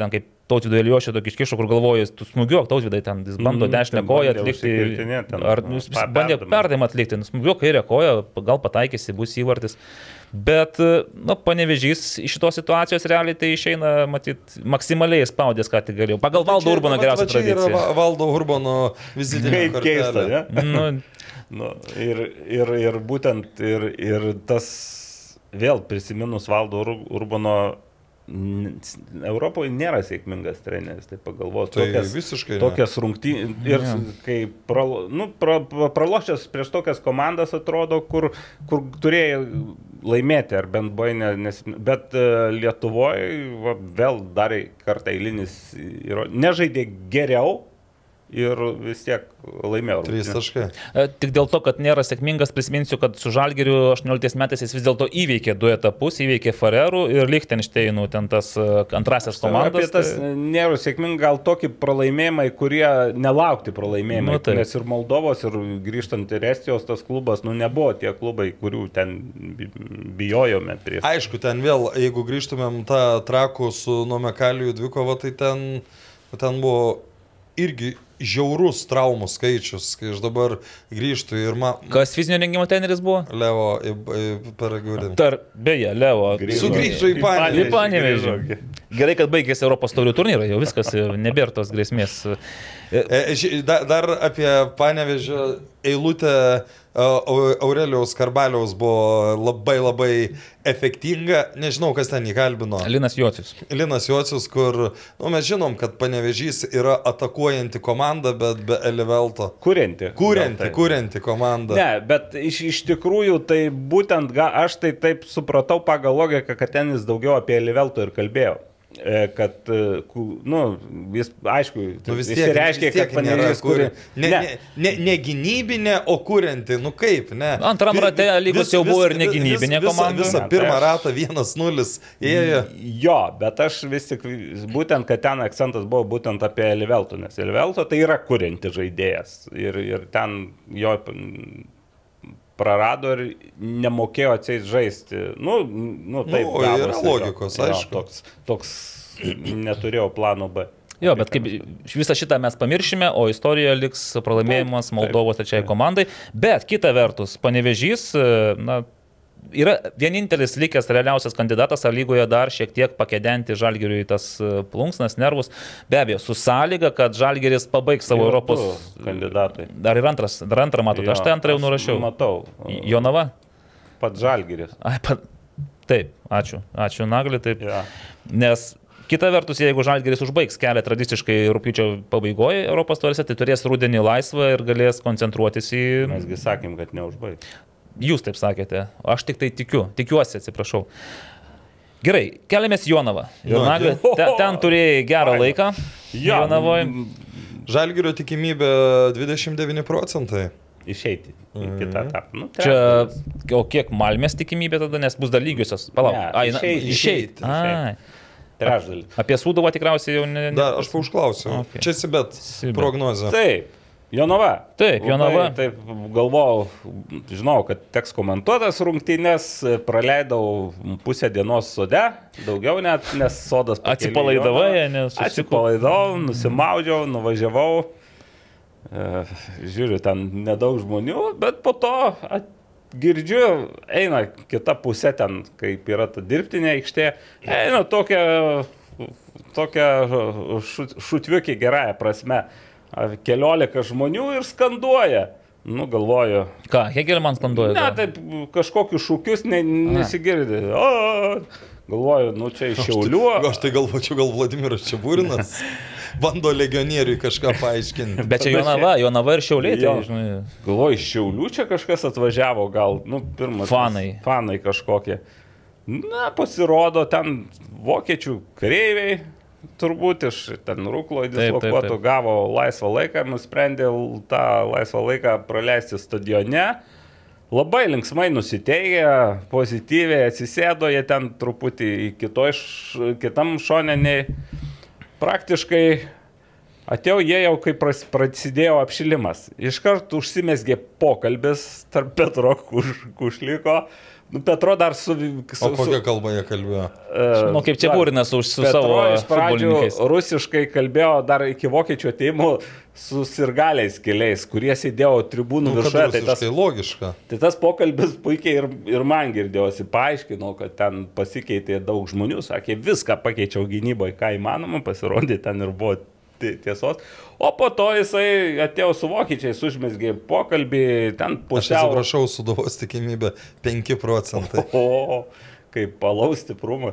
Tautvydo Eliošio tokį iškišo, kur galvoju, tu smūgiuok, Tautvidai ten, jis bando Mhm, dešinę ten koją bandė atlikti. užsikirtinėt ten, Ar nu, jis pa- bandė perdavimą. perdavimą atlikti, smūgiuok kairę koją, gal pataikysi, bus įvartis. Bet, nu, Panevėžys iš šitos situacijos realiai tai išeina, matyt, maksimaliai spaudės, ką tik galėjau. Pagal Valdo Urbono geriausią Čia yra tradiciją. Va- Valdo Urbono vizitinė Kaip keista, kortelė. ne? Nu, Nu, ir, ir, ir būtent ir, ir tas vėl prisiminus Valdo Ur- Urbono n- Europoje nėra sėkmingas treneris, tai pagalvos. Tai tokias, visiškai ne. tokias rungtynės ir Jo. kai pralo, nu, pra, pra- pralošęs prieš tokias komandas atrodo, kur, kur turėjo laimėti, ar bent buvo, ne, nes, bet uh, Lietuvoje va, vėl darė kartą eilinis, įro- nežaidė geriau. Ir vis tiek laimėjo. Trys taškai. E, Tik dėl to, kad nėra sėkmingas, prisiminsiu, kad su Žalgiriu aštuonioliktais metais jis vis dėlto įveikė du etapus, įveikė Farerų ir Lichtensteinų, ten tas e, antrasias komandas. Apie tas tai- nėra sėkminga, gal tokį pralaimėjimai, kurie nelaukti pralaimėjimai. Nu, taip. Nes ir Moldovos, ir grįžtant ir Estijos tas klubas, nu nebuvo tie klubai, kurių ten bi- bijojome prieš. Aišku, ten vėl, jeigu grįžtumėm tą trakų su Nomekalijų dvikovą, tai ten, ten buvo irgi žiaurus traumų skaičius, kai aš dabar grįžtu ir man... Kas fizinio rengimo treneris buvo? Levo į, į Paragūdį. Tar, beje, Leo. Grįžo. Sugrįžo į Panevėžį. Į Panevėžį. Grįžo. Gerai, kad baigėsi Europos taurių turnyrą, jau viskas, jau nebėra tos grėsmės. E, ži- da- Dar apie Panevėžio eilutę e, Au- Aurelijaus Karbaliaus buvo labai labai efektinga. Nežinau, kas ten įkalbino. Linas Jocius. Linas Jocius, kur, nu, mes žinom, kad Panevėžys yra atakuojanti komanda, bet be Elivelto. Kurianti. Kūrenti, Gal tai. kūrenti komanda. Ne, bet iš, iš tikrųjų tai būtent ga, aš tai taip supratau pagal logiką, kad ten jis daugiau apie Livelto ir kalbėjo. E, Kad, e, ku- nu, jis, aišku, Nu, vis jis tiek, reiškia, vis tiek kad nėra Panevėžys kur- kuri... Ne, ne, ne, ne gynybinė, o kūrenti, nu kaip, ne. Antram Vi- rate lygos vis- jau buvo vis- ir negynybinė vis- komanda. Visą Ne, tai pirmą aš- ratą vienas nulis ėjo. Jo, bet aš vis tik, būtent, kad ten akcentas buvo būtent apie Livelto, nes Livelto tai yra kurianti žaidėjas ir, ir ten jo mm, prarado ir nemokėjo atseit žaisti. Nu, nu taip, Nu, yra gavosi, logikos, jo, aišku. Toks, toks neturėjau plano B. Jo, bet kaip visą šitą mes pamiršime, o istorijoje liks pralaimėjimas Taip, Moldovos taip, trečiai taip. komandai. Bet kita vertus, Panevėžys, na, yra vienintelis likęs realiausias kandidatas, ar lygoje dar šiek tiek pakedenti Žalgiriui tas e, plunksnas, nervus. Be abejo, su sąlyga, kad Žalgiris pabaigs savo Yra Europos du kandidatai. Dar ir antras, dar antrą matote, aš tai antrą jau nurašiau. Matau. Jonava? Pats Žalgiris. Ai, pa... Taip, ačiū. Ačiū Nagliui, taip. Ja. Nes kita vertus, jeigu Žalgiris užbaigs kelią tradiciškai rugpjūčio pabaigoje Europos taurėse, tai turės rudenį laisvą ir galės koncentruotis į... Mesgi sakėm, kad neužbaigs. Jūs taip sakėte, aš tik tai tikiu, tikiuosi, atsiprašau. Gerai, keliamės į Jonavą. Ir Nu, Nagli, tai- ten, ten turėjai gerą Faina. laiką. Ja, Jonavoje. Žalgirio tikimybė dvidešimt devyni procentai. Išeiti į kitą etapą. Nu, Čia, trečdalis. o kiek Malmės tikimybė tada, nes bus dar lygiosios. Palauk, Ne, ai, na, išeit, išeit. išeit, Ai. Trečdalis. Apie Sūduvą tikriausiai jau ne. ne... Dar aš paužklausiu. Okay. Čia Sibet Sibet. prognozė. Taip, Jonava. Taip, Jonava. Labai, taip, galvojau, žinau, kad teks komentuotas rungtynės, praleidau pusę dienos sode, daugiau net, nes sodas pakeliui į Atsipalaidavai, Jonavą. ne, susiko- Atsipalaidavau, nusimaudžiau, nuvažiavau. E, Žiūriu, ten nedaug žmonių, bet po to at, girdžiu, eina kita pusė ten, kaip yra ta dirbtinė aikštė, eina tokia, tokia šut, šutviukė gerąją prasme. Keliolika žmonių ir skanduoja. Nu, galvoju. Ką, Hegelman skanduoja? Ne, gal? taip, kažkokius šūkius ne, nesigirdi. O, galvoju, nu čia iš Šiaulių. Aš tai galvočiau, gal Vladimiras Čiaburinas bando legionieriui kažką paaiškinti. Bet čia Jonava, Jonava ir Šiauliai. Tai, Jo. žinai, Galvoju, iš Šiaulių čia kažkas atvažiavo, gal, nu, pirmas. Fanai. Fanai kažkokie. Na, pasirodo, ten vokiečių kareiviai, turbūt iš ten Ruklo Taip, taip, dislokuotų, taip. gavo laisvą laiką, nusprendė tą laisvą laiką praleisti stadione. Labai linksmai nusiteigė, pozityviai atsisėdo, jie ten truputį į kitoj, š- kitam šoneniai. Praktiškai Atėjo jie jau, kai pras- prasidėjo apšilimas. Iškart užsimesgė pokalbis tarp Petro Kuš, Kušliko. Nu, Petro dar su... su O kokią kalbą jie kalbėjo? Nu, kaip čia Būrinas už su Petro savo iš pradžių futbolininkais. rusiškai kalbėjo dar iki vokiečių ateimų su sirgaliais keliais, kurie sėdėjo tribūnų Nu, kad viršuje. Tai tas, rusiškai logiška. tai tas pokalbis puikiai ir, ir man girdėjosi. Paaiškinau, kad ten pasikeitė daug žmonių, sakė, viską pakeičiau gynyboje, ką įmanoma, pasirodė ten ir buvo tiesos. O po to jisai atėjo su vokiečiais, užmesgė pokalbį, ten Aš pusiau... atsiprašau, suduvos tikimybė penki procentai. O, kaip palaus stiprumą.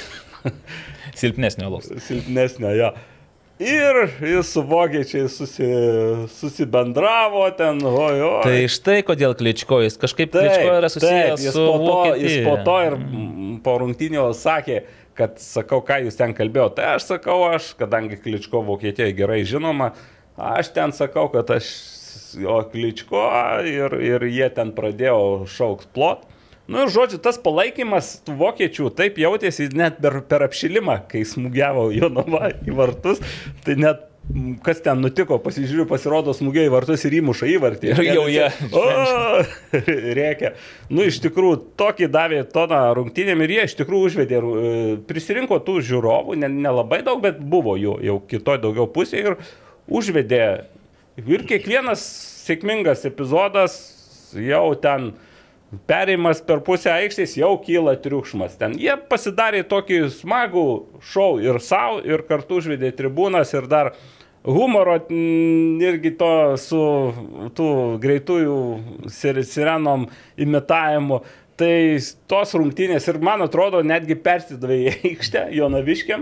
Silpnesnio alaus. Silpnesnio, jo. Ir jis su vokiečiais susi, susibendravo ten, oi, oi. Tai štai kodėl Kličko, jis kažkaip Kličko yra susijęs jis su po to, Vokietija. jis po to ir mm, po rungtynio sakė, kad sakau, ką jūs ten kalbėjau. Tai aš sakau, aš, kadangi Kličko Vokietijoje gerai žinoma, aš ten sakau, kad aš jo Kličko ir, ir jie ten pradėjo šaukt plot. Nu ir žodžiu, tas palaikymas tų vokiečių taip jautėsi net per, per apšilimą, kai smūgiavo Jonava į vartus, tai net kas ten nutiko, pasižiūriu, pasirodo smūgiai į vartus ir įmuša įvartį. Ir jau jie. O, reikia. Nu, iš tikrųjų, tokį davė toną rungtynėm ir jie iš tikrųjų užvedė, prisirinko tų žiūrovų, nelabai ne daug, bet buvo jų jau kitoj daugiau pusėje ir užvedė. Ir kiekvienas sėkmingas epizodas jau ten perėjimas per pusę aikštės, jau kyla triukšmas. Ten jie pasidarė tokį smagų šou ir savo, ir kartu užvedė tribūnas ir dar humoro irgi to su tų greitųjų sirenom imitavimu. Tai tos rungtynės ir man atrodo netgi persidavė į aikštę Jonaviškiam.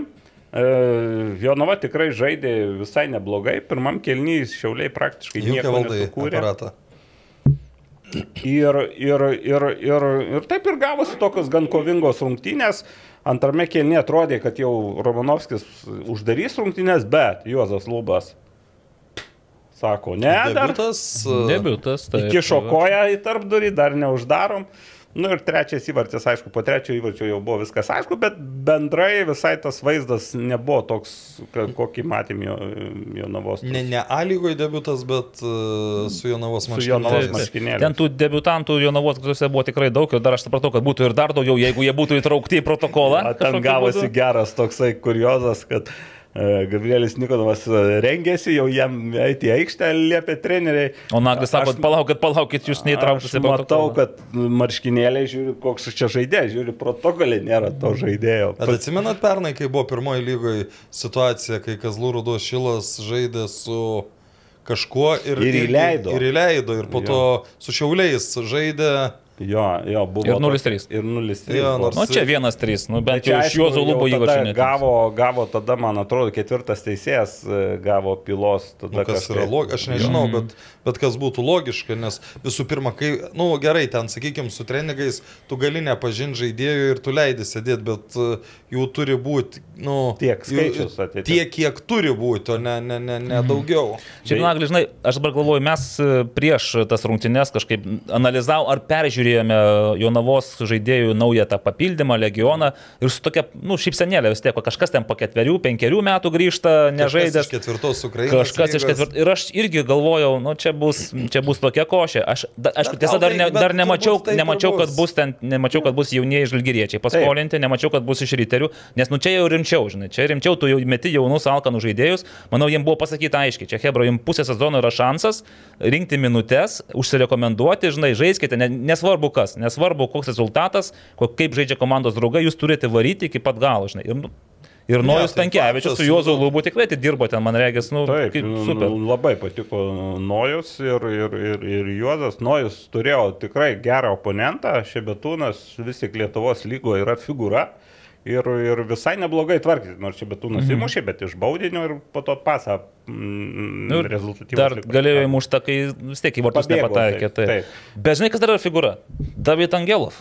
Jonava tikrai žaidė visai neblogai. Pirmam kėliny Šiauliai praktiškai nieko nesukūrė. Aparatą. Ir, ir, ir, ir, ir taip ir gavosi tokios gan kovingos rungtynės. Antrame kėlinyje atrodė, kad jau Romanovskis uždarys rungtynės, bet Juozas Lubas sako, ne, dar Debiutas. Debiutas. Tai įkišo koją į tarpdurį, dar neuždarom. Nu ir trečias įvartis, aišku, po trečio įvarčio jau buvo viskas aišku, bet bendrai visai tas vaizdas nebuvo toks, kokį matėm jo, Jonavos. Ne, ne A lygoje debiutas, bet uh, su Jonavos Su Jonavos marškinėliais. marškinėliais. Ten tų debiutantų Jonavos gretose buvo tikrai daug ir dar aš supratau, kad būtų ir dar daugiau, jeigu jie būtų įtraukti į protokolą. A, ten kažkokiu gavosi būdu. geras toksai kuriozas, kad Gabrielis Nikonovas rengėsi, jau jam eiti į aikštę liepė treneriai. O Naglis sako, Aš- palaukit, palaukit, jūs neįtrauktus Aš į matau, protokolą. kad marškinėliai, žiūri, koks čia žaidėjas, žiūri, protokolė nėra to žaidėjo. Bet atsimenat pernai, kai buvo pirmoji lygoje situacija, kai Kazlų Rūdos Šilas žaidė su kažkuo ir, Ir įleido. Ir įleido, ir po Jo. to su Šiauliais žaidė. Jo, jo, buvo. Ir nulis trys. Ir nulis trys. Jo, buvo. nors- Nu, čia vienas trys, nu, bent Bet čia, jau iš aišku, Juozo jau Lubo tada įvarčių. Gavo, gavo tada, man atrodo, ketvirtas teisėjas e, gavo pilos. Tada Nu, kas yra logiška, aš nežinau, bet, bet kas būtų logiška, nes visų pirma, kai, na nu, gerai, ten, sakykime, su treningais, tu gali nepažinti žaidėjų ir tu leidi sėdėti, bet uh, jų turi būti, nu, Tiek jų- skaičius atitinka. tiek, kiek turi būti, o ne, ne, ne, ne daugiau. Šiaip, Nagli, žinai, aš dabar galvoju, mes e, prieš tas rungtynes kažkaip analizavau ar peržiūrėjome Jonavos žaidėjų naują tą papildymą, legioną ir su tokia, nu, šypsenėlė vis tiek, kažkas ten po ketverių, penkerių metų grįžta, nežaidęs. Kažkas iš ketvirtos Ukrainos. Kažkas iš lygos. ketvirtos. Ir aš irgi galvojau, nu, čia bus, čia bus tokia košė. Aš, da, aišku, Bet tiesa, gal dar, ne, tai- bet dar nemačiau, turbūt taip ir nemačiau, kad bus. bus ten, nemačiau, kad bus jaunieji žalgiriečiai paskolinti, nemačiau, kad bus iš riterių, nes, nu, čia jau rimčiau, žinai, čia rimčiau, tu jau meti jaunus alkanų žaidėjus. Manau, jiems buvo pasakyta aiškiai, čia Hebro, jums pusę sezono yra šansas rinkti minutės, užsirekomenduoti, žinai, žaiskite, ne, nesvarbu kas, nesvarbu koks rezultatas, ko, kaip žaidžia komandos draugai, jūs turite varyti iki pat galo, žinai. Ir, nu, ir Nojus tai Tankievičius faktas, su Juozu nu- Lubu tikrai dirbo ten, man regis, nu, Taip, kaip nu, super. labai patiko Nojus ir, ir, ir, ir Juozas. Nojus turėjo tikrai gerą oponentą, Šebetūnas vis tik Lietuvos lygoje yra figūra. Ir, ir visai neblogai tvarkyti, nors čia Betūnas mhm. įmušė, bet iš baudinio ir po to pasą mm, Nu, ir rezultatyvų. dar galėjo įmušta, kai vis tiek į vartus Pabėgo, nepataikė. taip, Tai. taip. Bet žinai, kas dar yra figūra? David Angelov.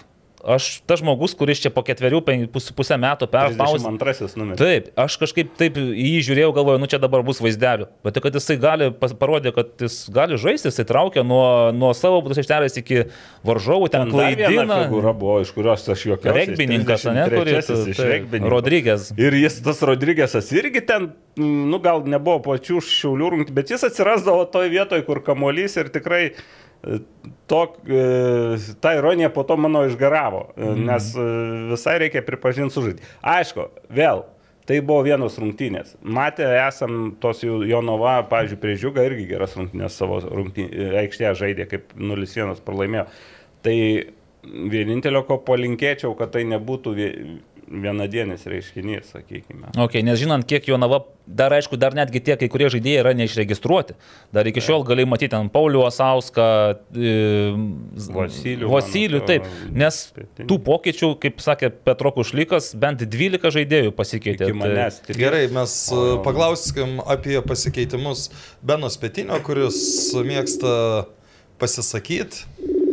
aš tas žmogus, kuris čia po ketverių, pusę metų perpauzė. trisdešimt antrasis numeris. Taip, aš kažkaip taip į jį žiūrėjau, galvoju, nu čia dabar bus vaizdelių. Bet tai, kad jisai gali, parodė, kad jis gali žaisti, jisai traukia nuo, nuo savo būdos aikštelės iki varžovų, ten, ten klaidina. Figūra buvo, iš kurios aš juokiausi. Regbininkas, ne, kuris iš Regbininkų. Rodrygės. Ir jis, tas Rodrygėsas irgi ten, nu gal nebuvo pačių Šiaulių rungtynių, bet jis atsirasdavo toje vietoje, kur kamuolys ir tikrai to, ta ironija po to mano išgaravo, mm. nes visai reikia pripažinti sužaidį. Aišku, vėl, tai buvo vienos rungtynės. Matė, esam tos Jonava, pavyzdžiui, prie Žiugą irgi geras rungtynės savo aikštėje žaidė, kaip nulis vienas pralaimėjo. Tai vienintelio, ko palinkėčiau, kad tai nebūtų vienadienis reiškinys, sakykime. Ok, nes žinant, kiek Jonava, dar aišku, dar netgi tie, kai kurie žaidėjai yra neišregistruoti. Dar iki šiol gali matyti ant Paulių Asauską, e, Vasilių, Vasilių, taip. Nes tų pokyčių, kaip sakė Petro Kušlykas, bent dvylika žaidėjų pasikeitė. Manęs, tai... Gerai, mes o... paklauskim apie pasikeitimus Beno Spetinio, kuris mėgsta pasisakyti.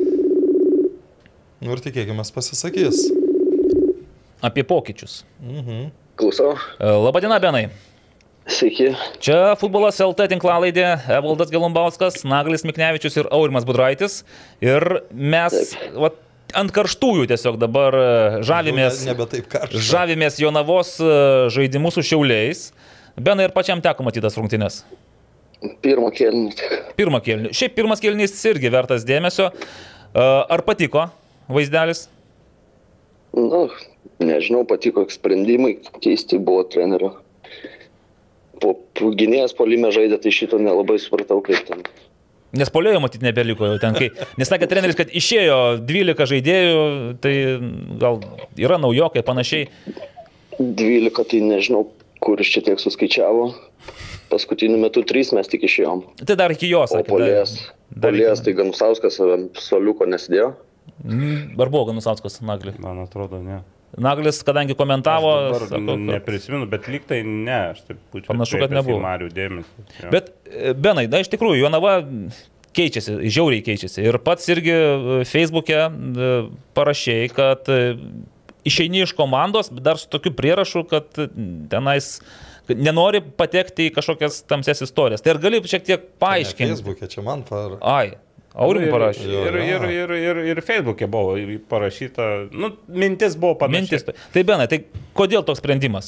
Nu ir tikėkime, pasisakys. Apie pokyčius. Mhm. Klausau. Labadiena, Benai. Sveiki. Čia Futbolas L T tinklalaidė, Evaldas Gelumbauskas, Naglis Miknevičius ir Aurimas Budraitis. Ir mes vat, ant karštųjų tiesiog dabar žavimės, ne, nebe taip karšta. žavimės Jonavos žaidimus su Šiauliais. Benai, ir pačiam teko matytas rungtynes? Pirmą kėlinį. Pirmą kėlinį. Šiaip pirmas kėlinys irgi vertas dėmesio. Ar patiko vaizdelis? Na, nežinau, patiko sprendimai, keisti buvo trenerio. Po, po gynėjas puolime žaidė, tai šito nelabai supratau, kaip ten. Nes puolėjo matyti nebeliko jau ten, kai, nes sakė treneris, kad išėjo dvylika žaidėjų, tai gal yra naujokai panašiai. dvylika, tai nežinau, kur iš čia tiek suskaičiavo. Paskutiniu metu trys mes tik išėjom. Tai dar iki jos, sakė. O puolėjas, puolėjas tai Ganusauskas suoliuko nesidėjo. Ar buvo Ganusauskas, Nagli? Man atrodo, ne. Naglis, kadangi komentavo... Aš dabar sako, neprisimenu, bet lyg tai ne, aš taip pučiu. Panašu, kad nebuvo. Marių dėmesį. Ja. Bet, Benai, na iš tikrųjų, Jonava keičiasi, žiauriai keičiasi. Ir pats irgi Facebook'e parašėjai, kad išeini iš komandos, bet dar su tokiu prierašu, kad tenais nenori patekti į kažkokias tamsias istorijas. Tai ar gali šiek tiek paaiškinti? Ne, Facebook'e čia man par... Ai. Aurimui parašė. Ir, ir, ir, ir, ir Facebook'e buvo parašyta, nu, mintis buvo panaši. Mintis. Tai Benai, tai kodėl toks sprendimas?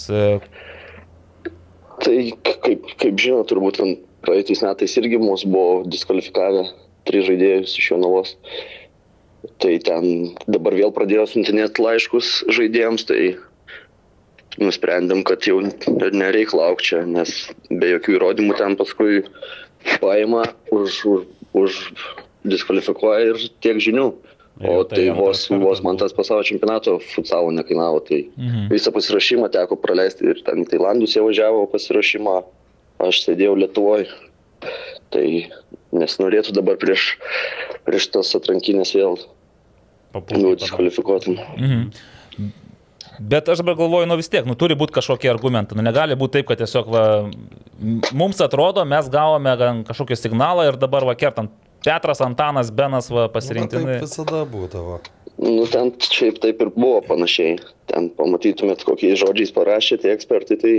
Tai kaip, kaip žinau, turbūt praeitais metais irgi mus buvo diskvalifikavę tris žaidėjus iš Jonavos. Tai ten dabar vėl pradėjo siuntinėti laiškus žaidėjams, tai nusprendėm, kad jau nereik laukti čia, nes be jokių įrodymų ten paskui paima už... už, už diskvalifikuoja ir tiek žinių. O tai, tai vos, vos man tas pasaulio čempionato futsalo nekainavo. Tai mhm. visą pasirašymą teko praleisti ir ten Tailandus jie važiavo pasirašymą, aš sėdėjau Lietuvoje. Tai nesinorėtų dabar prieš, prieš tas atrankinės vėl nu, diskvalifikuotum. Mhm. Bet aš dabar galvoju, nu vis tiek, nu turi būti kažkokie argumentai. Nu negali būti taip, kad tiesiog va, mums atrodo, mes gavome kažkokį signalą ir dabar va kertant. Petras, Antanas, Benas va, pasirinkti. Nu, taip visada būdavo. Nu, ten šiaip taip ir buvo panašiai. Ten pamatytumėt, kokiais žodžiais parašė tie ekspertai. Tai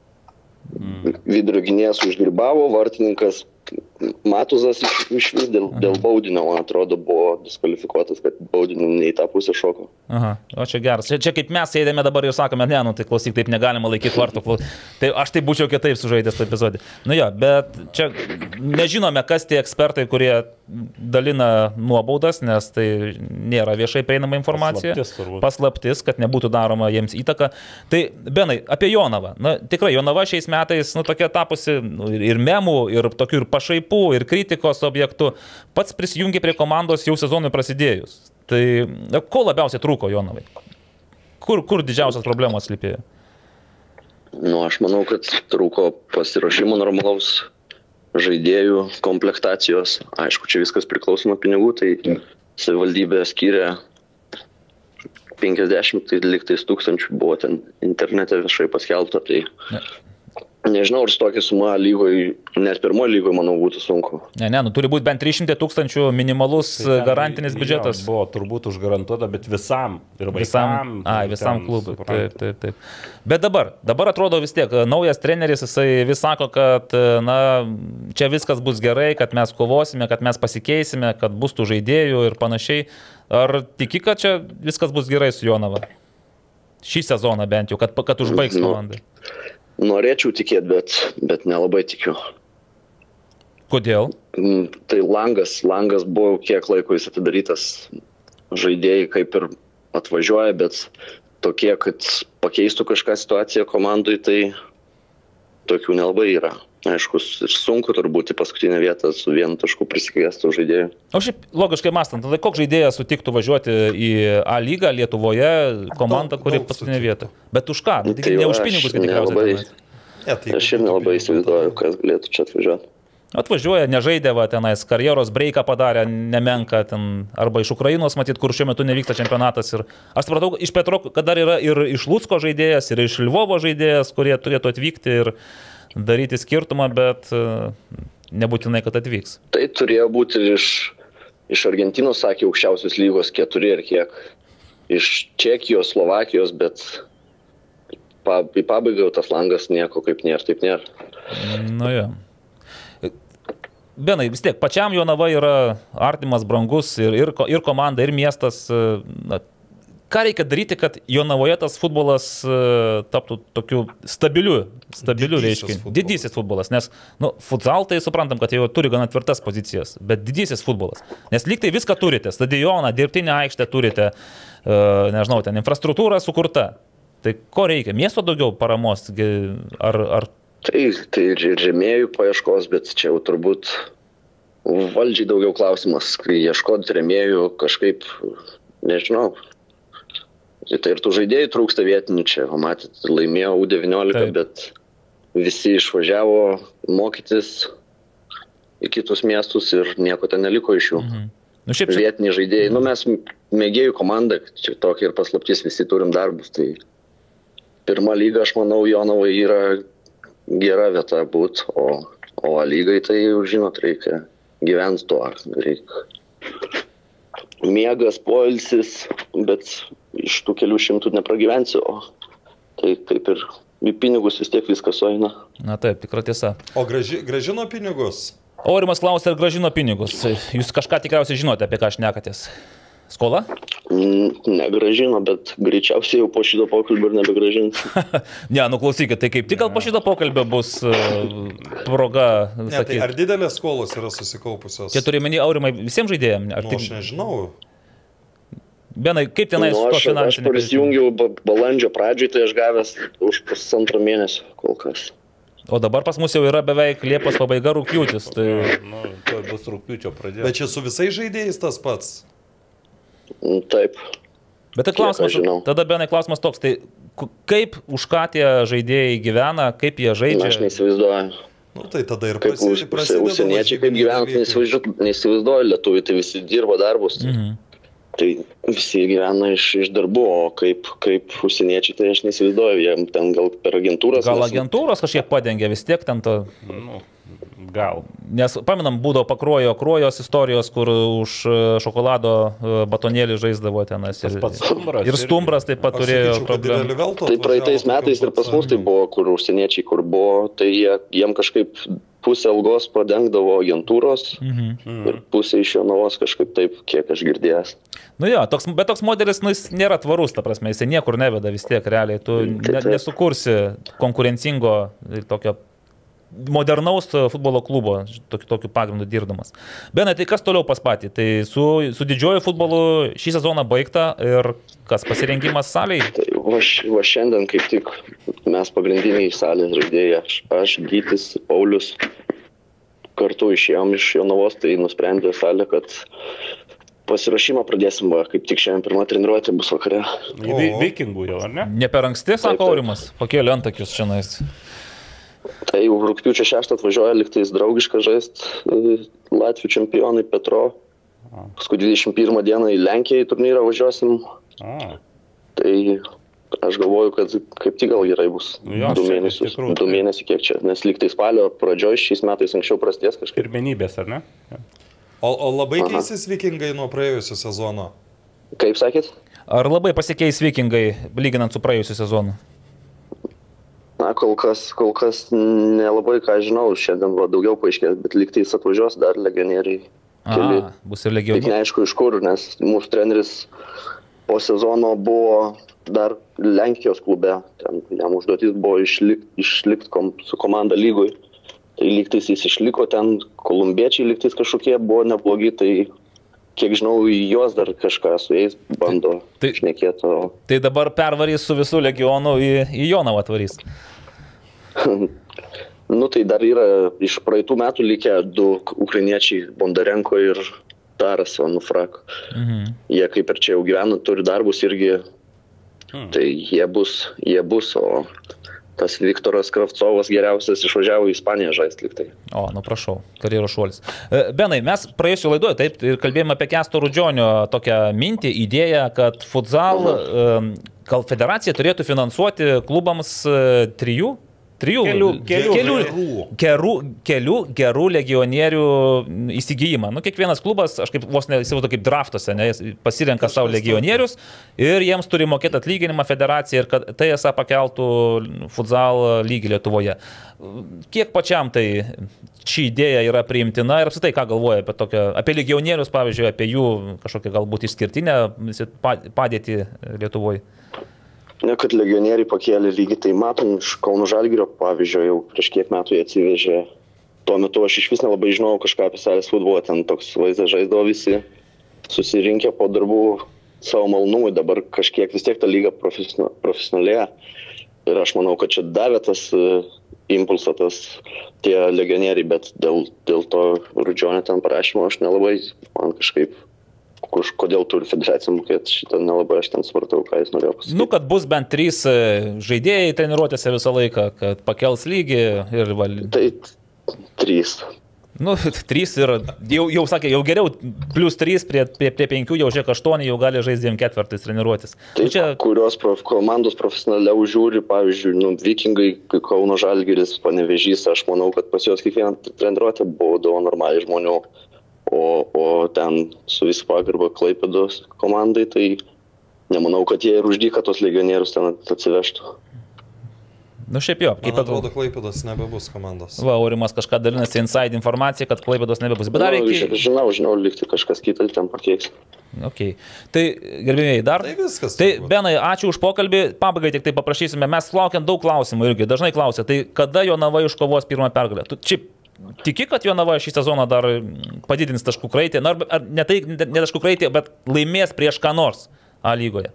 mm. vidurio gynėjas užgribavo, vartininkas Matuzas iš, iš vis dėl, dėl baudinio, man atrodo, buvo diskvalifikuotas, kad baudinio ne į tą pusę šoko. Aha, o čia geras. Čia, čia kaip mes sėdėme dabar ir sakome, ne, nu tai klausyk, taip negalima laikyti vartų. Tai aš tai būčiau kitaip sužaidęs tą epizodą. Nu jo, bet čia nežinome, kas tie ekspertai, kurie dalina nuobaudas, nes tai nėra viešai prieinama informacija. Paslaptis, Paslaptis, kad nebūtų daroma jiems įtaka. Tai, Benai, apie Jonavą. Na, tikrai, Jonava šiais metais, nu, tokia tapusi nu, ir memų, ir tokių ir pašaipų, ir kritikos objektų. Pats prisijungė prie komandos jau sezonui prasidėjus. Tai ko labiausiai trūko Jonavai? Kur, kur didžiausias problemos slypėjo? Nu, aš manau, kad trūko pasiruošimo normalaus žaidėjų komplektacijos. Aišku, čia viskas priklauso nuo pinigų, tai savivaldybė skyrė penkiasdešimt tai liktais tūkstančių buvo ten internete viešai paskelbta. Tai Nežinau, ar su tokia suma lygoje, net pirmoje lygoje, manau, būtų sunku. Ne, ne, nu turi būti bent trys šimtai tūkstančių minimalus Tai ten, garantinis jo, biudžetas. Buvo turbūt užgarantuota, bet visam. Ir vaikam. Visam, a, ir visam ten, klubui. supranti. Taip, taip, taip. Bet dabar, dabar atrodo vis tiek, naujas treneris, jisai vis sako, kad na, čia viskas bus gerai, kad mes kovosime, kad mes pasikeisime, kad bus tų žaidėjų ir panašiai. Ar tiki, kad čia viskas bus gerai su Jonava? Šį sezoną bent jau, kad, kad užbaigs komandai. Norėčiau tikėti, bet, bet nelabai tikiu. Kodėl? Tai langas, langas buvo kiek laiko jis atidarytas. Žaidėjai kaip ir atvažiuoja, bet tokie, kad pakeistų kažką situaciją komandai, tai tokių nelabai yra. Aišku, ir sunku turbūt į paskutinę vietą su vienu tašku prisikviestų žaidėjų. O šiaip logiškai mąstant, tada koks žaidėjas sutiktų važiuoti į A lygą Lietuvoje, komandą, Daug- kuri daug paskutinę sutiktų. vietą? Bet už ką? Tai Tai ne va, už aš pinigus, kad tikriausiai. nelabai- tenais. Ne, tai Aš ir nelabai įsivaizduoju, kas galėtų čia atvažiuoti. Atvažiuoja, nežaidė va tenais, karjeros breiką padarė, nemenka ten, arba iš Ukrainos, matyt, kur šiuo metu nevyksta čempionatas. Ir aš supratau, iš Petro, kad dar yra ir iš Lucko žaidėjas, ir iš Lvovo žaidėjas, kurie turėtų atvykti ir daryti skirtumą, bet e, nebūtinai, kad atvyks. Tai turėjo būti ir iš, iš Argentinos, sakė, aukščiausios lygos keturi ar kiek. Iš Čekijos, Slovakijos, bet pa, į pabaigą jau tas langas nieko kaip nėra, taip nėra. Nu jo. Benai, vis tiek, pačiam Jonava yra artimas, brangus ir, ir, ko- ir komanda, ir miestas. e, Na, ką reikia daryti, kad Jonavoje tas futbolas e, taptų tokiu stabiliu, stabiliu Didysis reiškiniu. futbolas. Didysis futbolas, nes, nu, futsal tai suprantam, kad jau turi gana tvirtas pozicijas, bet didysis futbolas. Nes lyg tai viską turite, stadioną, dirbtinę aikštę turite, e, nežinau, ten infrastruktūra sukurta. Tai ko reikia? Miesto daugiau paramos? Gi- Ar, ar Tai, tai ir rėmėjų paieškos, bet čia jau turbūt valdžiai daugiau klausimas, kai ieškoti rėmėjų kažkaip, nežinau. Tai ir tų žaidėjų trūksta vietinių čia, o matyt, laimėjo U devyniolika, Taip. bet visi išvažiavo mokytis į kitus miestus ir nieko ten neliko iš jų. mhm. Nu, šiaip, čia- Vietiniai žaidėjai, nu mes mėgėjų komanda, čia tokia ir paslaptis, visi turim darbus, tai pirma lyga, aš manau, Jonavai yra gera vieta būt, o, o A lygai tai jau žinot, reikia gyventi tuo, reikia miegas, poilsis, bet iš tų kelių šimtų nepragyvensi, o tai kaip ir į pinigus vis tiek viskas sueina. Na taip, tikra tiesa. O graži, gražino pinigus? Aurimas klausė, ar gražino pinigus. Jūs kažką tikriausiai žinote, apie ką šnekatės. Skola? Mm, Negražino, bet greičiausiai jau po šito pokalbio ir nebegražins. Ne, nu klausykit, tai kaip tik gal po šito pokalbio bus uh, proga Ne, tai sakyti. ar didelės skolos yra susikaupusios? Čia turi menį Aurimai visiems žaidėjams? Ar Nu, tik... aš nežinau. Benai, kaip tenais Nu, su to aš, aš finansiniu? prisijungiau ba- balandžio pradžioj, tai aš gavęs už pusantro mėnesio kol kas. O dabar pas mus jau yra beveik Liepos pabaiga, rugpjūtis. Tai... Nu, tuoj bus rugpjūčio pradžia. Bet čia su visais žaidėjais tas pats. Mm, Taip. Bet tai klausimas, aš žinau. tada Benai klausimas toks, tai ku- kaip už ką tie žaidėjai gyvena, kaip jie Na, aš žaidžia? neįsivaizduoju. Nu, tai tada ir Kaip prasi- už- prasideda užsieniečiai kaip varžybiniai gyvena, dalykai. neįsivaizduoju, neįsivaizduoju lietuviai, tai visi dirba darbus. Mhm. Tai visi gyvena iš, iš darbų, o kaip, kaip užsieniečiai, tai aš neįsivaizduoju, jie ten gal per agentūras. Gal nes- agentūros kažkiek padengia vis tiek ten to... Nu, gal. Nes, paminam, būdavo pakruojo krojos istorijos, kur už e, šokolado e, batonėlį žaisdavo tenas. Tas pats stumbras Ir irgi. stumbras taip pat Aš turėjo sakyčiau, kad problemų. didelį veltą Tai praeitais atvažiavo metais ir tokiam pas mus tai pat buvo, kur užsieniečiai, kur buvo, tai jie, jiem kažkaip pusę algos padengdavo agentūros Mhm. ir pusę iš Jonavos kažkaip taip, kiek aš girdėjęs. Nu jo, toks, bet toks modelis, nu, jis nėra tvarus, ta prasme, jisai niekur neveda vis tiek realiai. Tu ne, nesukursi konkurencingo ir tokio modernaus futbolo klubo, tokiu, tokiu pagrindu dirbdamas. Benai, tai kas toliau pas patį? Tai su, su didžioju futbolu šį sezoną baigta ir kas pasirengimas saliai? Tai va, š- va šiandien kaip tik mes pagrindiniai salės žaidėjai, aš, aš Gytis, Paulius, kartu išėjom iš Jonavos, tai nusprendė salė, kad pasirašymą pradėsim, va, kaip tik šiandien pirmą treniruotę bus vakare. Į vi- Vikingų jau, ar ne? Ne per anksti, Taip, sako taip. Aurimas, pakėlė antakius šiandien. Tai jau rugpjūčio šeštą atvažiuoja liktais draugišką žaist e, Latvių čempionai Petro. Paskui dvidešimt pirmą dieną į Lenkiją į turnyrą važiuosim. A, Tai aš galvoju, kad kaip tik gal gerai bus. Jo, du čia iš mėnesius, tikrųjų, du tai- mėnesiai kiek čia, nes lyg tai spalio pradžioj šiais metais anksčiau prasidės kažkaip. Pirmenybės, ar ne? O, o labai Aha. keisis Vikingai nuo praėjusio sezono? Kaip sakėt? Ar labai pasikeis Vikingai, lyginant su praėjusiu sezonu? Na, kol kas, kol kas nelabai ką žinau, šiandien buvo daugiau paaiškės, bet lyg tai atvažiuos dar legionieriai. Keli. A, bus ir Tik legionieriai. neaišku iš kur, nes mūsų treneris po sezono buvo dar Lenkijos klube. Ten jam užduotis buvo išlikti išlikt kom, su komanda lygoj. Tai lygtais jis išliko ten, kolumbiečiai lygtais kažkokie buvo neblogi, tai kiek žinau, jos dar kažką su jais bando Tai- šnekėti. O... Tai dabar pervarys su visų legionu į, į Jonavą atvarys. Nu tai dar yra iš praeitų metų likę du ukrainiečiai, Bondarenko ir Taras Onufrak. Mhm. Jie kaip ir čia jau gyvena, turi darbus irgi, tai jie bus, jie bus, o tas Viktoras Kravcovas geriausias išvažiavo į Ispaniją žaisti liktai. O, nu prašau, karjeros šuolis. E, Benai, mes praėjusiu laidoje taip ir kalbėjome apie Kęsto Rudžionio tokią mintį, idėją, kad futsal e, gal federacija turėtų finansuoti klubams e, trijų Trijų, Kelių- kelių kelių, gerų. gerų, kelių gerų legionierių įsigijimą. Nu, kiekvienas klubas, aš kaip vos neįsivaizduoju, kaip draftuose, ne, jis pasirenka savo legionierius ir jiems turi mokėti atlyginimą federacija ir kad tai esą pakeltų futsal lygį Lietuvoje. Kiek pačiam tai ši idėja yra priimtina ir apsitai, ką galvoja apie, tokią, apie legionierius, pavyzdžiui, apie jų kažkokią galbūt išskirtinę padėtį Lietuvoje? Ne, kad legionieriai pakėlė lygį, tai matom iš Kauno Žalgirio pavyzdžio, jau prieš kiek metų jie atsivežė. Tuo metu aš iš vis nelabai žinojau kažką apie salės futbolą, ten toks vaizdas žaisdavo visi susirinkę po darbų savo malonumui, dabar kažkiek vis tiek ta lyga profesionalėja. Ir aš manau, kad čia davė tas uh, impulsą, tas tie legionieriai, bet dėl, dėl to Rudžionio ten parašymo aš nelabai, man kažkaip kodėl turi federacija mokėti šitą, nelabai aš ten svartau, ką jis norėjo pasakyti. Nu, kad bus bent trys žaidėjai treniruotėse visą laiką, kad pakels lygį ir... Val... Tai trys. Nu, trys ir jau, jau sakė, jau geriau, plus trys prie, prie, prie penkių, jau žiūrėk aštuoni, jau gali žaisti dviem ketvirtais treniruotis. Tai nu, čia... kurios prof, komandos profesionaliau žiūri, pavyzdžiui, nu, Vikingai, Kauno Žalgiris, Panevėžys, aš manau, kad pas juos kiekvieną treniruotę buvo normaliai žmonių. O, o ten su visų pagarba Klaipėdos komandai, tai nemanau, kad jie ir uždyka tos legionierius ten atsivežtų. Nu šiaip jo. Man atrodo, Klaipėdos nebebus komandos. Va, Aurimas kažką dalinasi inside informaciją, kad Klaipėdos nebebus. Bet dar nu, iki... Žinau, žinau, likti kažkas kitą ten pakeiks. Okay. Tai, gerbėjai, dar. Tai viskas. Tai, turbūt. Benai, ačiū už pokalbį. Pabaigai tik tai paprašysime. Mes laukiam daug klausimų irgi. Dažnai klausia, tai kada Jonava iškovos pirmą pergalę? Tu čia tiki, kad Jonava šį sezoną dar padidins taškų kraitį? Na, ar ne, tai, ne taškų kraitį, bet laimės prieš ką nors A lygoje?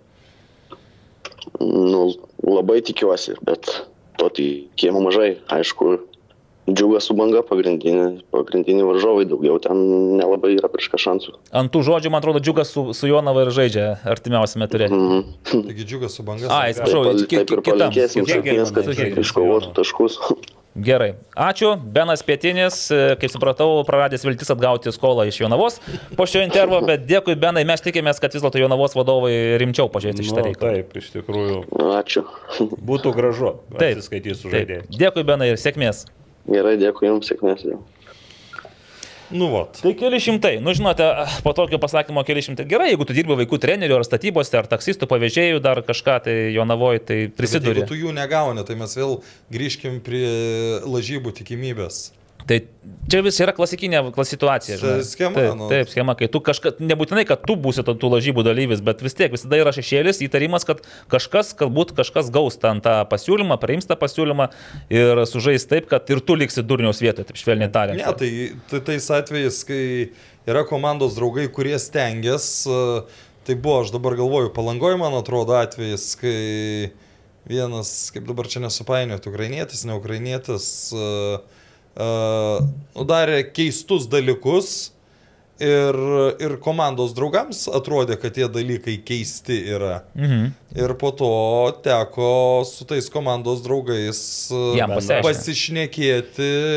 Nu, labai tikiuosi, bet to tikėjimo mažai. Aišku, Džiugas su Banga pagrindiniai pagrindinį varžovai, daugiau ten nelabai yra prieš ką šansų. Ant tų žodžių, man atrodo, Džiugas su, su Jonava ir žaidžia artimiausiame turė. Mm. Taigi Džiugas su Banga. Ai, atsiprašau, Taip, ki- taip ir ki- kitam. palinkėsim Kiek sėkmės, kad gerbiamas iškovotų taškus. Gerai. Ačiū. Benas Pietinis, kaip supratau, praradęs viltis atgauti skolą iš Jonavos po šio intervo, bet dėkui, Benai, mes tikimės, kad vis dėlto Jonavos vadovai rimčiau pažiūrėti šitą Nu, reikalą. taip, iš tikrųjų, Ačiū. būtų gražu. Taip. Atsiskaitys su Taip. žaidėjai. Dėkui, Benai, ir sėkmės. Gerai, dėkui jums, sėkmės. Jau. Nu, vat. Tai keli šimtai, nu žinote, po tokio pasakymo keli šimtai. Gerai, jeigu tu dirbi vaikų treneriu ar statybose, ar taksistų pavėžėjų, dar kažką tai Jonavoje, tai prisiduri. Jeigu tu jų negauni, tai mes vėl grįžkim prie lažybų tikimybės. Tai čia vis yra klasikinė situacija. žinai. Schema, Taip, nu. taip, schema, kai tu kažkas, nebūtinai, kad tu būsi tų tų lažybų dalyvis, bet vis tiek visada yra šešėlis, įtarimas, kad kažkas, galbūt kažkas gaus ten tą pasiūlymą, priims tą pasiūlymą ir sužais taip, kad ir tu liksi durniaus vietoje, taip švelniai tariant. Ne, tai, tai tais atvejais, kai yra komandos draugai, kurie stengiasi, tai buvo, aš dabar galvoju, Palangoje, man atrodo, atvejais, kai vienas, kaip dabar čia nesupainioti, ukrainietis, ne ukrainietis, uh, uh, darė keistus dalykus ir, ir komandos draugams atrodė, kad tie dalykai keisti yra. Mhm. Ir po to teko su tais komandos draugais uh, Jam pasiaiškinti. pasišnekėti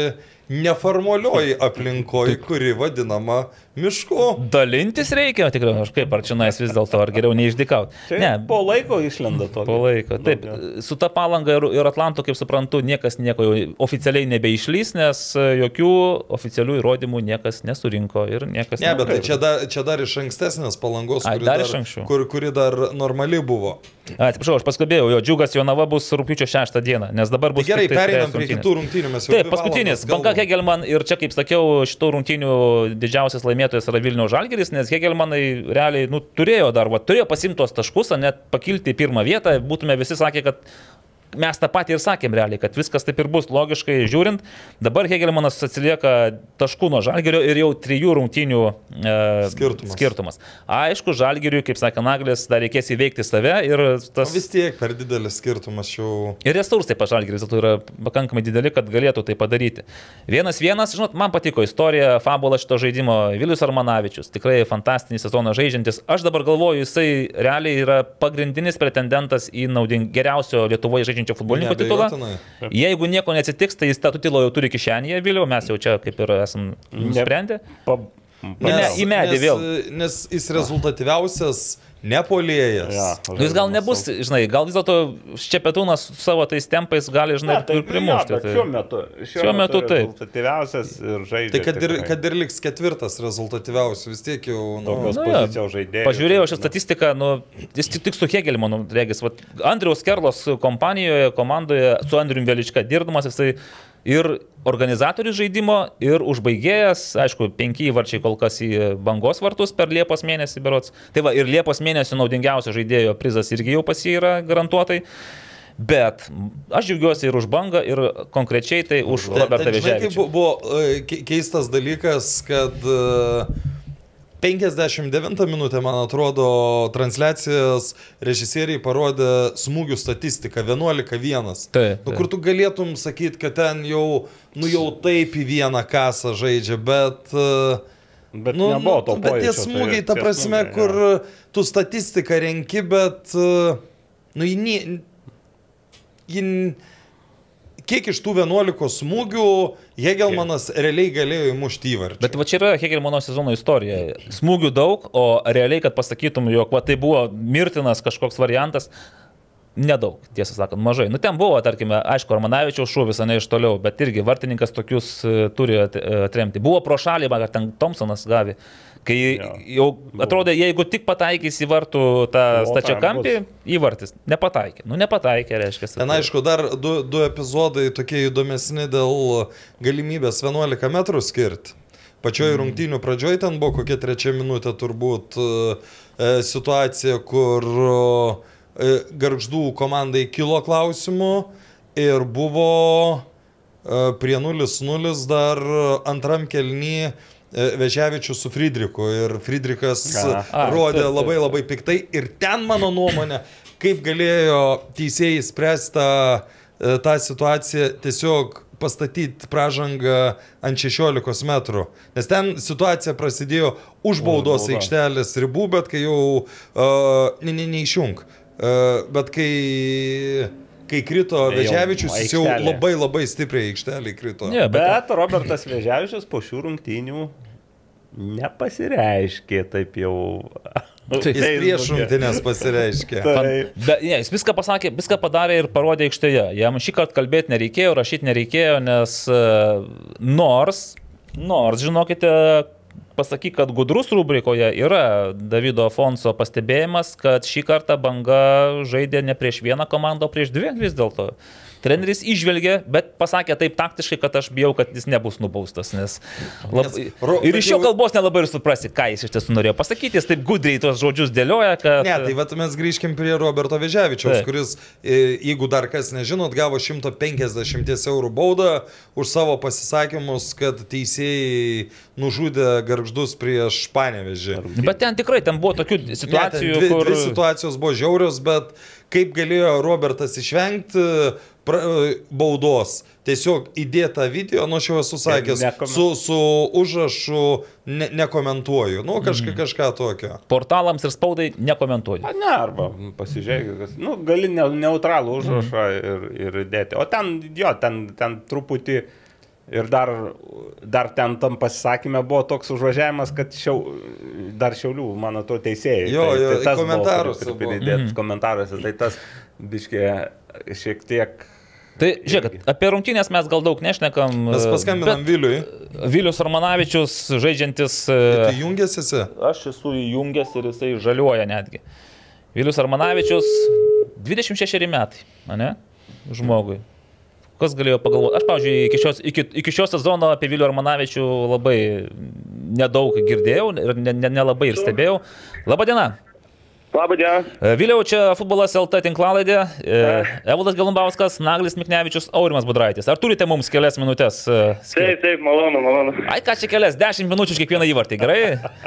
neformalioji aplinkoji, kuri vadinama mišku. Dalintis reikia, tikrai, aš kaip, ar čia nais vis dėlto, ar geriau neišdikaut. Ne, po laiko išlenda to. Po laiko, taip. Su ta Palanga ir, ir Atlantu, kaip suprantu, niekas nieko jau oficialiai nebeišlys, nes jokių oficialių įrodymų niekas nesurinko ir niekas ne. Ne, bet tai čia dar, čia dar iš ankstesnės Palangos, Ai, kuri dar dar, kur, kuri dar normali buvo. Atsiprašau, aš paskubėjau, jo Džiugas Jonava bus rugpjūčio šeštą dieną, nes dabar bus... Tai gerai, pereinam prie kitų rungtynių, mes jau... Taip, paskutinis, Banka Hegelman ir čia, kaip sakiau, šitų rungtynių didžiausias laimėtojas yra Vilniaus Žalgiris, nes Hegelmanai realiai, nu, turėjo dar, va, turėjo pasimtos taškus, net pakilti į pirmą vietą, būtume visi sakę, kad mes tą patį ir sakėm realiai, kad viskas taip ir bus logiškai žiūrint. Dabar Hegelmanas atsilieka taškų nuo Žalgirio ir jau trijų rungtynių e, skirtumas. skirtumas. Aišku, Žalgiriui, kaip sakė Naglis, dar reikės įveikti save ir tas... O vis tiek per didelis skirtumas jau... Ir resursai pas Žalgiris yra pakankamai dideli, kad galėtų tai padaryti. Vienas vienas, žinot, man patiko istorija, fabula šito žaidimo, Vilius Armanavičius, tikrai fantastinį sezoną žaidžiantis. Aš dabar galvoju, jisai realiai yra pagrindinis pretendentas į nauding geriausio Lietuvoje žaidžiančio futbolininko titulą. Jeigu nieko neatsitiks, tai jis tą titulą jau turi kišenėje, Viliau, mes jau čia kaip ir esam nusprendę. Nes, į medį nes, vėl. Nes jis rezultatyviausias nepolėjas. Ja, jis gal nebus, žinai, gal vis dėlto Ščepetūnas savo tais tempais gali, žinai, ja, tai, ir primušti. Ja, šiuo metu, šiuo šiuo metu, metu taip. Rezultatyviausias ir žaidžia. Tai kad ir, kad ir liks ketvirtas rezultatyviausias, vis tiek jau... Nu, tokios nu, pozicijos žaidėjai. Pažiūrėjau šią statistiką, nu, jis tik, tik su Hegelmanu, regis, va, Andriaus Kerlos kompanijoje, komandoje, su Andrium Velička dirbdamas, jisai ir organizatorius žaidimo, ir užbaigėjas, aišku, penki įvarčiai kol kas į Bangos vartus per Liepos mėnesį berots. Tai va, ir Liepos mėnesio naudingiausio žaidėjo prizas irgi jau pas jį yra garantuotai. Bet aš džiaugiuosi ir už Bangą, ir konkrečiai tai už Robertą Veževičių. Buvo keistas dalykas, kad penkiasdešimt devintą minutę, man atrodo, transliacijas režisieriai parodė smūgių statistiką vienuolika vienas. Taip, taip. Nu, kur tu galėtum sakyti, kad ten jau, nu, jau taip į vieną kasą žaidžia, bet... Bet nu, nebuvo to nu, bet tie smūgiai, ta prasme, smūgiai, kur ja. Tu statistiką renki, bet... Nu, jį... jį kiek iš tų vienuolikos smūgių Hegelmanas realiai galėjo įmušti įvartį. Bet va čia yra Hegelmano sezono istorija. Smūgių daug, o realiai, kad pasakytum, jog va, tai buvo mirtinas kažkoks variantas, nedaug, tiesą sakant, mažai. Nu ten buvo, tarkime, aišku, Armanavičiaus šūvis, ne iš toliau, bet irgi vartininkas tokius turi atremti. Buvo pro šalį, ar ten Thompsonas gavė. Kai ja, jau atrodė, jeigu tik pataikys į vartų tą stačiakampį, įvartis. Nepataikė. Nu, nepataikė, reiškia. Ten, aišku, dar du, du epizodai tokie įdomesni dėl galimybės vienuolika metrų skirti. Pačioj mm. rungtynių pradžioj ten buvo kokia trečia minutė turbūt e, situacija, kur e, Gargždų komandai kilo klausimų ir buvo e, prie nulis nulis dar antram kelny Veževičius su Friedrichu ir Friedrichas A, rodė taip, labai labai piktai ir ten mano nuomonė, kaip galėjo teisėjai spręsti tą, tą situaciją, tiesiog pastatyti pražangą ant šešiolikos metrų, nes ten situacija prasidėjo už baudos aikštelės ribų, bet kai jau uh, ne, ne, neišjung, uh, bet kai kai krito Veževičius, jis jau labai labai stipriai aikštelį krito. Ne, bet, bet Robertas Veževičius po šių rungtynių nepasireiškė taip jau. Jis prieš rungtynės pasireiškė. Bet ne, jis viską pasakė, viską padarė ir parodė aikštėje. Jam šį kartą kalbėti nereikėjo, rašyti nereikėjo, nes nors, nors, žinokite, pasakyk, kad gudrus rubrikoje yra Davido Afonso pastebėjimas, kad šį kartą Banga žaidė ne prieš vieną komandą, o prieš dvi vis dėlto. Treneris išvelgė, bet pasakė taip taktiškai, kad aš bijau, kad jis nebus nubaustas, nes lab... ir iš jo kalbos nelabai ir suprasi, ką jis iš tiesų norėjo pasakyti, jis taip gudriai tuos žodžius dėlioja, kad... Ne, tai vat mes grįžkim prie Roberto Veževičiaus, tai. Kuris, jeigu dar kas nežinot, gavo šimtą penkiasdešimt eurų baudą už savo pasisakymus, kad teisėjai nužudė Gargždus prieš Panevėžį. Bet ten tikrai, ten buvo tokių situacijų, ne, dvi, kur... Dvi situacijos buvo žiaurios, bet kaip galėjo Robertas išvengti pra, baudos? Tiesiog įdėtą video, nu aš jau esu sakęs, su, su užrašu ne, nekomentuoju. Nu, kažka, mm. kažką tokio. Portalams ir spaudai nekomentuoju. A, ne, arba pasižiūrėk, nu, gali ne, neutralų užrašą mm. ir, ir dėti. O ten, jo, ten, ten truputį Ir dar, dar ten tam pasisakymė buvo toks užvažiavimas, kad šiau, dar Šiaulių, mano to teisėjai. Jo, tai, jo, tai komentaruose buvo. Pridėt mm. komentaruose, tai tas biškė šiek tiek... Tai žiūrėk, apie rungtynės mes gal daug nešnekam. Mes paskambinam Viliui. Vilius Armanavičius, žaidžiantis... Tai jungias esi? Aš esu įjungęs ir jisai žaliuoja netgi. Vilius Armanavičius, dvidešimt šeši metai, ne? Žmogui. Kas galėjo pagalvoti? Aš, pavyzdžiui, iki šios, iki, iki šios sezono apie Vilių Armanavičių labai nedaug girdėjau ir nelabai ne, ne ir stebėjau. Labadiena. Labadiena. Viliau, čia Futbolas L T tinklalaidė. Evaldas Gelumbauskas, Naglis Miknevičius, Aurimas Budraitis. Ar turite mums kelias minutės? Taip, taip, malonu, malonu. Ai, ką čia kelias? Dešimt minučių už kiekvieną įvartį, gerai?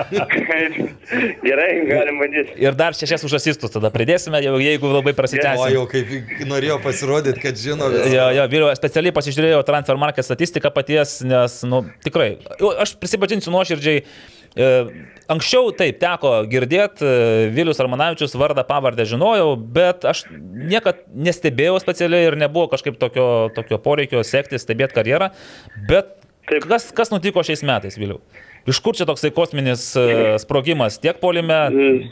Gerai, galim bandyti. Ir dar šešias už asistus tada pridėsime, jeigu labai prasitęsime. O jau kaip norėjau pasirodyti, kad žino visą. Jo, jo, Viliau, specialiai pasižiūrėjau Transfer Market statistiką paties, nes, nu, tikrai, aš prisipažinsiu nuoširdžiai, anksčiau taip teko girdėti, Vilius Armanavičius vardą pavardę žinojau, bet aš niekad nestebėjau specialiai ir nebuvo kažkaip tokio, tokio poreikio sekti, stebėti karjerą. Bet kas, kas nutiko šiais metais, Viliau? Iš kur čia toksai kosminis sprogimas tiek puolime?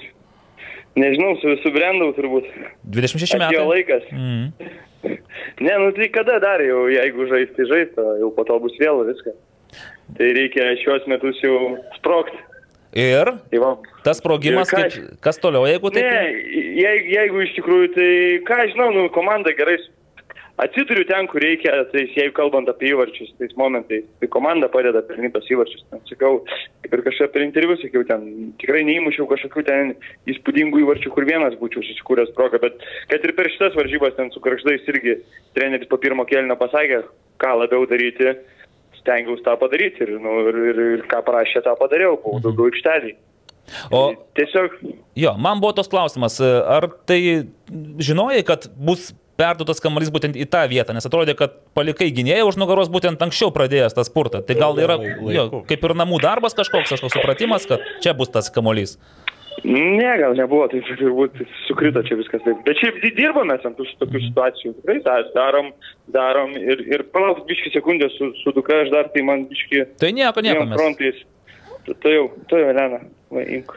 Nežinau, subrendau turbūt. dvidešimt šeši metai. Atėjo laikas. Mm. Ne, nu tai kada dar jau, jeigu žaisti, žaisti, jau po to bus vėl viską. Tai reikia šios metus jau sprogti. Ir tas sprogimas, kaip, kas toliau, jeigu taip? Ne, jeigu, jeigu iš tikrųjų, tai ką žinau, nu, komanda gerai atsiduriu ten, kur reikia, tai jeigu kalbant apie įvarčius, tais momentais, tai komanda padeda pelnytos įvarčius. Ten, sakau, kaip ir kažkaip per interviu, sakiau, ten tikrai neįmušiau kažkokių ten įspūdingų įvarčių, kur vienas būčiau susikūręs progą, bet kad ir per šitas varžybas ten su Krakštais irgi treneris po pirmo kėlinio pasakė, ką labiau daryti. Stengiausi tą padaryti ir, nu, ir, ir, ir ką parašė, tą padariau, buvau daugiau aikštelį. O tiesiog... Jo, man buvo tos klausimas, ar tai žinojai, kad bus perduotas kamuolys būtent į tą vietą, nes atrodė, kad palikai gynėją už nugaros būtent anksčiau pradėjęs tą spurtą. Tai gal yra jo, kaip ir namų darbas kažkoks, kažkoks supratimas, kad čia bus tas kamuolys. Ne, gal nebuvo, tai turbūt sukrito čia viskas taip. Bet šiaip dirbame ant tų tokių situacijų. Tikrai darom, darom ir, ir palauk biški sekundę su, su dukra, aš dar tai man biški... Tai nieko, nieko mes. Frontais. Tai jau, tai jau, Elena, va, imk.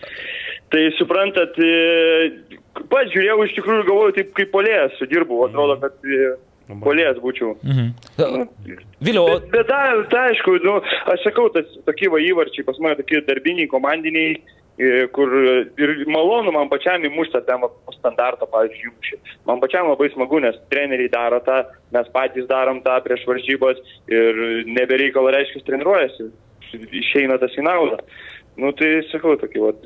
Tai suprantat, pats žiūrėjau, iš tikrųjų galvoju, taip kaip polėjas sudirbau, atrodo, kad polėjas būčiau. Mhm. Viliau. Bet, bet ta, ta, aišku, nu, aš sakau, tas tokie va įvarčiai, pas mane tokie darbiniai, komandiniai, kur ir malonu man pačiam įmuštą ten standartą, pavyzdžiui, įmušį. Man pačiam labai smagu, nes treneriai daro tą, mes patys darom tą prieš varžybas ir nebereikalo reiškia treniruojasi, išeina tas į naudą. Nu tai sakau tokį vat.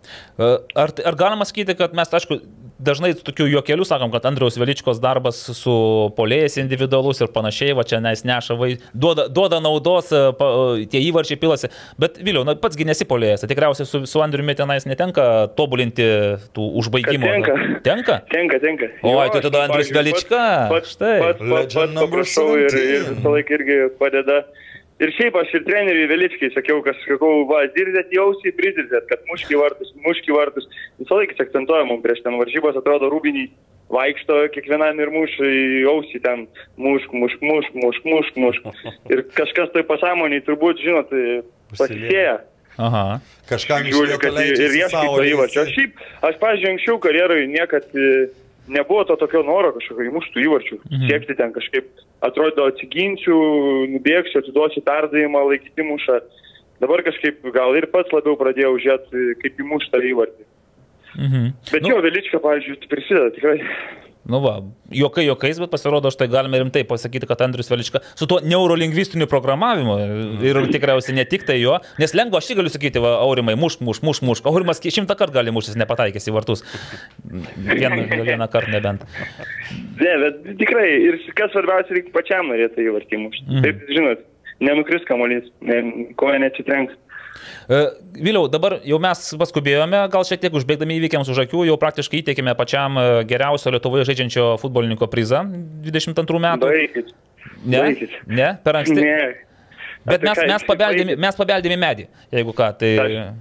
Ar, ar galima sakyti, kad mes, aišku, dažnai tokių juokelių sakom, kad Andriaus Veličkos darbas su polėjais individualus ir panašiai, va čia nes neša, vai, duoda, duoda naudos, pa, tie įvarčiai pilasi. Bet Viliau, na, patsgi nesi polėjas, tai tikriausiai su, su Andriumi tenais netenka tobulinti tų užbaigimų. Tenka. Tenka? Tenka, tenka. O, tai tada Andrius Velička. Pats, pats, pats, pats paprašau ir, ir visą laiką irgi padeda. Ir šiaip aš ir treneriui Veličkai sakiau, kad sakau, va, dirzėt jausį, pridirzėt, kad muški vartus, muški vartus. Visą laiką akcentuoja mums prieš ten varžybos, atrodo, Rūbiniai vaikšto kiekvienam ir muš į ausį ten mušk, mušk, mušk, mušk, mušk, mušk. Ir kažkas tai pasąmoniai turbūt, žinot, pasisėja. Aha. Kažkam išlieka leidžiasi savo įvarčio. Aš šiaip, aš, pavyzdžiui, anksčiau karjeroje niekad nebuvo to tokio noro kažkokio įmuštų įvarčių. Mhm. Siekti ten kažkaip, atrodo, atsiginsiu, nubėgsiu, atiduosiu perdavimą, laikyti mušą. Dabar kažkaip gal ir pats labiau pradėjau žiūrėti, kaip įmuštą įvartį. Mhm. Bet nu, jo, Velička, pavyzdžiui, prisideda tikrai. Nu va, juokai juokais, bet pasirodo, štai galime rimtai pasakyti, kad Andrius Velička su tuo neurolingvistiniu programavimu ir tikriausiai ne tik tai jo, nes lengva aš galiu sakyti, va, Aurimai, mušk, mušk, mušk, mušk. Aurimas šimtą kartų gali muštis, nepataikęs į vartus. Vieną, vieną kartą nebent. Ne, bet tikrai, ir kas svarbiausia, reikia pačiam norėti įvartį mušti. Mm. Taip, žinot, nenukris kamuolys, ne, koja neatsitrenks. Viliau, dabar jau mes paskubėjome, gal šiek tiek užbėgdami įvykiams už akių, jau praktiškai įteikėme pačiam geriausio Lietuvoje žaidžiančio futbolininko prizą dvidešimt antrų metų. Baikit. Ne? Baikit. Ne? Per anksti? Ne. Bet mes, mes, pabeldėme, mes pabeldėme medį, jeigu ką, tai...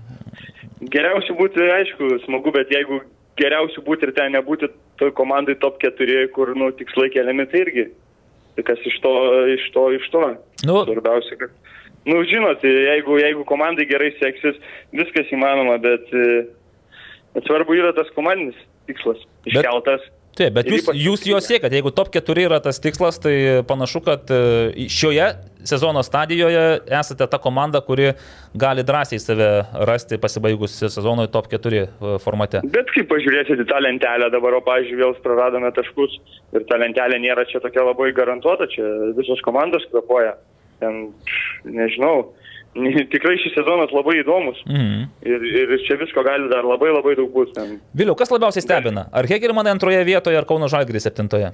Geriausiu būti, aišku, smagu, bet jeigu geriausiu būti ir ten nebūti toj komandai top keturi, kur, nu, tikslai keliami, tai irgi, Tai kas iš to, iš to, iš to. Nu. Svarbiausia, kad, nu, žinot, jeigu, jeigu komandai gerai seksis, viskas įmanoma, bet, bet svarbu yra tas komandinis tikslas iškeltas. Bet... Taip, bet jūs, jūs jo siekat, jeigu top keturi yra tas tikslas, tai panašu, kad šioje sezono stadijoje esate ta komanda, kuri gali drąsiai save rasti pasibaigus sezonui top keturi formate. Bet kaip pažiūrėsite tą lentelę dabar, o pažiūrėjau, vėl praradome taškus ir ta lentelė nėra čia tokia labai garantuota, čia visos komandos kvapoja. Ten, nežinau, tikrai šis sezonas labai įdomus. Mhm. Ir, ir čia visko gali dar labai labai daug būti. Viliau, kas labiausiai stebina? Ar Hegelmanai antroje vietoje, ar Kauno Žalgiris septintoje?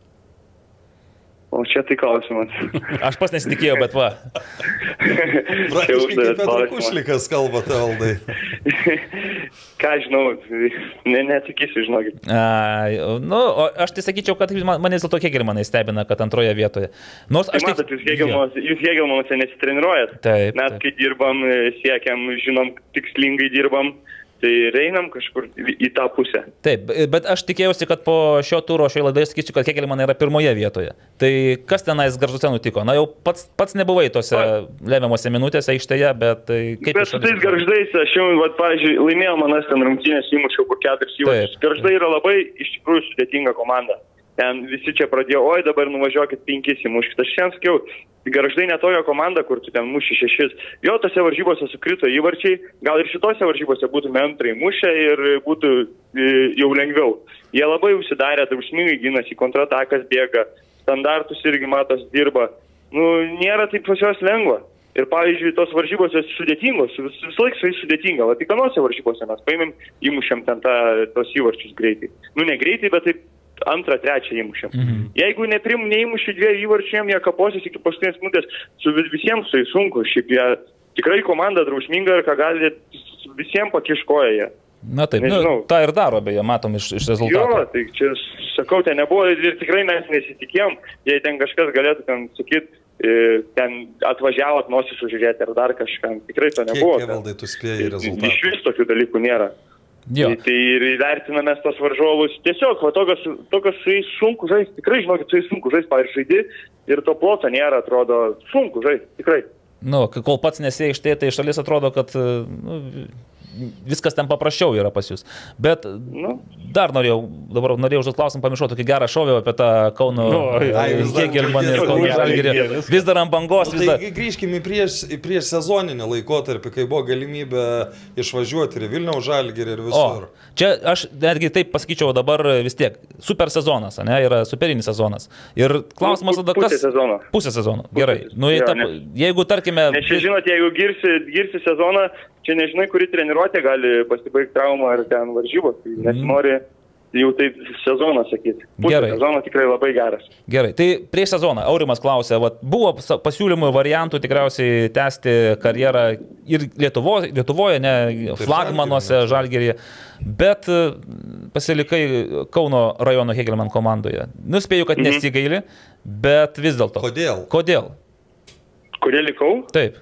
O čia tai klausimas. Aš pas nesitikėjau, bet va. Praktiškai kaip Petro Kušlikas kalba, Evaldai. Ką žinau, ne, neatsakysiu, žinokit. A, nu, aš tai sakyčiau, kad man, man vis dėlto Hegelmanai stebina, kad antroje vietoje. Nors aš tai matot, jūs Hegelmanuose, jūs Hegelmanuose nesitreniruojat. Taip. Mes, kai dirbam, siekiam, žinom, tikslingai dirbam. Tai einam kažkur į tą pusę. Taip, bet aš tikėjausi, kad po šio turo šioje laidoje sakysiu, kad Hegelmanai yra pirmoje vietoje. Tai kas tenais Gargžduose nutiko? Na jau pats, pats nebuvai tose lemiamose minutėse aikštėje, bet kaip... Bet su tais Gargždais, aš jau, vat, pavyzdžiui, laimėjau manas ten rungtynės, įmušiau kur keturis įvarčius. Gargždai yra labai iš tikrųjų sudėtinga komanda. Ten visi čia pradėjo, oi dabar nuvažiuokit penkis įmuškit. Aš šiandien sakiau, Gargždai netojo komanda, kur tu ten muši šešis. Jo, tose varžybose sukrito įvarčiai, gal ir šitose varžybose būtume antrai mušę ir būtų e, jau lengviau. Jie labai užsidarė, drausmingai gynasi, kontratakas bėga, standartus irgi matos dirba. Nu, nėra taip pas juos lengva. Ir pavyzdžiui, tos varžybose sudėtingos, vis, vis laik su jais sudėtinga. Va, Tikanose varžybose mes paėmėm, įmušėm ten tą, tos įvarčius greitai. Nu, ne greitai, bet taip antrą, trečią įmušėm. Mhm. Jeigu neprim, neįmušiu dviejų įvarčiam, jie kaposis iki paskutinės minutės, su visiems tai sunku. Šiaip jie tikrai komanda drausminga ir ką gali visiems pakiškoja jie. Na taip, nu, tą ir daro, beje, matom iš, iš rezultatų. Jo, tai čia, sakau, ten nebuvo ir tikrai mes nesitikėjom, jei ten kažkas galėtų ten sakyti, ten atvažiavot nosį sužiūrėti ar dar kažkam. Tikrai to nebuvo. Kiek, Evaldai, tu spėjai rezultatą? Iš vis tokių dalykų nėra. Jo. Tai, tai ir įvertiname tos varžovus. Tiesiog, va, tokios, tokios su jais sunku žaisti. Tikrai, žinokit, su jais sunku žaisti, pavyzdžiui, žaidi ir to ploto nėra, atrodo, sunku žaisti. Tikrai. Nu, kol pats nesėjai iš tai, tai šalis atrodo, kad nu, viskas ten paprasčiau yra pas jūs. Bet nu. dar norėjau, dabar norėjau užduoti klausimą, pamiršau tokį gerą šovį apie tą Kauno Hegelmanį ir Kauno Žalgirį. Vis dar ant bangos. Nu, tai grįžkime į prieš, į prieš sezoninį laikotarpį, kai buvo galimybė išvažiuoti ir Vilniaus Žalgirį ir visur. O, čia aš netgi taip pasakyčiau dabar vis tiek. Super sezonas, ne, yra superinis sezonas. Ir klausimas tada, kas... Pusė sezono. Pusė sezono, gerai. Nu, jei ta, jeigu, tarkime... Nes čia, žinot, jeigu girsi, girsi sezoną, čia nežinai, kuri treniruotė gali pasibaigti traumą ar ten varžybos. Tai nesinori jau taip sezoną sakyti. Pusė sezono tikrai labai geras. Gerai, tai prieš sezoną Aurimas klausė, vat, buvo pasiūlymų variantų tikriausiai tęsti karjerą ir Lietuvoje, Lietuvoje ne flagmanuose Žalgiryje, bet pasilikai Kauno rajono Hegelman komandoje. Nuspėju, kad mhm. nesigaili, bet vis dėlto. Kodėl? Kodėl? Kodėl likau? Taip.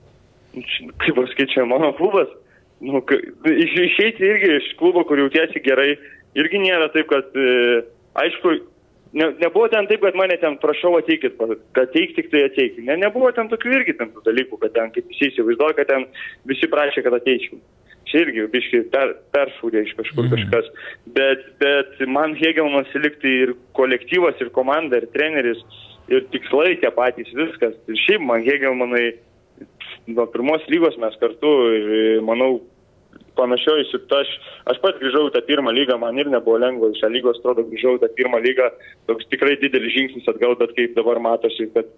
Kaip pasakyti, čia mano klubas. Nu, iš, išeiti irgi iš klubo, kur jautiesi gerai, irgi nėra taip, kad, e, aišku, ne, nebuvo ten taip, kad mane ten prašau ateikit, kad ateik tik tai ateik. Ne, nebuvo ten tokių irgi ten tų dalykų, kad ten, kaip visi įsivaizduoja, kad ten visi prašė, kad ateičiau. Čia irgi biškai per, peršūdė iš kažkur mm. kažkas. Bet, bet man Hegelmanas likti ir kolektyvas, ir komanda, ir treneris, ir tikslai tie patys, viskas. Ir šiaip man Hegelmanai nuo pirmos lygos mes kartu, manau, panašioj su aš, aš pat grįžau į tą pirmą lygą, man ir nebuvo lengva, iš šią lygos atrodo grįžau į tą pirmą lygą, toks tikrai didelis žingsnis atgal, bet kaip dabar matosi, kad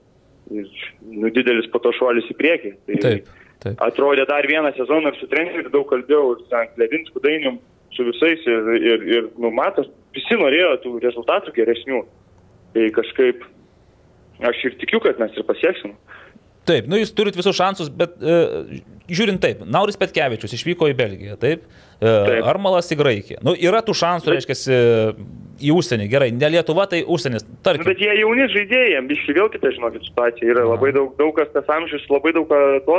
nu, didelis po to šuolis į priekį. Tai taip, taip. Atrodė dar vieną sezoną ir su treneriu daug kalbėjau, ir su Klevinsku Dainium, su visais ir, ir, ir nu, matos, visi norėjo tų rezultatų geresnių. Tai kažkaip aš ir tikiu, kad mes ir pasieksim. Taip, nu jūs turit visus šansus, bet e, žiūrint taip, Nauris Petkevičius išvyko į Belgiją, taip, e, taip. Armalas į Graikiją. Nu, yra tų šansų, reiškia, į užsienį, gerai, ne Lietuva, tai užsienis, tarkim. Nu, bet jie jauni žaidėjai, biškai vėl kita, žinokit, situacija, yra labai daug, daug kas tas amžius, labai daug ką duoda.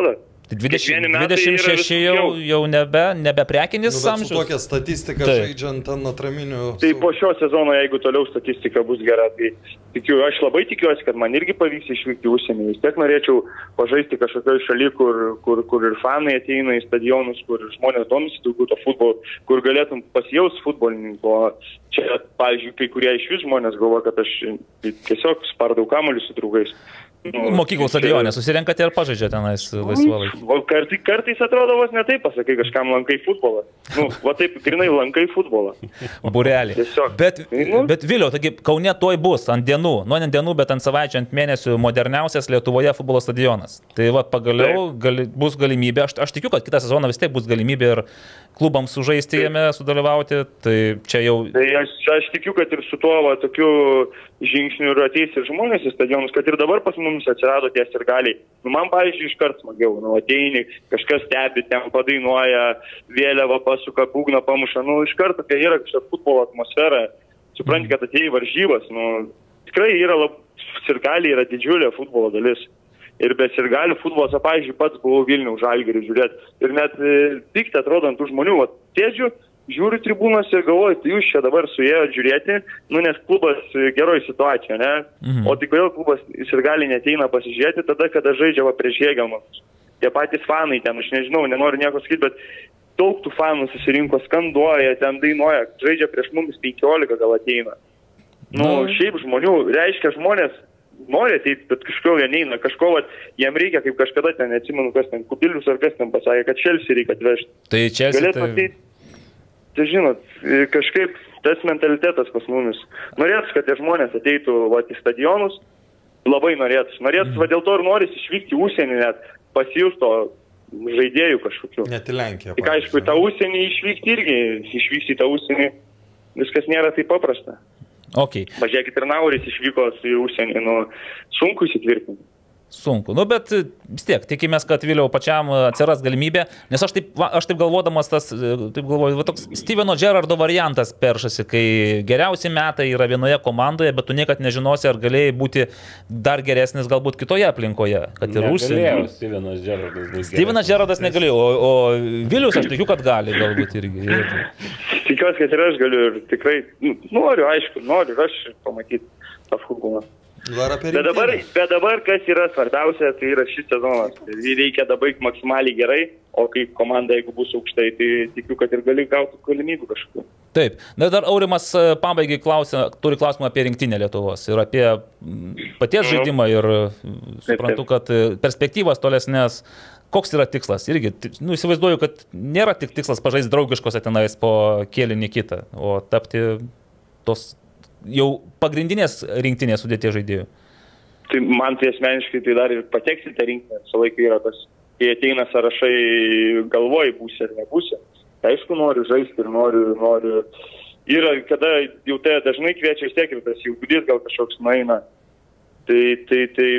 dvidešimt, Kiekvieni metai dvidešimt yra vis šeši jau, sunkiau. jau nebe, nebe prekinis Nu, bet su amžius. tokia statistika Taip. žaidžiant ant atraminių. Tai su- po šio sezono, jeigu toliau statistika bus gera, tai tikiu, aš labai tikiuosi, kad man irgi pavyks išvykti į užsienį. Vis tiek norėčiau pažaisti kažkokioje šalyje, kur, kur, kur ir fanai ateina į stadionus, kur žmonės domisi daugiau to futbolo, kur galėtum pasijausti futbolininku. Čia, pavyzdžiui, kai kurie iš vis žmonės galvoja, kad aš tiesiog spardau kamuolį su draugais. Nu, Mokyklos stadione susirenkate ir pažaidžiate tenais laisvalaikį. O kartais, kartais atrodo vos ne taip pasakai, kažkam lankai futbolą. Nu, va taip, grinai lankai futbolą. Burelį. Tiesiog. Bet, Nu. bet Viliau, taigi Kaune toj bus ant dienų, nu ne ant dienų, bet ant savaičių, ant mėnesių moderniausias Lietuvoje futbolo stadionas. Tai va pagaliau gali, bus galimybė, aš, aš tikiu, kad kitą sezoną vis tiek bus galimybė ir klubams sužaisti jame, sudalyvauti, tai čia jau... Tai aš, aš tikiu, kad ir su tuo va, tokiu žingsniu ir ateis ir žmonės į stadionus, kad ir dabar pas mumis atsirado tie sirgaliai. Nu, man, pavyzdžiui, iškart smagiau, nu, ateini, kažkas stebi, ten padainuoja, vėliavą pasuka, būgną pamuša, nu, iškart tokia yra kažkokia futbolo atmosfera, supranti, kad atėjai varžybas, nu, tikrai yra lab... sirgaliai yra didžiulė futbolo dalis. Ir be sirgalių futbolas, pavyzdžiui, pats buvau Vilniaus Žalgirį žiūrėti. Ir net e, pikti atrodo ant tų žmonių. Vat, sėdžiu, žiūriu tribūnos ir galvoju, tai jūs čia dabar suėjo žiūrėti, nu nes klubas geroj situacijoje, ne? Mhm. O tai kodėl klubas sirgaliai neteina pasižiūrėti tada, kada žaidžia va prieš Jėgelmanus. Tie patys fanai ten, aš nežinau, nenoriu nieko sakyti, bet daug tų fanų susirinko, skanduoja, ten dainuoja, žaidžia prieš mumis penkiolika gal ateina. Nu, Nu. šiaip žmonių, reiškia žmonės nori ateiti, bet kažko jie neina, kažko, vat, jiem reikia, kaip kažkada ten, neatsimenu, kas ten, Kubilius ar kas ten pasakė, kad Chelsea reikia atvežti. Tai Chelsea, Galėtų tai... ateiti, tai žinot, kažkaip tas mentalitetas pas mumis. Norėtų, kad tie žmonės ateitų vat, į stadionus, labai norėtų. Norėtų, mm. va, dėl to ir norisi išvykti į užsienį, net pasijusto žaidėjų kažkokių. Net į Lenkiją. Tik aišku, į tą užsienį išvykti irgi, išvykti į tą užsienį, viskas nėra taip paprasta. Okay. Pažiūrėkit, ir Nauris išvyko į užsienį, nu, sunku įsitvirtinti. Sunku. Nu, bet vis tiek, tikimės, kad vėliau pačiam atsiras galimybė, nes aš taip, va, aš taip galvodamas, tas, taip galvoju, va, toks Steveno Gerrardo variantas peršasi, kai geriausi metai yra vienoje komandoje, bet tu niekad nežinosi, ar galėjai būti dar geresnis galbūt kitoje aplinkoje, kad ir užsienyje. Stevenas Gerrardas. Stevenas Gerrardas negalėjo, o, o Vilius aš tikiu, kad gali galbūt irgi. Tikiuosi, kad ir aš galiu ir tikrai, nu, noriu, aišku, noriu ir aš pamatyti tą futbolą. Bet dabar, bet dabar, kas yra svarbiausia, tai yra šis sezonas. Jį reikia dabaigti maksimaliai gerai, o kai komanda, jeigu bus aukštai, tai tikiu, kad ir gali gauti galimybių kažkokių. Taip. Na dar Aurimas pabaigai klausia, turi klausimą apie rinktinę Lietuvos ir apie paties mhm. žaidimą ir suprantu, kad perspektyvas tolesnės. Koks yra tikslas? Irgi, nu, įsivaizduoju, kad nėra tik tikslas pažaisti draugiškose tenais po kėlinį kitą, o tapti tos jau pagrindinės rinktinės sudėties žaidėjų. Tai man tai asmeniškai tai dar ir pateksi tą rinktinę. Visą laiką yra tas, kai ateina sąrašai, galvoji būsi ar nebūsi. Tai aišku, noriu žaisti ir noriu, noriu. Yra, kada jau tai dažnai kviečia vis tiek ir tas jau gudės gal kažkoks nueina. Tai, tai, tai,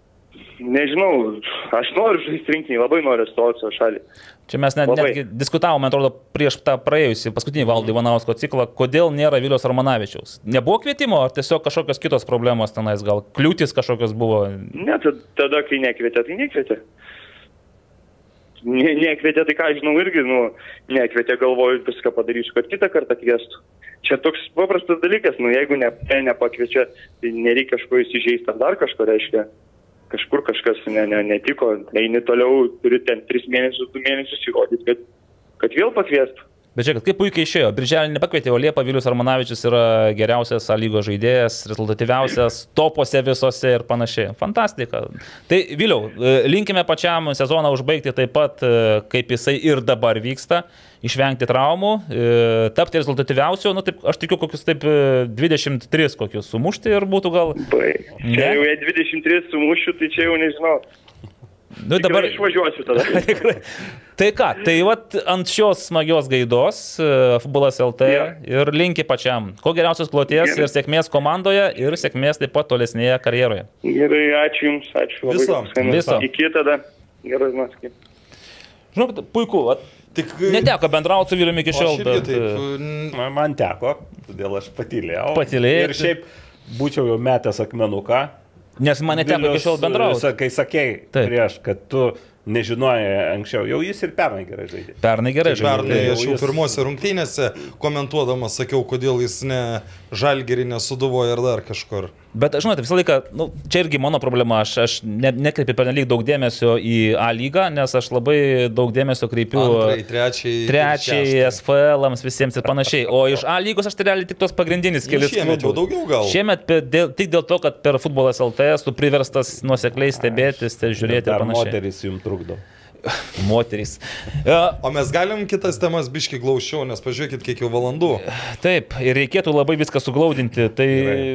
nežinau, aš noriu žaisti rinkinį, labai noriu stovoti savo šalį. Čia mes net, netgi diskutavome, atrodo, prieš tą praėjusį paskutinį Valdo Ivanausko ciklą, kodėl nėra Viliaus Armanavičiaus. Nebuvo kvietimo, ar tiesiog kažkokios kitos problemos tenais, gal kliūtis kažkokios buvo? Ne, tada, kai nekvietė, tai nekvietė. Ne, nekvietė, tai ką žinau irgi, nu, nekvietė, galvoju, viską padarysiu, kad kitą kartą kviestų. Čia toks paprastas dalykas, nu, jeigu ne, nepakviečia, tai nereikia kažko įsižeisti, ar dar kažko reiškia. Kažkur kažkas ne, ne, netiko, eini toliau, turi ten tris mėnesius, du mėnesius įrodyti, kad, kad vėl pakviestų. Bet žiūrėk, kaip puikiai išėjo. Birželį nepakvietė, o Liepą Vilius Armanavičius yra geriausias A lygos žaidėjas, rezultatyviausias, topose visose ir panašiai. Fantastika. Tai Viliau, linkime pačiam sezoną užbaigti taip pat, kaip jisai ir dabar vyksta, išvengti traumų, tapti rezultatyviausiu, nu taip, aš tikiu kokius taip dvidešimt tris kokius sumušti ir būtų gal... Bai, čia jau jei dvidešimt tris sumušiu, tai čia jau nežinau. Nu, dabar išvažiuosiu tada. Tai ką, tai vat ant šios smagios gaidos Futbolas L T ja. Ir linki pačiam. Ko geriausios kloties Gerai. Ir sėkmės komandoje ir sėkmės taip pat tolesnėje karjeroje. Gerai, ačiū Jums, ačiū. Viso. Viso. Iki tada. Gerai, žinot. Žinok, puiku, vat. Tik neteko bendrauti su Viliumi iki šiol, bet... Taip, man teko, todėl aš patylėjau. Patylėjau. Ir šiaip būčiau jau metęs akmenuką. Nes man neteko iki šiol bendrauti. Kai sakei prieš, kad tu nežinojo anksčiau. Jau jis ir pernai gerai žaidė. Pernai gerai žaidė. Pernai jau aš jau jis- pirmose rungtynėse komentuodamas sakiau, kodėl jis ne Žalgirį nesuduvoja ir dar kažkur. Bet, žinote, visą laiką, nu, čia irgi mano problema, aš, aš ne, nekreipiu pernelyg daug dėmesio į A lygą, nes aš labai daug dėmesio kreipiu Antrai, trečiai. ir trečiai, šeštai. S F L-ams visiems ir panašiai. O iš A lygos aš tai realiai tik tos pagrindinis Nu, kelius. šiemet jau klubus. daugiau gal. Šiemet pe- dėl, tik dėl to, kad per futbolas L T tu priverstas nuosekliai stebėtis, tai žiūrėti ir Dar panašiai. moteris jums trukdo. Moterys. E, O mes galim kitas temas biški glaušiau, nes pažiūrėkit, kiek jau valandų. Taip, ir reikėtų labai viską suglaudinti. Tai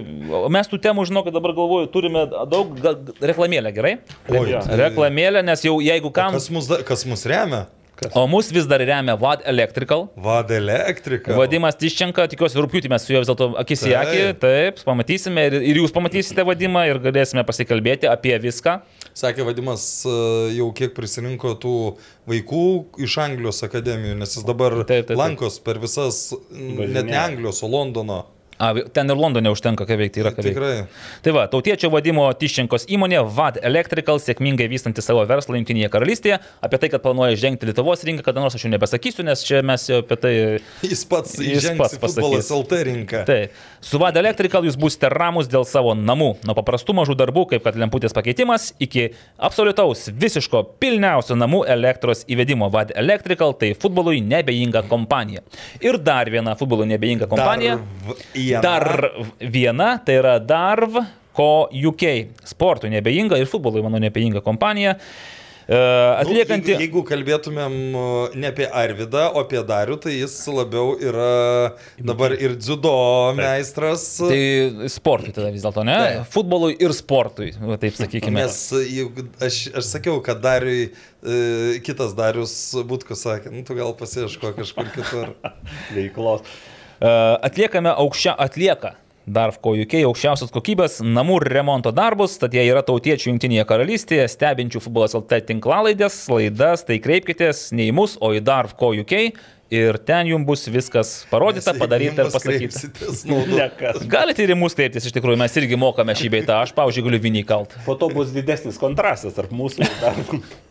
o mes tų temų, žinau, kad dabar galvoju, turime daug ga- reklamėlę, gerai? Oi, tai- Reklamėlę, nes jau jeigu kam... Kas mus, da- kas mus remia? O mus vis dar remia Vad Electrical. Vad elektrika. Vadimas Tiščenka, tikiuosi, rūpjūtį mes su juo vis dėlto akis į akį. Taip, pamatysime ir, ir jūs pamatysite Vadimą ir galėsime pasikalbėti apie viską. Sakė Vadimas, e, jau kiek prisirinko tų vaikų iš Anglijos akademijų, nes jis dabar Taip, taip, taip. lankos per visas, n- net ne Anglijos, o Londono. A, ten ir Londone užtenka, ką veikti, yra ką veikti. Tikrai. Tai va, tautiečio Vadimo Tiščenkos įmonė Vad Electrical sėkmingai vystanti savo verslą Jungtinėje karalystėje. Apie tai, kad planuoja žengti Lietuvos rinką, kada nors aš jau nebesakysiu, nes čia mes jau apie tai... Jis pats Jis įžengs pats į futbolas pasakys. L T rinką. Taip. Su Vad Electrical jūs būsite ramus dėl savo namų. Nuo paprastų mažų darbų, kaip kad lemputės pakeitimas, iki absoliutaus visiško pilniausio namų elektros įvedimo. Vad Electrical tai futbolui nebejinga kompanija. Ir dar viena futbolui nebejinga kompanija. Dar Dar viena, tai yra Darv Co U K. Sportui nebejinga ir futbolui, manau, nebejinga kompanija. E, Atliekanti... Nu, jeigu, jeigu kalbėtumėm uh, ne apie Arvidą, o apie Darių, tai jis labiau yra dabar ir dziudo meistras. Tai sportui tada vis dėlto, ne? Taip. Futbolui ir sportui, va, taip sakykime. Nes juk aš, aš sakiau, kad Dariui, e, kitas Darius Butkus sakė, nu tu gal pasieško kažkur kitur. Veiklos. E, Atliekame aukščia, atlieka Darv Co U K aukščiausios kokybės namų remonto darbus, tad jie yra tautiečių Jungtinėje karalystėje, stebinčių futbolas L T tinklalaidės, laidas, tai kreipkitės ne į mus, o į Darv Co U K ir ten jums bus viskas parodyta, padaryta ir pasakyta. Nekas. Galite ir į mus kreiptis, iš tikrųjų, mes irgi mokame šį beitą, aš, pavyzdžiui, galiu vinį kalt. Po to bus didesnis kontrastas tarp mūsų ir dar.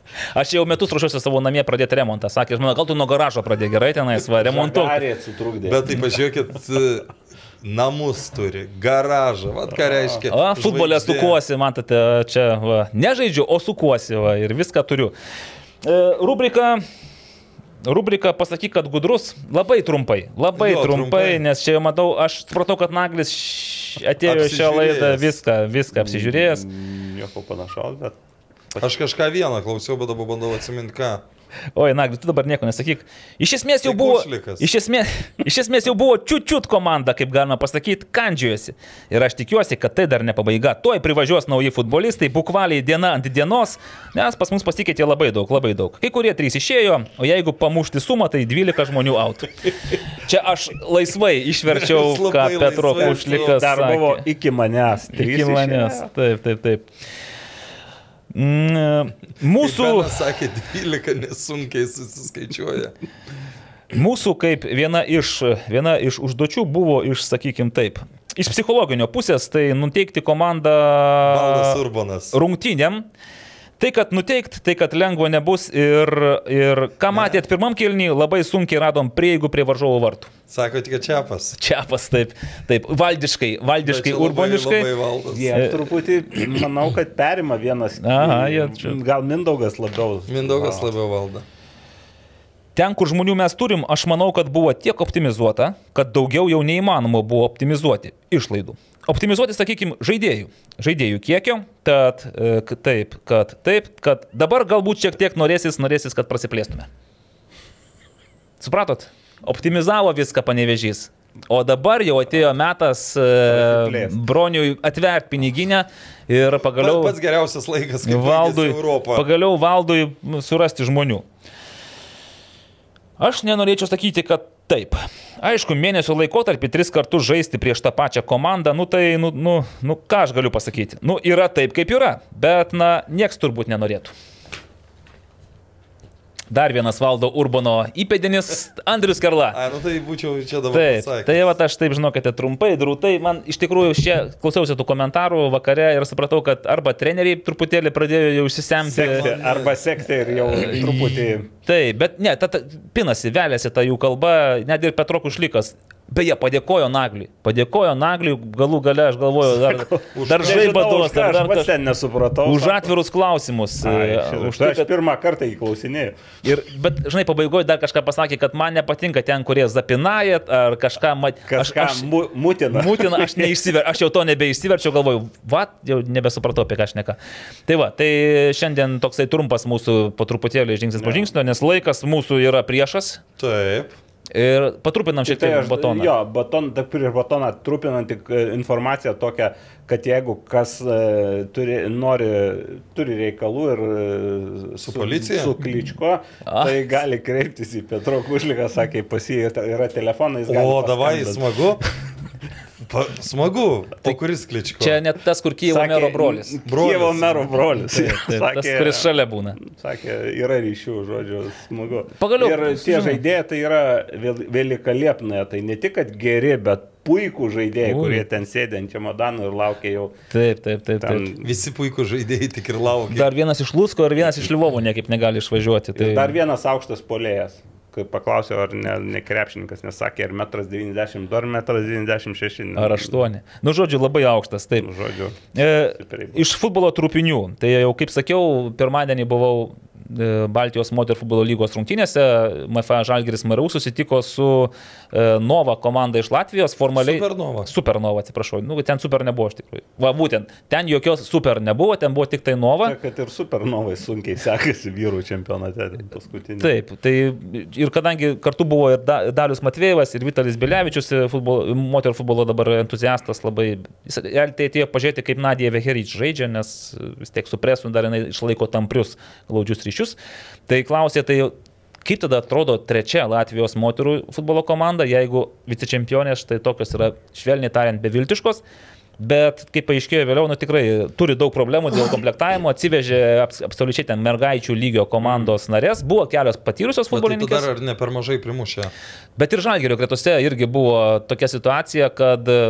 Aš jau metus ruošiuosi savo namie pradėti remontą, sakė, žmona, gal tu nuo garažo pradėk gerai tenais, va, remontuok. Žagarė sutrukdė. Bet tai pažiūrėkit, e, namus turi, garažą, vat ką reiškia. O, futbolė žvaigždė. sukuosi, matote, čia, va, nežaidžiu, o sukuosi, va, ir viską turiu. E, rubrika, rubrika pasakyk, kad gudrus, labai trumpai, labai Jo, trumpai, trumpai. nes čia, matau, aš supratau, kad Naglis š- atėjo į šią laidą, Apsižiūrėjęs. viską, viską apsižiūrėjęs. Nieko panašaus, bet. Aš kažką vieną klausiau, bet dabar bandau atsiminti ką. Oi, Naglis, tu dabar nieko nesakyk. Iš esmės jau Tai buvo, Kušlikas. iš esmės, iš esmės jau buvo čiut-čiut komanda, kaip galima pasakyti, kandžiojosi. Ir aš tikiuosi, kad tai dar ne pabaiga. Tuoj privažiuos nauji futbolistai, bukvaliai diena ant dienos, nes pas mus pasikeitė labai daug, labai daug. Kai kurie trys išėjo, o jeigu pamušti sumą, tai dvylika žmonių out. Čia aš laisvai išverčiau, Jūs ką labai Petro laisvai Kušlikas Dar sakė. buvo iki manęs. Trys Iki manęs. išėjo. Taip, taip, taip. Mm, mūsų... Benas sakė, dvylika nesunkiai susiskaičiuoja. Mūsų kaip viena iš, viena iš užduočių buvo iš, sakykim taip, iš psichologinio pusės, tai nuteikti komandą Valdas Urbanas. rungtynėm. Tai, kad nuteikt, tai, kad lengva nebus ir, ir ką matėt pirmam kėlinį, labai sunkiai radom prieigų prie varžovo vartų. Sako tik Čiapas. Čiapas, taip, taip, valdiškai, valdiškai, Bet čia labai- urbaniškai. labai Valdas. Jie truputį, manau, kad perima vienas. Aha, jie čia- Gal Mindaugas labiau. Mindaugas Va. labiau valdo. Ten, kur žmonių mes turim, aš manau, kad buvo tiek optimizuota, kad daugiau jau neįmanoma buvo optimizuoti išlaidų. Optimizuoti, sakykime, žaidėjų. Žaidėjų kiekio, tad e, k- taip, kad taip, kad dabar galbūt šiek tiek norėsis, norėsis, kad prasiplėstume. Supratot? Optimizavo viską Panevėžys. O dabar jau atėjo metas e, Prasiplėst. Broniui atverti piniginę ir pagaliau... Pats geriausias laikas, kai Valdui, baigėsi Europą. pagaliau Valdui surasti žmonių. Aš nenorėčiau sakyti, kad taip. Aišku, mėnesio laikotarpį tris kartus žaisti prieš tą pačią komandą, nu tai, nu, nu, nu ką aš galiu pasakyti. Nu, yra taip, kaip yra, bet, na, nieks turbūt nenorėtų. Dar vienas Valdo Urbano įpėdinis Andrius Kerla. A, nu tai būčiau čia dabar Taip, pasakęs. tai va, aš taip žinokite trumpai, drūtai, man iš tikrųjų čia klausiausi tų komentarų vakare ir supratau, kad arba treneriai truputėlį pradėjo jau išsisemti. Sekti, arba sekti ir jau truputį. Taip, bet ne, ta, ta, pinasi, velėsi ta jų kalba, net ir Petro Kušlikas. Beje, padėkojo Nagliui. Padėkojo Nagliui, galų gale, aš galvoju, dar, dar žaiba duos, dar, dar kažką. Aš nesupratau. Už atvirus klausimus. Ai, už tai, tai, aš pirmą kartą įklausinėjau. ir, bet, žinai, pabaigoje dar kažką pasakė, kad man nepatinka ten, kurie zapinajat, ar kažką mat... Kažką aš, aš, mu, mutina. Mutina, aš neišsiverčiu, aš jau to nebeišsiverčiu, galvoju, va, jau nebesupratau apie ką šneka. Tai va, tai šiandien toksai trumpas mūsų po truputėlį žingsnis po žingsnio, nes laikas mūsų yra priešas. Taip. Ir patrupinam šiek tiek Tai aš- batoną. Jo, baton, tak prieš batoną trupinant tik e, informaciją tokią, kad jeigu kas e, turi, nori, turi reikalų ir e, Su policija? Su Kličko, Ah. tai gali kreiptis į Petro Kušliką, sakė, pas jį yra telefonai. O, davai, smagu. Pa, smagu. O kuris Kličko? Čia net tas, kur Kijevo mero brolis. Brolis. Kievo mero brolis. Taip, tas, kuris šalia būna. Sakė, yra ryšių, žodžiu, smagu. Pagaliau, Ir tie žinai. žaidėjai tai yra vėlika liepnoje, tai ne tik, kad geri, bet puikų žaidėjai, Ui. kurie ten sėdė ant čemodanų ir laukia jau Taip, taip, taip. ten. taip. Visi puikų žaidėjai tik ir laukia. Dar vienas iš Lūsko ir vienas iš Lvovo niekaip negali išvažiuoti. Tai... Ir dar vienas aukštas puolėjas. Kai paklausiau, ar ne, ne krepšininkas, nesakė, ar metras devyniasdešimt du, ar metras devyniasdešimt šeši. Ar aštuoni. Nu, žodžiu, labai aukštas, taip. Nu, žodžiu. E, Stipriai. iš futbolo trupinių. Tai jau, kaip sakiau, pirmadienį buvau e, Baltijos moterų futbolo lygos rungtynėse. M F A Žalgiris M R U susitiko su e, Nova komanda iš Latvijos. Formaliai. Supernova. Supernova, atsiprašau. Nu, ten super nebuvo iš tikrųjų. Va, būtent. Ten jokios super nebuvo, ten buvo tik tai Nova. Čia, kad ir supernovai sunkiai sekasi vyrų čempionate paskutinį. Taip, tai ir kadangi kartu buvo ir Da- Dalius Matvėjevas, ir Vitalis Bilevičius, futbolo, moterų futbolo dabar entuziastas labai, jis tai atėjo pažiūrėti, kaip Nadija Veherič žaidžia, nes vis tiek su presu dar jinai išlaiko tamprius glaudžius ryšius. Tai klausė, tai kaip tada atrodo trečia Latvijos moterų futbolo komanda, jeigu vicečempionės štai tokios yra, švelniai tariant, beviltiškos. Bet, kaip paaiškėjo vėliau, nu tikrai turi daug problemų dėl komplektavimo, atsivežė abs absoliučiai ten mergaičių lygio komandos narės, buvo kelios patyrusios Bet tai futbolininkės. dar ar ne per mažai primušė? Bet ir Žalgirio gretose irgi buvo tokia situacija, kad e,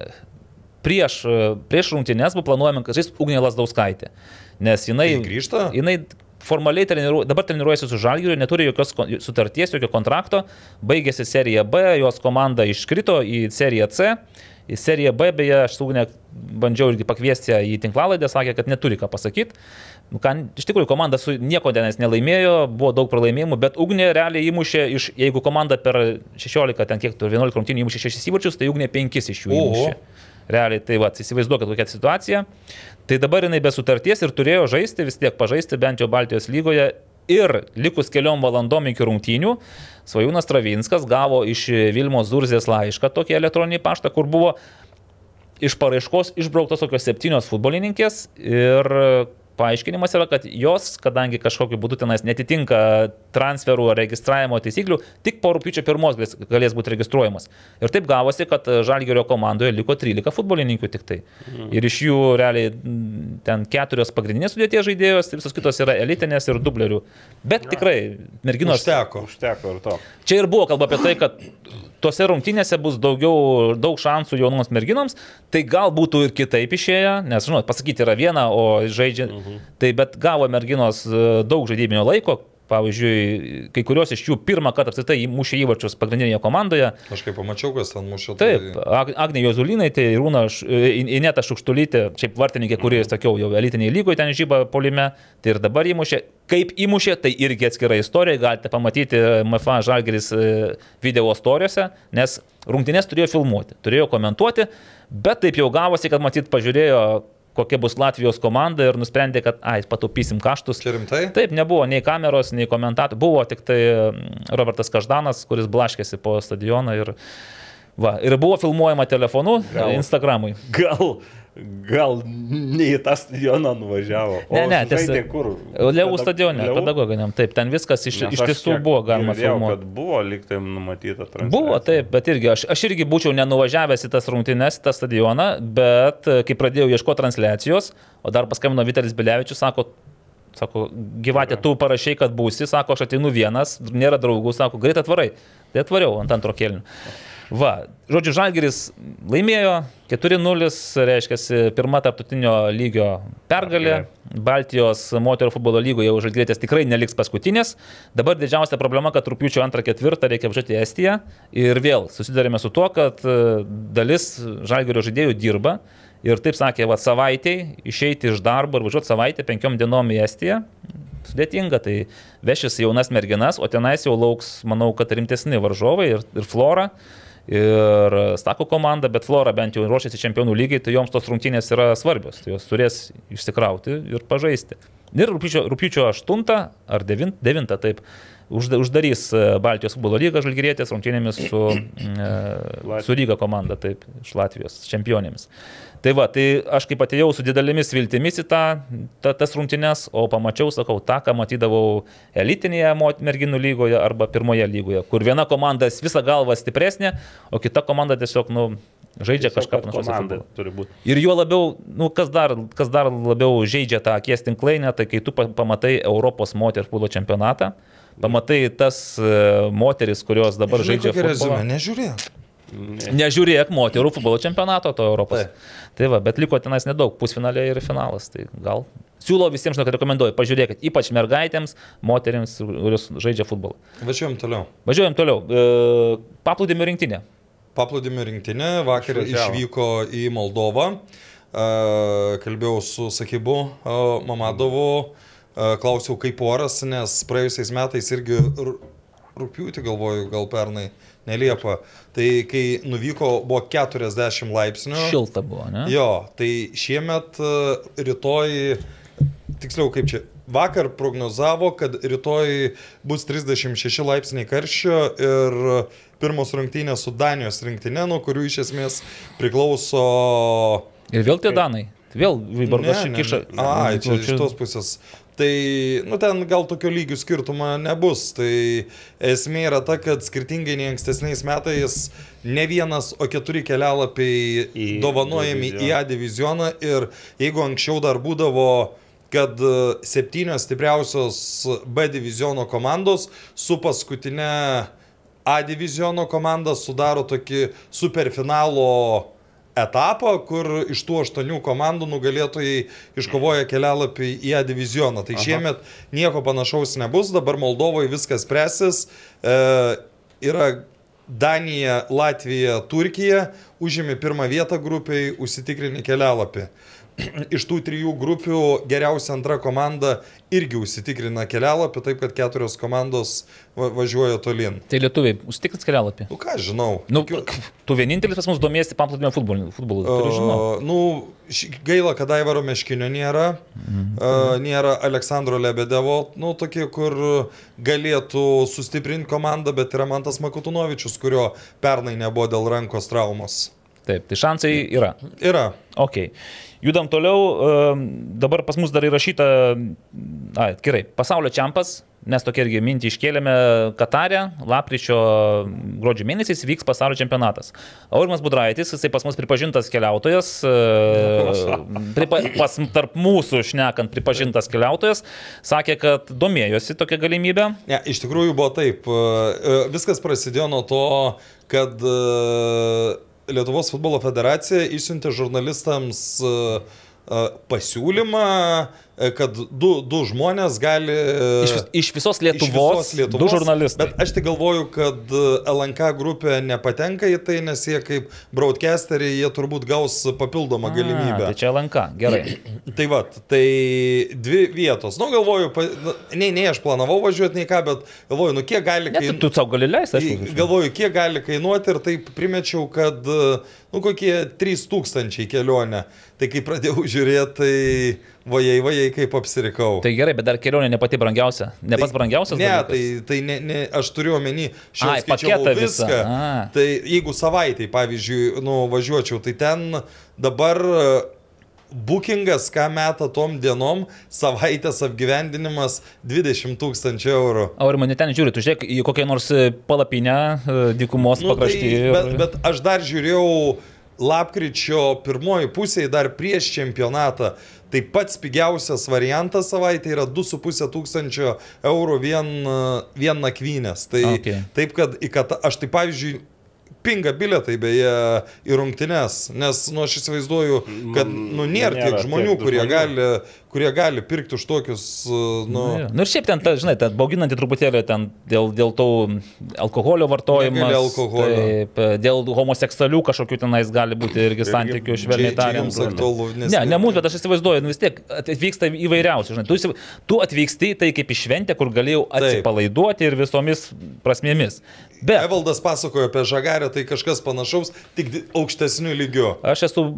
prieš, prieš rungtynes buvo planuojama, kad žais Ugnė Lasdauskaitė. Nes jinai... Ji grįžta? Jinai formaliai treniru, dabar treniruojasi su Žalgiriu, neturi jokios kon- sutarties, jokio kontrakto, baigėsi serija B, jos komanda iškrito į seriją C. Į seriją B, beje, aš su Ugne bandžiau irgi pakviesti ją į tinklalaidę, sakė, kad neturi ką pasakyti. Nu, ką, iš tikrųjų, komanda su nieko tenais nelaimėjo, buvo daug pralaimėjimų, bet Ugnė realiai įmušė, iš, jeigu komanda per šešiolika, ten kiek, vienuolika rungtynių įmušė šešis įvarčius, tai Ugnė penkis iš jų įmušė. Realiai, tai va, įsivaizduokit kokia situacija. Tai dabar jinai be sutarties ir turėjo žaisti, vis tiek pažaisti bent jau Baltijos lygoje. Ir likus keliom valandom iki rungtynių, Svajūnas Travinskas gavo iš Vilmos Zurzės laišką, tokį elektroninį paštą, kur buvo iš paraiškos išbrauktos tokios septynios futbolininkės ir paaiškinimas yra, kad jos, kadangi kažkokiu būdu tenais netitinka transferų ar registravimo taisyklių, tik po rugpjūčio pirmos galės, galės būti registruojamas. Ir taip gavosi, kad Žalgirio komandoje liko trylika futbolininkų tik tai. Mm. Ir iš jų realiai ten keturios pagrindinės sudėties žaidėjos, visos kitos yra elitinės ir dublerių. Bet ja. Tikrai merginos... Užteko. Užteko ir to. Čia ir buvo kalba apie tai, kad tose rungtynėse bus daugiau, daug šansų jaunoms merginoms, tai gal būtų ir kitaip išėję, nes, žinot, pasakyti yra viena, o žaidžia, uh -huh. tai bet gavo merginos daug žaidybinio laiko, pavyzdžiui, kai kurios iš jų pirmą kartą apsitai įmušė įvarčius pagrindinėje komandoje. Aš kaip pamačiau, kas ten mušė. Taip, tai... Agnė Jozulinai, tai Rūna, Ineta Šukštulytė, šiaip vartininkė, kuri, sakiau, jau elitiniai lygoje ten žyba polime, tai ir dabar įmušė. Kaip įmušė, tai irgi atskira istorija, galite pamatyti M F A Žalgiris video istorijose, nes rungtynės turėjo filmuoti, turėjo komentuoti, bet taip jau gavosi, kad matyt pažiūrėjo, kokia bus Latvijos komanda ir nusprendė, kad ai, pataupysim kaštus. Čia rimtai? Taip, nebuvo nei kameros, nei komentatų, buvo tik tai Robertas Každanas, kuris blaškėsi po stadioną ir, va, ir buvo filmuojama telefonu gal, Instagramui. Gal, gal ne į tą stadioną nuvažiavo. O ne, ne, žaidė kur? Levų stadione, pedagoginiam, taip, ten viskas iš, iš tiesų buvo galima filmuoti. Buvo liktai numatyta transliacija. Buvo, taip, bet irgi aš, aš irgi būčiau nenuvažiavęs į tas rungtynes, į tą stadioną, bet kai pradėjau ieškoti transliacijos, o dar paskambino Vitalis Bilevičius, sako, Sako, gyvatė, tu parašai, kad būsi, sako, aš ateinu vienas, nėra draugų, sako, greit atvarai. Tai atvariau ant antro kėlinio. Va, žodžiu, Žalgiris laimėjo, keturi nulis, reiškia, pirma tarptautinio lygio pergalė. Baltijos moterų futbolo lygoje jau žalgirietės tikrai neliks paskutinės. Dabar didžiausia problema, kad rugpjūčio antrą ketvirtą reikia važiuoti į Estiją. Ir vėl susidarėme su tuo, kad dalis Žalgirio žaidėjų dirba. Ir taip sakė, va, savaitėj išeiti iš darbo ir važiuoti savaitę penkiom dienom į Estiją. Sudėtinga, tai vešis jaunas merginas, o tenais jau lauks, manau, kad rimtesni varžovai ir, ir Flora. Ir Stako komanda, bet Flora bent jau ruošiasi čempionų lygiai, tai joms tos rungtynės yra svarbios, tai jos turės išsikrauti ir pažaisti. Ir rugpjūčio aštuntą ar devintą taip uždarys Baltijos futbolo lygą žalgirietės rungtynėmis su, su Ryga komanda, taip, iš Latvijos čempionėmis. Tai va, tai aš kaip atėjau su didelėmis viltimis į tą, ta, tas rungtynes, o pamačiau, sakau, tą, ką matydavau elitinėje merginų lygoje arba pirmoje lygoje, kur viena komanda visą galvą stipresnė, o kita komanda tiesiog, nu, žaidžia tiesiog kažką panašaus. Ir juo labiau, nu, kas dar, kas dar labiau žaidžia tą akies tinklainę, tai kai tu pamatai Europos moterų futbolo čempionatą, pamatai tas moteris, kurios dabar Žinai, žaidžia futbolą. Rezumė, nežiūrėk. Ne. Nežiūrėk moterų futbolo čempionato to Europos. Tai. tai va, bet liko tenais nedaug, pusfinalė ir finalas. Tai gal siūlau visiems, žinok, rekomenduoju, pažiūrėkit, ypač mergaitėms, moterims, kurios žaidžia futbolą. Važiuojam toliau. Važiuojam toliau. E, paplūdimio rinktinė. Paplūdimio rinktinė vakar išvyko į Moldovą. E, kalbėjau su Sakybu e, Mamadovu, e, klausiau kaip oras, nes praėjusiais metais irgi rugpjūtį, galvoju, gal pernai, ne Liepą. Tai kai nuvyko, buvo keturiasdešimt laipsnių. Šilta buvo, ne? Jo, tai šiemet rytoj, tiksliau kaip čia, vakar prognozavo, kad rytoj bus trisdešimt šeši laipsniai karščio ir pirmos rungtynės su Danijos rinktinė, nuo kurių iš esmės priklauso... Ir vėl tie Danai? Vėl Vyborgas kiša... A, čia iš tos pusės. Tai, nu, ten gal tokio lygių skirtumo nebus. Tai esmė yra ta, kad skirtingai nei ankstesniais metais ne vienas, o keturi kelialapiai į dovanojami divizioną. Į A divizioną. Ir jeigu anksčiau dar būdavo, kad septynios stipriausios B diviziono komandos su paskutinė A diviziono komanda sudaro tokį superfinalo etapą, kur iš tų aštuonių komandų nugalėtojai iškovoja kelialapį į A divizioną. Tai Aha. šiemet nieko panašaus nebus, dabar Moldovoje viskas spręsis. E, yra Danija, Latvija, Turkija, užėmė pirmą vietą grupiai, užsitikrinę kelialapį. Iš tų trijų grupių geriausia antra komanda irgi užsitikrina kelialapį, taip kad keturios komandos važiuoja tolin. Tai lietuviai užsitikrins kelialapį? Nu ką, žinau. Nu, tu vienintelis pas mus domiesi paplūdimio futbolu, futbolu turiu žinau. Uh, nu, gaila, kad Aivaro Meškinio nėra, mm-hmm. uh, nėra Aleksandro Lebedevo, nu, tokie, kur galėtų sustiprinti komandą, bet yra Mantas Makutunovičius, kurio pernai nebuvo dėl rankos traumos. Taip, tai šansai yra. Yra. Ok. Judam toliau, dabar pas mus dar įrašyta, a, gerai, pasaulio čempas, mes tokia irgi mintį iškėlėme Katare, lapkričio gruodžio mėnesiais vyks pasaulio čempionatas. Aurimas Budraitis, jisai pas mus pripažintas keliautojas, pripa, pas, tarp mūsų šnekant pripažintas keliautojas, sakė, kad domėjosi tokia galimybė. Ne, iš tikrųjų buvo taip, viskas prasidėjo nuo to, kad Lietuvos futbolo federacija išsiuntė žurnalistams pasiūlymą, kad du, du žmonės gali... Iš, iš visos Lietuvos, iš visos Lietuvos du žurnalistai. Bet aš tik galvoju, kad L N K grupė nepatenka į tai, nes jie kaip broadcasteriai, jie turbūt gaus papildomą galimybę. A, tai čia L N K, gerai. Tai va, tai dvi vietos. Nu, galvoju, nei, nei aš planavau važiuoti, nei ką, bet galvoju, nu kiek gali kainuoti... Tu savo gali leisti, aš galvoju, kiek gali kainuoti ir taip primečiau, kad, nu, kokie trys tūkstančiai kelionė. Tai kai pradėjau žiūrėti, tai vajai, vajai, kaip apsirikau. Tai gerai, bet dar kelionė ne pati brangiausia. Ne tai, pats brangiausias? Ne, dalykas? tai, tai ne, ne, aš turiu omeny, šiandien skaičiavau viską. Tai jeigu savaitai, pavyzdžiui, nu, važiuočiau, tai ten dabar bookingas, ką meta tom dienom, savaitės apgyvendinimas dvidešimt tūkstančių eurų. Aurimai, ne ten žiūri, tu žiūrėk į kokią nors palapinę dykumos nu, pakrašty. Tai, bet, bet aš dar žiūrėjau lapkričio pirmoji pusėje dar prieš čempionatą, tai pats pigiausias variantas savaitė yra du su puse tūkstančio eurų vien, vien nakvynės. Tai Okay. taip, kad į Katarą, aš tai pavyzdžiui, pinga bilietai beje į rungtynes, nes, nu, aš įsivaizduoju, kad, nu, nėra tiek žmonių, kurie gali, kurie gali pirkti už tokius, nu... Nu, nu ir šiaip ten, ta, žinai, ten bauginanti truputėlį ten dėl, dėl to alkoholio vartojimas, alkoholio. Taip, dėl homoseksualių kažkokių tenais gali būti irgi santykių, švelniai tariant. Ne, ne mūsų, bet aš įsivaizduoju, nu vis tiek atvyksta įvairiausių, žinai, tu, tu atvyksti tai kaip į šventę, kur galėjau atsipalaiduoti ir visomis prasmėmis. Bet Evaldas pasakojo apie Žagarę, tai kažkas panašaus, tik aukštesnių lygių. aš esu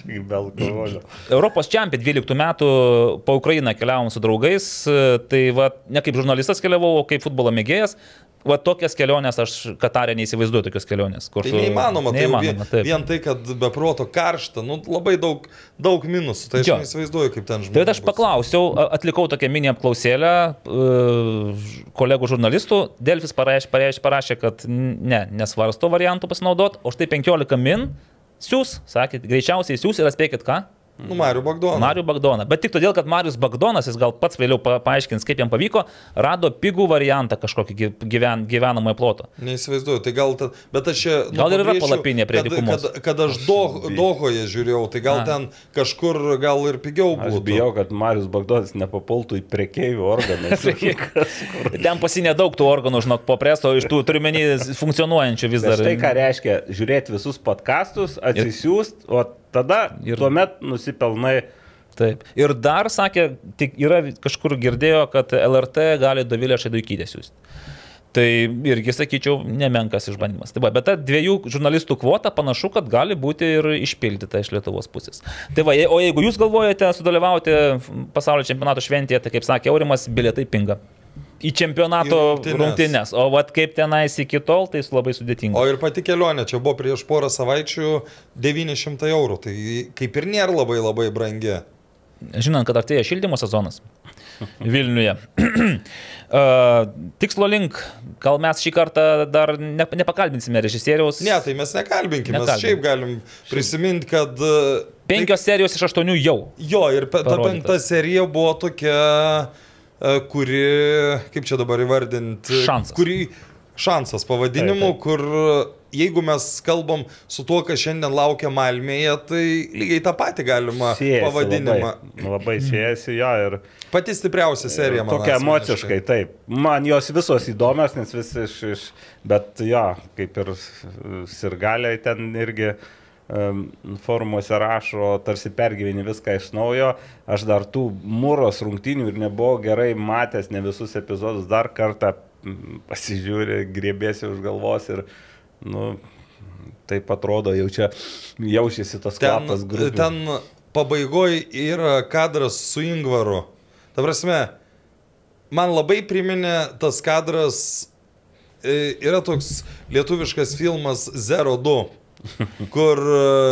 Europos čempionė dvyliktų metų po Ukrainą keliavom su draugais, tai va, ne kaip žurnalistas keliavau, o kaip futbolo mėgėjas. Va tokias keliones aš Katarė neįsivaizduoju, tokios kelionės. Kur Tai tu... neįmanoma, tai neįmanoma vien, vien tai, kad be proto karšta, nu, labai daug, daug minusų, tai aš Jo. neįsivaizduoju, kaip ten žmonės. Tai aš paklausiau, atlikau tokią mini apklausėlę kolegų žurnalistų, Delfis parašė, parašė, parašė, kad ne, nesvarsto variantų pasinaudoti, o štai penkiolika min siūs, sakė, greičiausiai siūs ir atspėkit ką? Nu, Marių Bagdoną. Marių Bagdoną. Bet tik todėl, kad Marius Bagdonas, jis gal pats vėliau pa, paaiškins, kaip jam pavyko, rado pigų variantą kažkokį gyven, gyvenamojo ploto. Neįsivaizduoju, tai gal ten, bet aš čia... Nu, Gal ir yra pabrėžčiau, palapinė prie kad, dykumos. kad, kad aš do, Dohoje žiūrėjau, tai gal A. ten kažkur gal ir pigiau Aš būtų. bijau, kad Marius Bagdonas nepapultų į prekeivių organus. Ten pasinė daug tų organų, žinok, po presto, iš tų turiuomenį funkcionuojančių vis dar. Tai ką reiškia žiūrėti visus podcastus, atsisiųst, o tada ir tuomet nusipelnai. Taip. Ir dar sakė, tik yra kažkur girdėjo, kad L R T gali Dovilę Šeduikytę siūsti. Tai irgi, sakyčiau, nemenkas išbandymas. Tai va, bet ta dviejų žurnalistų kvota panašu, kad gali būti ir išpildyta iš Lietuvos pusės. Tai va, o jeigu jūs galvojate sudalyvauti pasaulio čempionato šventėje, tai kaip sakė Aurimas, bilietai pinga. Į čempionato Į rungtynes. O vat kaip tenais iki tol, tai labai sudėtinga. O ir pati kelionė, čia buvo prieš porą savaičių devyni šimtai eurų, tai kaip ir nėra labai labai brangi. Žinant, kad artėja šildymo sezonas Vilniuje. uh, tikslo link, gal mes šį kartą dar ne, nepakalbinsime režisieriaus. Ne, tai mes nekalbinkime, mes Nekalbim. šiaip galim prisiminti, kad... Penkios serijos iš aštuonių jau. Jo, ir pe, ta parodytas. penkta serija buvo tokia, e, kuri, kaip čia dabar įvardinti, Šansas. kuri šansas pavadinimu, Taip, taip. kur jeigu mes kalbam su tuo, kas šiandien laukia Malmėje, tai lygiai tą patį galima Siejasi pavadinimą. Labai, labai siejasi jo ir Pati stipriausia serija, man tokia asmeniškai. emociškai, taip. Man jos visos įdomios, nes vis iš, iš bet jo, kaip ir sirgaliai ten irgi um, forumuose rašo, tarsi pergyveni viską iš naujo. Aš dar tų Mūros rungtynių ir nebuvau gerai matęs, ne visus epizodus, dar kartą pasižiūri, griebėsi už galvos ir, nu, taip atrodo, jau čia jaučiasi tas kvapas grubiai. Ten pabaigoje yra kadras su Ingvaru. Ta prasme, man labai priminė tas kadras, e, yra toks lietuviškas filmas Zero du, kur,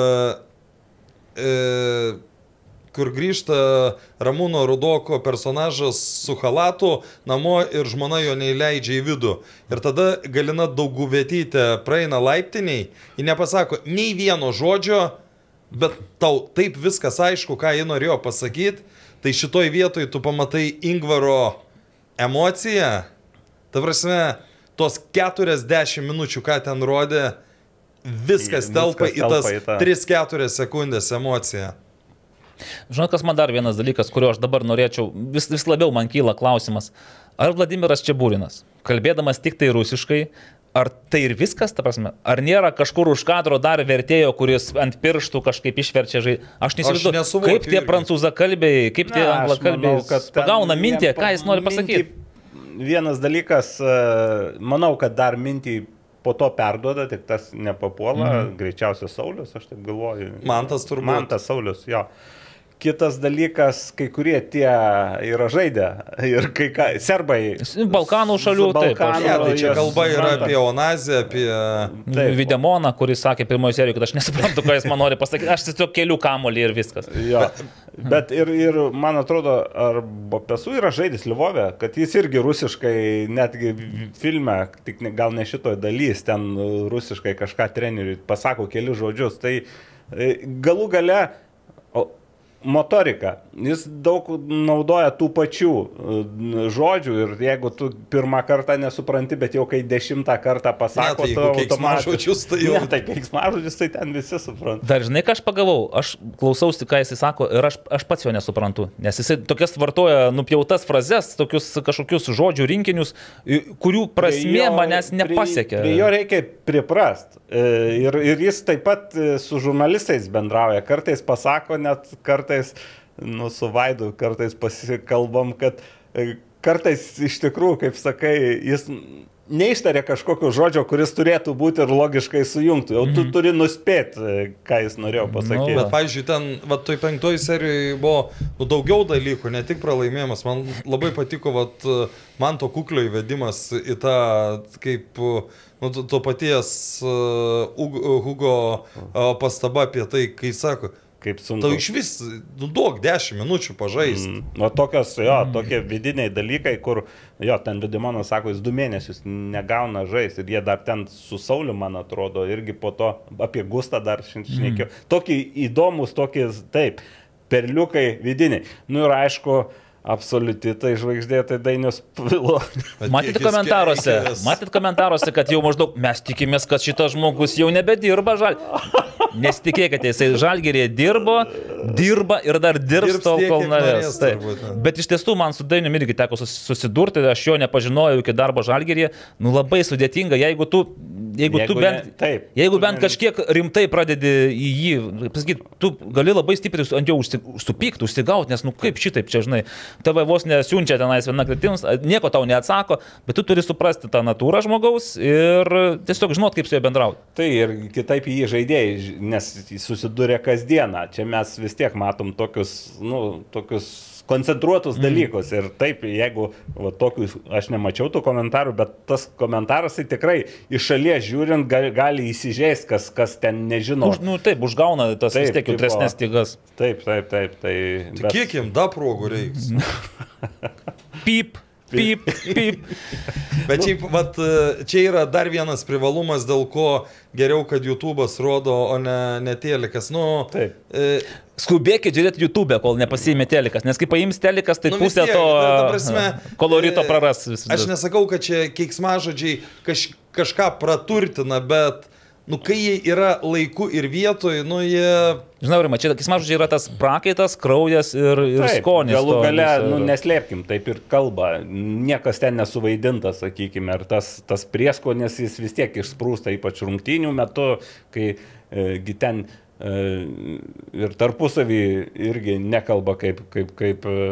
e, kur grįžta Ramūno Rudoko personažas su halatu namo ir žmona jo neįleidžia į vidų. Ir tada Galina Dauguvietytė praeina laiptiniai, ji nepasako nei vieno žodžio, bet tau taip viskas aišku, ką ji norėjo pasakyti, tai šitoj vietoj tu pamatai Ingvaro emociją. Ta prasme, tos keturiasdešimt minučių, ką ten rodė, viskas telpa Viskas į tas telpa į tą. tris keturias sekundės emociją. Žinot, kas man dar vienas dalykas, kurio aš dabar norėčiau, vis, vis labiau man kyla klausimas. Ar Vladimiras Čeburinas, kalbėdamas tik tai rusiškai, ar tai ir viskas, ta prasme? Ar nėra kažkur už kadro dar vertėjo, kuris ant pirštų kažkaip išverčia žai? Aš neįsivaizduoju, nesuvokiu kaip tie irgi. prancūzakalbiai, kaip tie Na, aš anglakalbiai manau, kad ten pagauna mintį, jiem ką jis nori mintį- pasakyti. Vienas dalykas, e, manau, kad dar mintį po to perduoda, tik tas nepapuola, mhm. greičiausiai Saulius, aš taip galvoju. Mantas turbūt. Mantas Saulius, jo. Kitas dalykas, kai kurie tie yra žaidę ir kai ką, serbai. Balkanų šalių, taip, Balkanų, Ne, tai čia jos kalba yra supranta. apie Onazę, apie... Taip. Videmoną, kuris sakė pirmoje serijoje, kad aš nesuprantu, ką jis man nori pasakyti. Aš tiesiog keliu kamolį ir viskas. Jo. Bet ir, ir man atrodo, ar Bopesu yra žaidis Lvove, kad jis irgi rusiškai, netgi filme, tik ne, gal ne šitoj dalys, ten rusiškai kažką treneriui pasako kelius žodžius. Tai e, galų gale, o, motorika. Jis daug naudoja tų pačių žodžių ir jeigu tu pirmą kartą nesupranti, bet jau kai dešimtą kartą pasako, ne, tai tu keiksmažodžius, tai jau... Ne, tai keiksmažodžius, tai ten visi supranta. Dar žinai, ką aš pagavau, aš klausausi, ką jisai sako ir aš, aš pats jo nesuprantu, nes jisai tokias vartoja nupjautas frazes, tokius kažkokius žodžių rinkinius, kurių prasmė jo, manęs nepasiekia. Prie, prie jo reikia priprast. Ir, ir jis taip pat su žurnalistais bendrauja, kartais pasako, net kartais, nu, su Vaidu, kartais pasikalbam, kad kartais iš tikrųjų, kaip sakai, jis neištarė kažkokio žodžio, kuris turėtų būti ir logiškai sujungtų. Jau tu mm. turi nuspėti, ką jis norėjo pasakyti. No, bet, pavyzdžiui, ten, va, toj penktoj serijoje buvo nu, daugiau dalykų, ne tik pralaimėjimas. Man labai patiko, va, man to kuklio įvedimas į tą, kaip, nu, to, to paties uh, Hugo uh, pastaba apie tai, kai sako, kaip sunku. Tau iš vis, nu, daug, dešimt minučių pažaisti. Mm. O tokios, jo, mm. tokie vidiniai dalykai, kur, jo, ten Liudimonas sako, jis du mėnesius negauna žaisti ir jie dar ten su Sauliu, man atrodo, irgi po to apie Gustą dar šnekėjo. Mm. Tokie įdomus, tokie, taip, perliukai vidiniai. Nu ir aišku, absoliuti tai žvaigždė, tai Dainius Pavilonis. Matyt komentaruose, matyt komentaruose, kad jau maždaug mes tikimės, kad šitas žmogus jau nebedirba žal. Nesitikėkite, jisai Žalgirėje dirbo, dirba ir dar dirbs tol, kol norės. Bet iš tiesų man su Dainiumi irgi teko susidurti, aš jo nepažinojau iki darbo Žalgirėje. Nu labai sudėtinga, jeigu tu, jeigu jeigu tu bent, ne, taip, jeigu bent kažkiek rimtai pradedi į jį, pasakyt, tu gali labai stipriai ant jo užsupykti, užsigauti, nes nu kaip šitaip čia, žinai, tave vos nesiunčia tenais viena kritims, nieko tau neatsako, bet tu turi suprasti tą natūrą žmogaus ir tiesiog žinot, kaip su juo bendrauti. Tai ir kitaip jį žaidėjai, nes susidūrė kasdieną. Čia mes vis tiek matom tokius, nu, tokius koncentruotus mm. dalykus. Ir taip, jeigu va, tokius, aš nemačiau tų komentarų, bet tas komentaras tai tikrai iš šalies žiūrint gali, gali įsižeisti, kas, kas ten nežino. Už, nu, taip, užgauna tas taip, vis tiek jautresnės stygas. Taip, taip, taip. Tai, bet... Kiek jam da progų reiks? Pyp. Pyp, pyp. Bet šiaip, vat, čia yra dar vienas privalumas, dėl ko geriau, kad YouTube'as rodo, o ne, ne telikas. Nu, taip. E, Skubėkit žiūrėti YouTube, kol nepasiėmė telikas, nes kai paims telikas, tai nu, pusė tiek, to ta prasme, kolorito praras. Aš nesakau, kad čia keiksmažodžiai kaž, kažką praturtina, bet nu, kai jie yra laiku ir vietoj, nu jie... Žinau, Rima, čia keiksmažodžiai yra tas prakaitas, kraujas ir, ir taip, skonis. Galų gale, nu, neslėpkim, taip ir kalba. Niekas ten nesuvaidinta, sakykime, ir tas, tas prieskonis jis vis tiek išsprūsta, ypač rungtynių metu, kai e, ten e, ir tarpusavį irgi nekalba kaip, kaip, kaip e,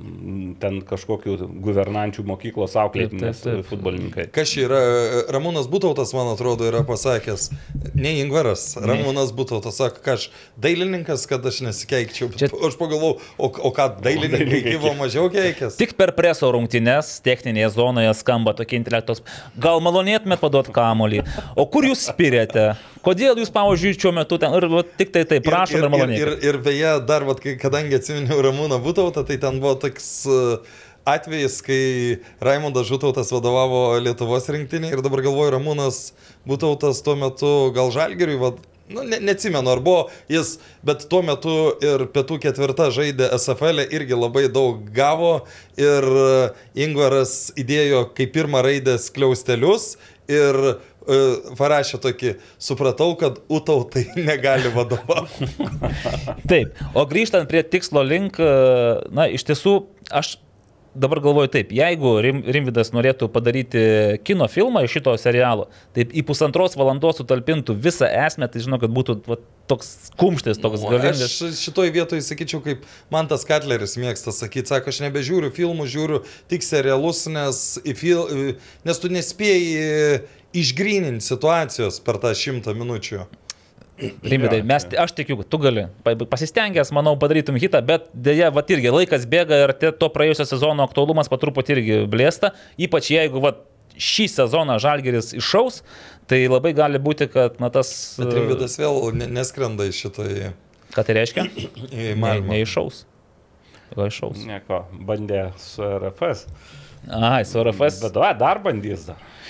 ten kažkokių guvernančių mokyklos auklėtinės futbolininkai. Kas čia yra? Ramūnas Butautas, man atrodo, yra pasakęs, ne Ingvaras, Ramūnas Butautas sako, kad aš dailininkas, kad aš nesikeikčiau. Čia... Aš pagalvojau, o, o ką dailininkai gyvo mažiau keikės? Tik per preso rungtynes techninėje zonoje skamba tokie intelektos. Gal malonėtumėt paduoti kamuolį? O kur jūs spirėte? Kodėl jūs, pavyzdžiui, šiuo metu ten? Ir va, tik tai tai, prašom ir, ir malonėkit. Ir, ir, ir beje, dar, va, kadangi atsiminiau Ramūną Butautą, tai ten buvo toks atvejis, kai Raimondas Žutautas vadovavo Lietuvos rinktinį ir dabar galvoju, Ramūnas Butautas tuo metu gal Žalgiriui, va, nu, ne, neatsimenu, ar buvo jis, bet tuo metu ir pietų ketvirta žaidė S F L, irgi labai daug gavo ir Ingvaras įdėjo kaip pirmą raidę skliaustelius ir uh, parašė tokį, supratau, kad Utautai negali vadovauti. Taip, o grįžtant prie tikslo link, na, iš tiesų, aš dabar galvoju taip, jeigu Rim, Rimvydas norėtų padaryti kino filmą iš šito serialo, taip į pusantros valandos sutalpintų visą esmę, tai žinau, kad būtų va, toks kumštis, toks nu, galingas. Aš šitoj vietoj sakyčiau, kaip man tas Katleris mėgsta sakyti, sako, aš nebežiūriu filmų, žiūriu tik serialus, nes, fil, nes tu nespėjai išgryninti situacijos per tą šimtą minučių. Rimvydai, mes, aš tikiu, tu gali, pasistengęs, manau, padarytum hitą, bet dėja, va irgi laikas bėga ir to praėjusio sezono aktualumas patruputį irgi blėsta, ypač jeigu va, šį sezoną Žalgiris iššaus, tai labai gali būti, kad na, tas... Bet Rimvydas vėl neskrenda iš šitoj... Ką tai reiškia? Ne, neiššaus. Gal iššaus? Nieko, bandė su R F S. Ai, su R F S. Bet va, dar bandys dar.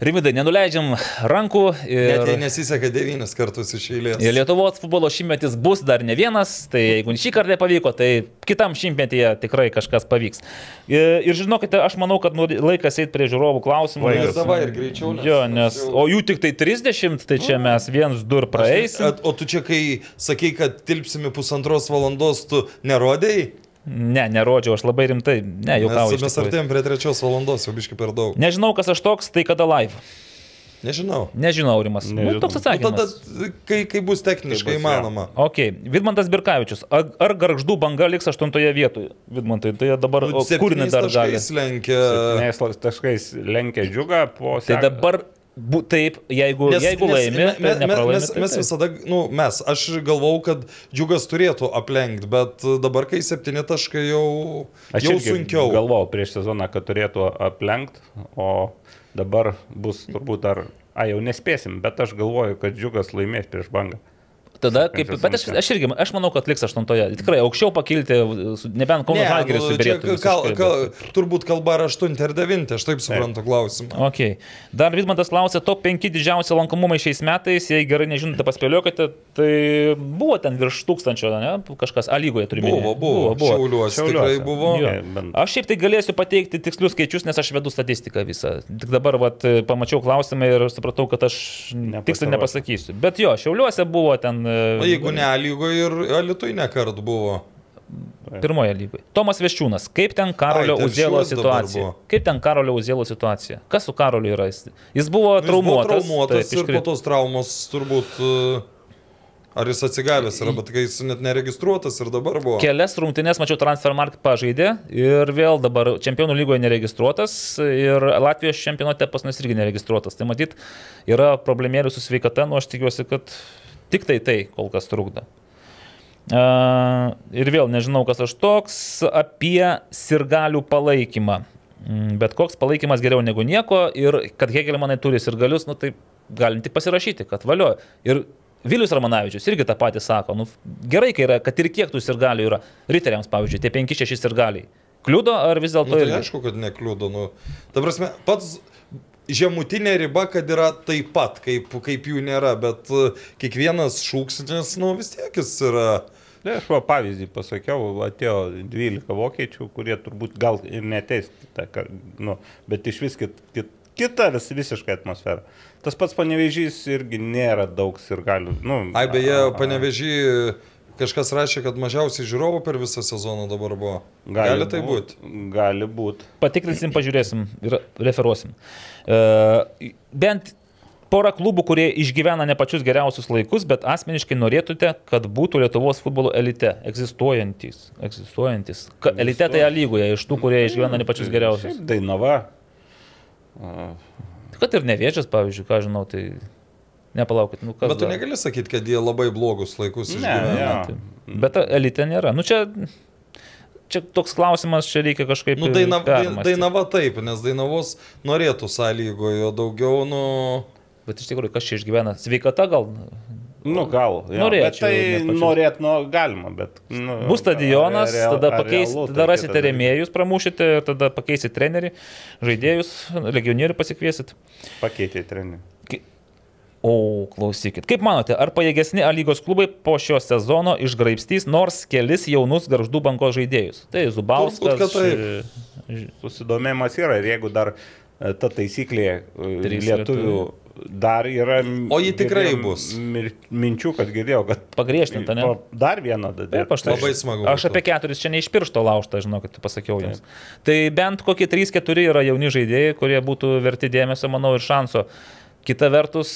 Rimvidai, nenuleidžiam rankų. Ir... Net jei nesiseka devynis kartus iš eilės. Ir Lietuvos futbolo šimtmetis bus dar ne vienas, tai jeigu šį kartą pavyko, tai kitam šimtmetyje tikrai kažkas pavyks. Ir, ir žinokite, aš manau, kad laikas eiti prie žiūrovų klausimų. Nes... Davai ir greičiau. Nes... Jo, nes, o jų tik tai trisdešimt, tai čia mes viens, du ir praeisim. O tu čia, kai sakai, kad tilpsime pusantros valandos, tu nerodėjai? Ne, nerodžiau, aš labai rimtai. Ne, jau ką. Mes artėjom prie trečios valandos, jau biškai per daug. Nežinau, kas aš toks, tai kada live. Nežinau. Nežinau, Rimas. Nu, toks atsakymas. Nu, tada, kai, kai bus techniškai bus, įmanoma. Ja. Ok, Vidmantas Birkavičius. Ar, ar Gargždų banga liks aštuntoje vietoje? Vidmantai, tai dabar nu, kur jinai dar gali? Lenkia... Septyniais taškais lenkia Džiugą po... Tai dabar... Bu, taip, jeigu, nes, jeigu nes, laimi, me, me, tai nepralaimi, mes, tai mes visada, nu, mes, aš galvau, kad Džiugas turėtų aplenkti, bet dabar, kai septyni taškai jau, aš jau sunkiau. Aš galvojau prieš sezoną, kad turėtų aplenkti, o dabar bus turbūt dar, a jau nespėsim, bet aš galvoju, kad Džiugas laimės prieš bangą. Tada, kaip, bet aš, aš irgi, aš manau, kad liks aštuntoje. Tikrai aukščiau pakilti, nebent Kauno Žalgiris subirėtų. Kal, kal, turbūt kalba yra aštunti ir devinti, aš taip suprantu klausimą. Okay. Dar Vidmantas klausė, top penki didžiausi lankomumai šiais metais, jei gerai nežinote, paspėliokite, tai buvo ten virš tūkstančio, ne? Kažkas A lygoje turime. Buvo, buvo, buvo. Šiauliuose tikrai buvo. Jo. Aš šiaip tai galėsiu pateikti tikslius skaičius, nes aš vedu statistiką visą. Tik dabar vat, pamačiau klausimą ir supratau, kad aš tiksliai nepasakysiu. Bet jo, Šiauliuose buvo ten... O jeigu ne A lygoje ir Alytuje nekart buvo. Pirmoje lygoje. Tomas Veščiūnas, kaip ten Karolio Uzėlo situacija? Kaip ten Karolio Uzėlo situacija? Kas su Karoliu yra? Jis buvo jis traumuotas. Buvo traumuotas taip, ir po tos traumos turbūt... Ar jis atsigavęs yra, bet kai jis net neregistruotas ir dabar buvo. Kelias rungtynės, mačiau, Transfermarkt pažaidė ir vėl dabar Čempionų lygoje neregistruotas ir Latvijos čempionate pas mus irgi neregistruotas. Tai matyt, yra problemėlių su sveikata, nu aš tikiuosi, kad tik tai tai kol kas trukdo. Uh, ir vėl nežinau, kas aš toks, apie sirgalių palaikymą. Bet koks palaikymas geriau negu nieko ir kad Hegelmanai turi sirgalius, nu tai galim tik pasirašyti, kad valio. Ir Vilius Ramanavičius irgi tą patį sako, nu, gerai, kai yra, kad ir kiek tų sirgalių yra, riteriams, pavyzdžiui, tie penki šeši sirgaliai. Kliudo ar vis dėlto... Nu, tai aišku, kad nekliudo. Nu. Ta prasme, pats žemutinė riba, kad yra taip pat, kaip, kaip jų nėra, bet kiekvienas šūksnis, nu, vis tiek jis yra... Ne, aš va pavyzdį pasakiau, atėjo dvylika vokiečių, kurie turbūt gal ir neteis kitą, nu, bet iš vis kit, kit, kita vis, visiškai atmosfera. Tas pats Panevėžys irgi nėra daug sirgalių. Nu, Ai, beje, Panevėžy kažkas rašė, kad mažiausiai žiūrovų per visą sezoną dabar buvo. Gali, gali tai būti? Būt, gali būti. Patikrinsim, pažiūrėsim ir referuosim. Uh, bent porą klubų, kurie išgyvena ne pačius geriausius laikus, bet asmeniškai norėtumėte, kad būtų Lietuvos futbolo elite. Egzistuojantis. Egzistuojantis. Ka, elite tai A lygoje, iš tų, kurie išgyvena ne pačius geriausius. Dainava. Uh. Kad ir Nevėžis, pavyzdžiui, ką žinau, tai nepalaukit. Nu, bet tu dar? negali sakyti, kad jie labai blogus laikus išgyvena. Ne, tai, bet elite nėra. Nu čia, čia toks klausimas, čia reikia kažkaip... Nu, daina, dainava taip, nes Dainavos norėtų sąlygojo daugiau, nu... Bet iš tikrųjų, kas čia išgyvena? Sveikata gal? Nu, gal. Jo, norėčiau. Tai norėt, nu, galima, bet... Nu, bus stadionas, real, tada, pakeis, realu, tada rasite rėmėjus, pramušite, tada pakeisit trenerį, žaidėjus, legionierių pasikviesit. Pakeitė trenerį. O, klausykit, kaip manote, ar pajėgesni A lygos klubai po šio sezono išgraibstys nors kelis jaunus Gargždų bangos žaidėjus? Tai Zubauskas. Susidomėjimas yra ir jeigu dar ta taisyklė lietuvių dar yra... O ji tikrai bus. Minčių, kad girdėjau, kad... Pagriežtinta, ne? Dar vieną dadėti. Aš, tai, labai smagu. Aš apie keturis čia ne iš piršto laužtą, žinau, kad pasakiau jums. Tai bent kokie trys keturi yra jauni žaidėjai, kurie būtų verti dėmesio, manau, ir šanso. Kita vertus,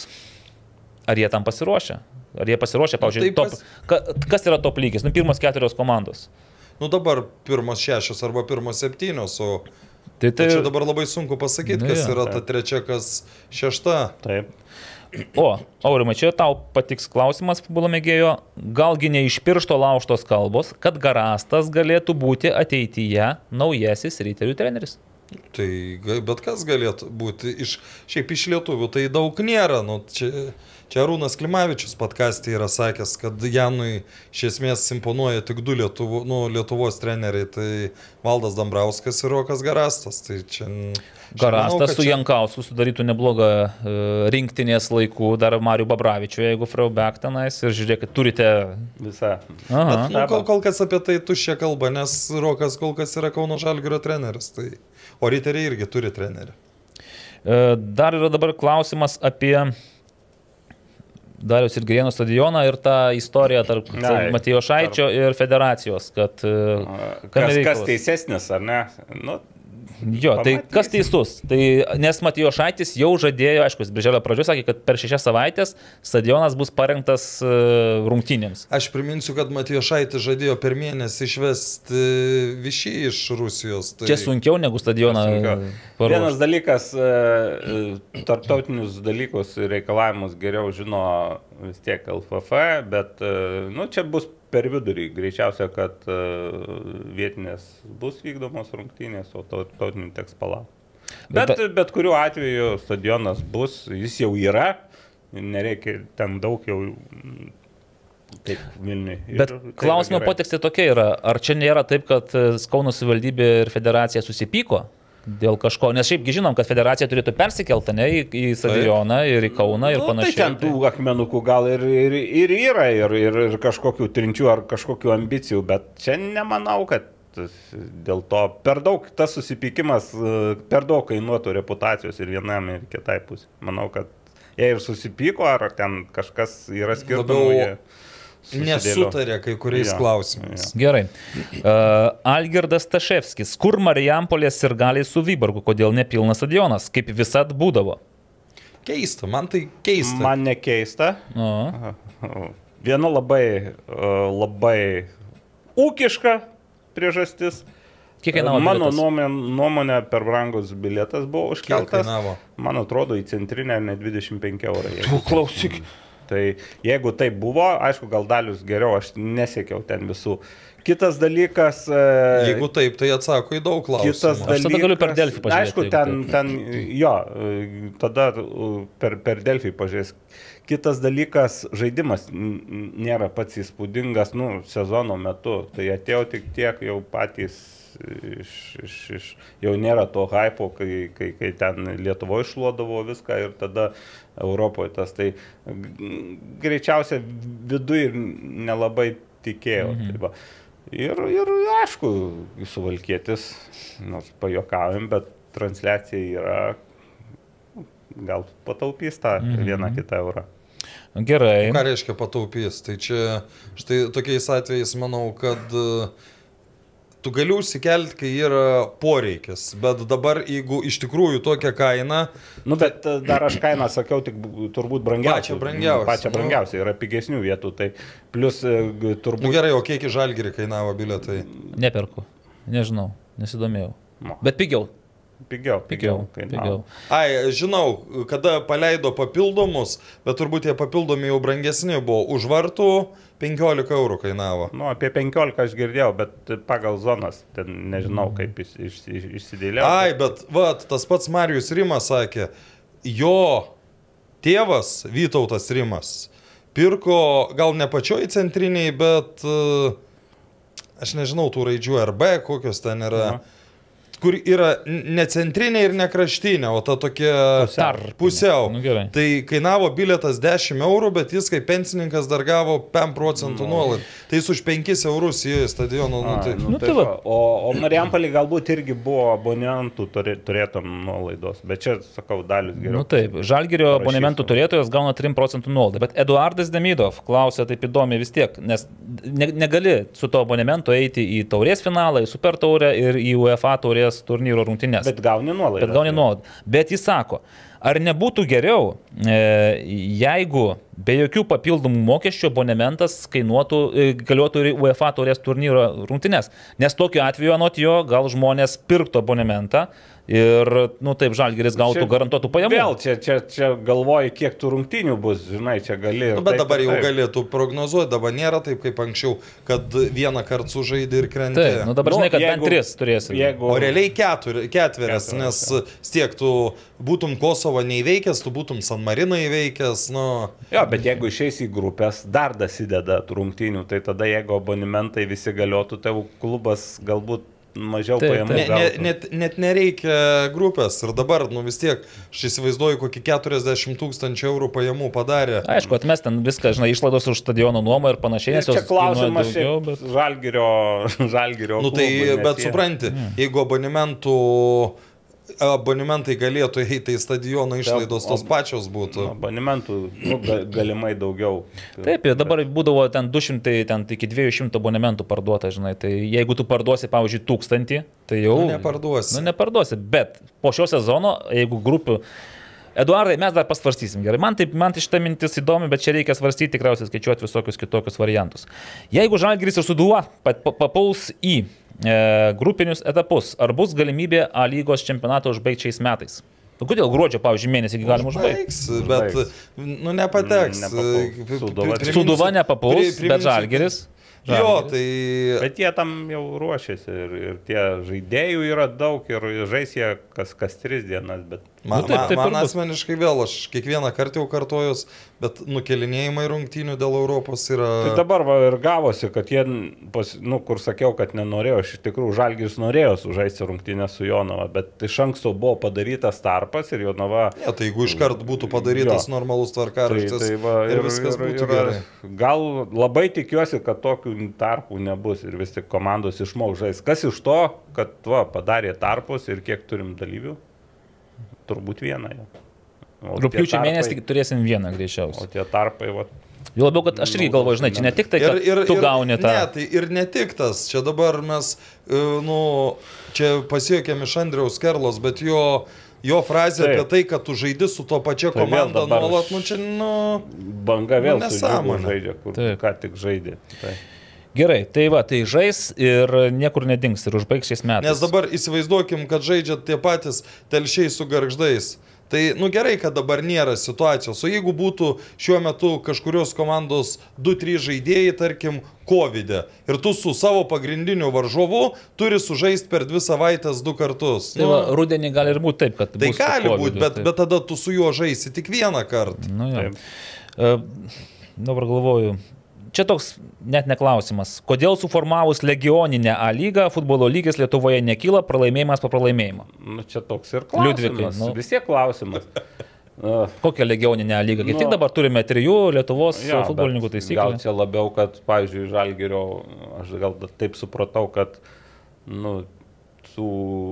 ar jie tam pasiruošia? Ar jie pasiruošia, pavyzdžiui, nu, top... Pas... Kas yra top lygis? Nu, pirmas keturios komandos. Nu, dabar pirmas šešios arba pirmas septynios, o... Tai, tai... Čia dabar labai sunku pasakyti, nu, kas ja, yra ta trečia, kas šešta. Taip. O, Aurimai, čia tau patiks klausimas futbolo mėgėjo, galgi ne iš piršto laužtos kalbos, kad Garastas galėtų būti ateityje naujasis riterių treneris? Tai ga- bet kas galėtų būti, iš, šiaip iš lietuvių tai daug nėra. Nu, čia, čia Arūnas Klimavičius podcast'e yra sakęs, kad Janui iš esmės imponuoja tik du Lietuvo, nu, Lietuvos treneriai, tai Valdas Dambrauskas ir Rokas Garastas. Tai čia, čia Garastas manau, kad su čia- Jankausku sudarytų neblogą e, rinktinės laikų, dar Marių Babravičių, jeigu Freubek tenais ir žiūrėkit, turite... Visą. Aha. Bet, nu, kol, kol kas apie tai tuščia kalba, nes Rokas kol kas yra Kauno Žalgirio treneris. Tai, o riteriai irgi turi trenerį. E, Dar yra dabar klausimas apie Dariaus ir Girėno stadioną ir tą istoriją tarp Ai, Matijošaičio ir federacijos, kad... e, kame Kas, kas reikalas? teisesnis, ar ne? Nu, Jo, tai Pamatysim. kas teisus? Tai, nes Matijošaitis jau žadėjo, aišku, jis birželio pradžioje sakė, kad per šešias savaitės stadionas bus parengtas e, rungtynėms. Aš priminsiu, kad Matijošaitis žadėjo per mėnesį išvesti Višį iš Rusijos. Tai... Čia sunkiau negu stadioną sunkiau. paruošti. Vienas dalykas, e, tarptautinius dalykus ir reikalavimus geriau žino vis tiek L F F, bet e, nu, čia bus per vidurį. Greičiausia, kad e, vietinės bus vykdomos rungtynės, o tarptautinių teks palaukti. Bet, Bet- bet kuriuo atveju stadionas bus, jis jau yra, nereikia ten daug jau mm, taip Vilniui. Ir Bet tai yra klausimo gerai. potekstė tokia yra, ar čia nėra taip, kad e, Kauno savivaldybė ir federacija susipyko dėl kažko, nes šiaipgi žinom, kad federacija turėtų persikelti, ne, į, į stadioną ir į Kauną ir Nu, panašiai. tai ten tų akmenukų gal ir, ir, ir yra, ir, ir, ir kažkokių trinčių ar kažkokių ambicijų, bet čia nemanau, kad dėl to per daug tas susipykimas, per daug kainuotų reputacijos ir vienam ir kitai pusė. Manau, kad jie ir susipyko, ar ten kažkas yra skirtumų. Labiau jie susidėlio. Nesutarė kai kuriais Jo, klausimais. Gerai. Uh, Algirdas Taševskis. Kur Marijampolės ir galiai su Vyborgu? Kodėl nepilnas stadionas? Kaip visat būdavo? Keista, man tai keista. Man nekeista. O. Viena labai, labai ūkiška priežastis. Kiek kainavo Mano bilietas? nuomonė, nuomonė per brangus bilietas buvo Kiek užkeltas. kainavo? Man atrodo, į centrinę ne dvidešimt penki eurai. Tu klausyk. Tai jeigu tai buvo, aišku, gal dalius geriau, aš nesiekiau ten visų. Kitas dalykas. e, Jeigu taip, tai atsako į daug klausimų. Kitas Aš tada galiu per Delfį pažiūrėti, Aišku, jeigu ten, taip. ten, jo, e, tada e, per, per Delfį pažiūrės. Kitas dalykas, žaidimas n- n- nėra pats įspūdingas, nu, sezono metu. Tai atėjo tik tiek jau patys iš, iš, iš jau nėra to hypo, kai, kai, kai ten Lietuvoje išluodavo viską ir tada Europoje tas. Tai g- greičiausia viduje ir nelabai tikėjau. Mhm. Tai va. Ir, ir aišku, suvalkėtis, nors pajokavim, bet transliacija yra, gal pataupys tą mhm. vieną kitą eurą. Gerai. Ką reiškia pataupys? Tai čia, štai tokiais atvejais manau, kad e, tu gali užsikelti, kai yra poreikis, bet dabar jeigu iš tikrųjų tokia kaina, Nu, bet e, dar aš kainą sakiau tik b- turbūt brangiausią. Pačią brangiausią, Pačią nu. brangiausią, yra pigesnių vietų. Tai plus e, g- nu turbūt... gerai, o kiek į Žalgirį kainavo bilietai? Neperku. Nežinau. Nesidomėjau. Nu, Bet pigiau. pigiau, Pigiau. pigiau. kainavo. Pigiau. Ai, žinau, kada paleido papildomus, bet turbūt tie papildomi jau brangesni buvo. Už vartų penkiolika eurų kainavo. Nu, apie penkiolika aš girdėjau, bet pagal zonas, ten nežinau, kaip jis iš, iš, išsidėlė. Ai, bet vat, tas pats Marijus Rimas sakė, jo tėvas Vytautas Rimas pirko gal ne pačioj centriniai, bet uh, aš nežinau tų raidžių R B, kokios ten yra. Aha. Kur yra ne centrinė ir ne kraštinė, o ta tokia Tarpinė. pusiau. Nu, gerai. Tai kainavo bilietas dešimt eurų, bet jis kaip pensininkas dar gavo penkiasdešimt procentų nuolaidą. Tai jis už penkis eurus įėjo į stadioną. Nu, tai... Nu, Nu, tai tai va. va. O, o Marijampolė galbūt irgi buvo abonentų turė- turėtum nuolaidos, bet čia, sakau, dalis geriau. Nu taip, Žalgirio Parašysiu. abonementų turėtojas gauna trim procentų nuolaidą. Bet Eduardas Demidov klausė taip įdomiai vis tiek, nes ne, negali su to abonementu eiti į taurės finalą, į super taurę ir į UEFA taurės turnyro rungtynes. Bet gauni nuolaidą. Bet gauni nuolaidą. Bet jis sako, ar nebūtų geriau, e, jeigu be jokių papildomų mokesčių abonementas kainuotų, e, galiotų ir UEFA taurės turnyro rungtynes. Nes tokiu atveju, anot jo, gal žmonės pirktų abonementą, Ir, nu taip, Žalgiris gautų Čia garantuotų pajamų. Vėl čia, čia, čia galvoji, kiek tų rungtynių bus, žinai, čia gali. Nu, bet taip, dabar jau taip. galėtų prognozuoti, dabar nėra taip kaip anksčiau, kad vieną kartą sužaidė ir krentė. Taip, nu dabar Nu, žinai, kad jeigu- bent tris turėsi. Jeigu... O realiai keturi, ketverias, Ketverias, nes tiek tu būtum Kosovo neįveikęs, tu būtum San Mariną įveikęs, nu... Jo, bet jeigu išeis į grupės, dar dasideda tų rungtynių, tai tada jeigu abonementai visi galiotų, tai klubas galbūt mažiau Taip, pajamų Ne, ne, gautų. net, net nereikia grupės ir dabar, nu vis tiek, aš įsivaizduoju, kokį keturiasdešimt tūkstančių eurų pajamų padarė. Aišku, atmes ten viską, žinai, išlaidos už stadiono nuomą ir panašiai. Ir nes čia jos kainuoja klausimas daugiau, šiaip bet... žalgirio, žalgirio Nu tai, klubui, nes bet jie- supranti, jeigu abonementų, abonementai galėtų eiti į stadioną, išlaidos tos pačios būtų. Abonementų nu, ga, galimai daugiau. Taip, ir dabar būdavo ten du šimtai, ten iki dviejų šimtų abonementų parduota, žinai, tai jeigu tu parduosi, pavyzdžiui, tūkstantį, tai jau... Nu, neparduosi. Nu, neparduosi, bet po šio sezono, jeigu grupių... Eduardai, mes dar pasvarstysim, gerai, man, taip, man šitą mintis įdomi, bet čia reikia svarstyti, tikriausiai skaičiuoti visokius kitokius variantus. Jeigu Žalgiris ir Sūduva papuls į e, grupinius etapus, ar bus galimybė A lygos čempionatą užbaigti šiais metais? Kodėl gruodžio, pavyzdžiui, mėnesį galima užbaigti? Užbaigs, bet, nu, nepateks. Nepapuls. Sūduva- Priminsiu- Sūduva nepapuls, pri- bet priminsiu- Žalgiris. Jo, tai... Bet jie tam jau ruošiasi ir, ir tie žaidėjų yra daug ir žais jie kas, kas tris dienas, bet Man, Nu, taip, taip man, ir man bus. asmeniškai vėl, aš kiekvieną kartą jau kartojus, bet nukelinėjimai rungtynių dėl Europos yra... Tai dabar va, ir gavosi, kad jie, pas, nu, kur sakiau, kad nenorėjo, iš tikrųjų Žalgiris norėjo sužaisti rungtynę su Jonava, bet iš anksto buvo padarytas tarpas ir Jonava... Ne, tai jeigu iškart būtų padarytas Jo. normalus tvarkaraštis tai va, ir viskas būtų gerai. Gal labai tikiuosi, kad tokių tarpų nebus ir vis tik komandos išmok žais. Kas iš to, kad va, padarė tarpus ir kiek turim dalyvių? Turbūt vieną jau. O tie Rūpiučio tarpai- mėnesį turėsim vieną O greičiausiai. tie tarpai, va, Jau labiau, kad aš irgi galvoju, žinai, čia ne tik tai, kad tu gauni tą... Ne, tai ir ne tik tas, čia dabar mes, e, nu, čia pasiekėm iš Andriaus Kerlos, bet jo, jo frazė Taip. apie tai, kad tu žaidi su to pačia Tai vėl komanda dabar- nuolat, nu čia, nu... banga vėl Nu, su Džiugu nesąmonė. žaidžia, kur Taip. ką tik žaidė. Tai. Gerai, tai va, tai žais ir niekur nedings ir užbaigs šiais metais. Nes dabar įsivaizduokim, kad žaidžia tie patys telšiai su garždais. Tai, nu gerai, kad dabar nėra situacijos. O jeigu būtų šiuo metu kažkurios komandos du trys žaidėjai, tarkim, Covid'e, ir tu su savo pagrindiniu varžovu turi sužaisti per dvi savaitės du kartus. Tai va, rudenį gali ir būti taip, kad... Tai bus su gali Covidu, būti, bet, taip. bet tada tu su juo žaisi tik vieną kartą. Nu, jo. Taip. E, dabar galvoju, čia toks net neklausimas. Kodėl suformavus legioninę A lygą futbolo lygis Lietuvoje nekyla pralaimėjimas po pralaimėjimo? Nu, čia toks ir klausimas. Liudvikai, nu. Vis tiek klausimas. Uh, Kokią legioninę lygą? Kaip Nu, tik dabar turime trijų Lietuvos jo, futbolininkų bet taisyklių. Gal čia labiau, kad, pavyzdžiui, Žalgirio, aš gal taip supratau, kad, nu, su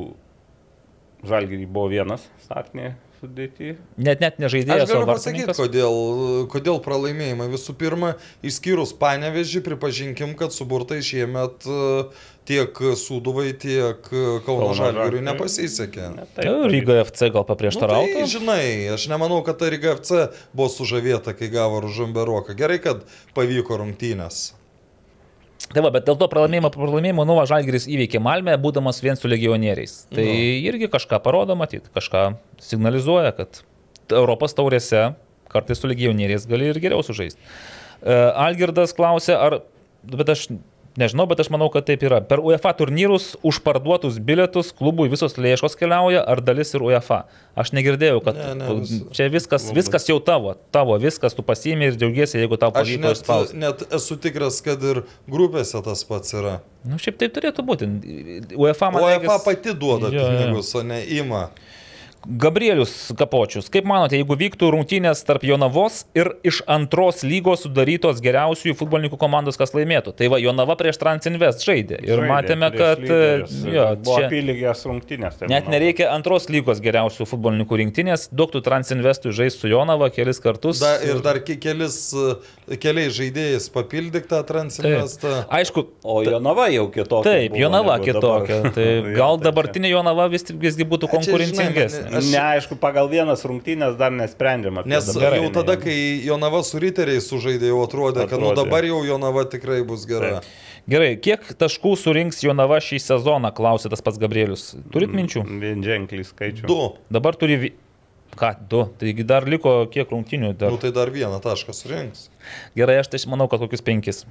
Žalgirį buvo vienas startinė sudėti. Net net Aš nežaidėjas, o galiu pasakyti, vartininkas. kodėl, kodėl pralaimėjimai. Visų pirma, išskyrus Panevėžį, pripažinkim, kad suburtai šiemet e, tiek Sūduvai, tiek Kauno Kauno Žalgiriui Žalgiriui. nepasisekė. Ne, Tai Ryga F C gal Nu, paprieštarautų. tai, žinai, aš nemanau, kad ta Ryga F C buvo sužavėta, kai gavo Ružamberoką. Gerai, kad pavyko rungtynės. Tai va, bet dėl to pralaimėjimo, pralaimėjimo, nu, va, Žalgiris įveikė Malmę, būdamas vien su legionieriais. Tai Nu. irgi kažką parodo, matyt, kažką signalizuoja, kad Europos taurėse kartais su legionieriais gali ir geriau sužaisti. E, Algirdas klausė, ar, bet aš nežinau, bet aš manau, kad taip yra. Per UEFA turnyrus už parduotus bilietus klubui visos lėšos keliauja, ar dalis ir UEFA? Aš negirdėjau, kad Ne, ne, vis- čia viskas, viskas jau tavo, tavo viskas, tu pasiimi ir džiaugiesi, jeigu tau Aš pavyko net, išspausti. net esu tikras, kad ir grupėse tas pats yra. Nu, šiaip taip turėtų būti. UEFA, man UEFA regis- pati duoda Jo, jo. pinigus, o ne ima. Gabrielius Kapočius, kaip manote, jeigu vyktų rungtynės tarp Jonavos ir iš antros lygos sudarytos geriausiųjų futbolininkų komandos, kas laimėtų? Tai va, Jonava prieš Transinvest žaidė ir Žaidė matėme, prieš kad lyderius. jo, Buvo čia apylygės rungtynės. Tai net manau, nereikia antros lygos geriausių futbolininkų rinktinės, duoktų Transinvestui žaisti su Jonava kelis kartus. Da, ir dar ke- kelis, e, keliais žaidėjais papildyk tą Transinvestą. Aišku, O Jonava jau kitokia. taip, buvo Jonava negu kitokia. dabar. Tai Jo, gal tai čia- dabartinė Jonava vis, visgi būtų Čia, žinai, konkurencingesnė. aš... Neaišku, pagal vienas rungtynės dar nesprendžiama. Nes dabar jau tada, kai Jonava su Riteriais sužaidė, jau atrodė, kad nu Atrodė. dabar jau Jonava tikrai bus gera. Gerai, kiek taškų surinks Jonava šį sezoną, klausė tas pats Gabrielius. Turit minčių? Vienženklį skaičių. Du. Dabar turi... Vi... Ką, du? Taigi dar liko kiek rungtynių? Dar... Nu tai dar vieną tašką surinks. Gerai, aš tai manau, kad kokius penkis.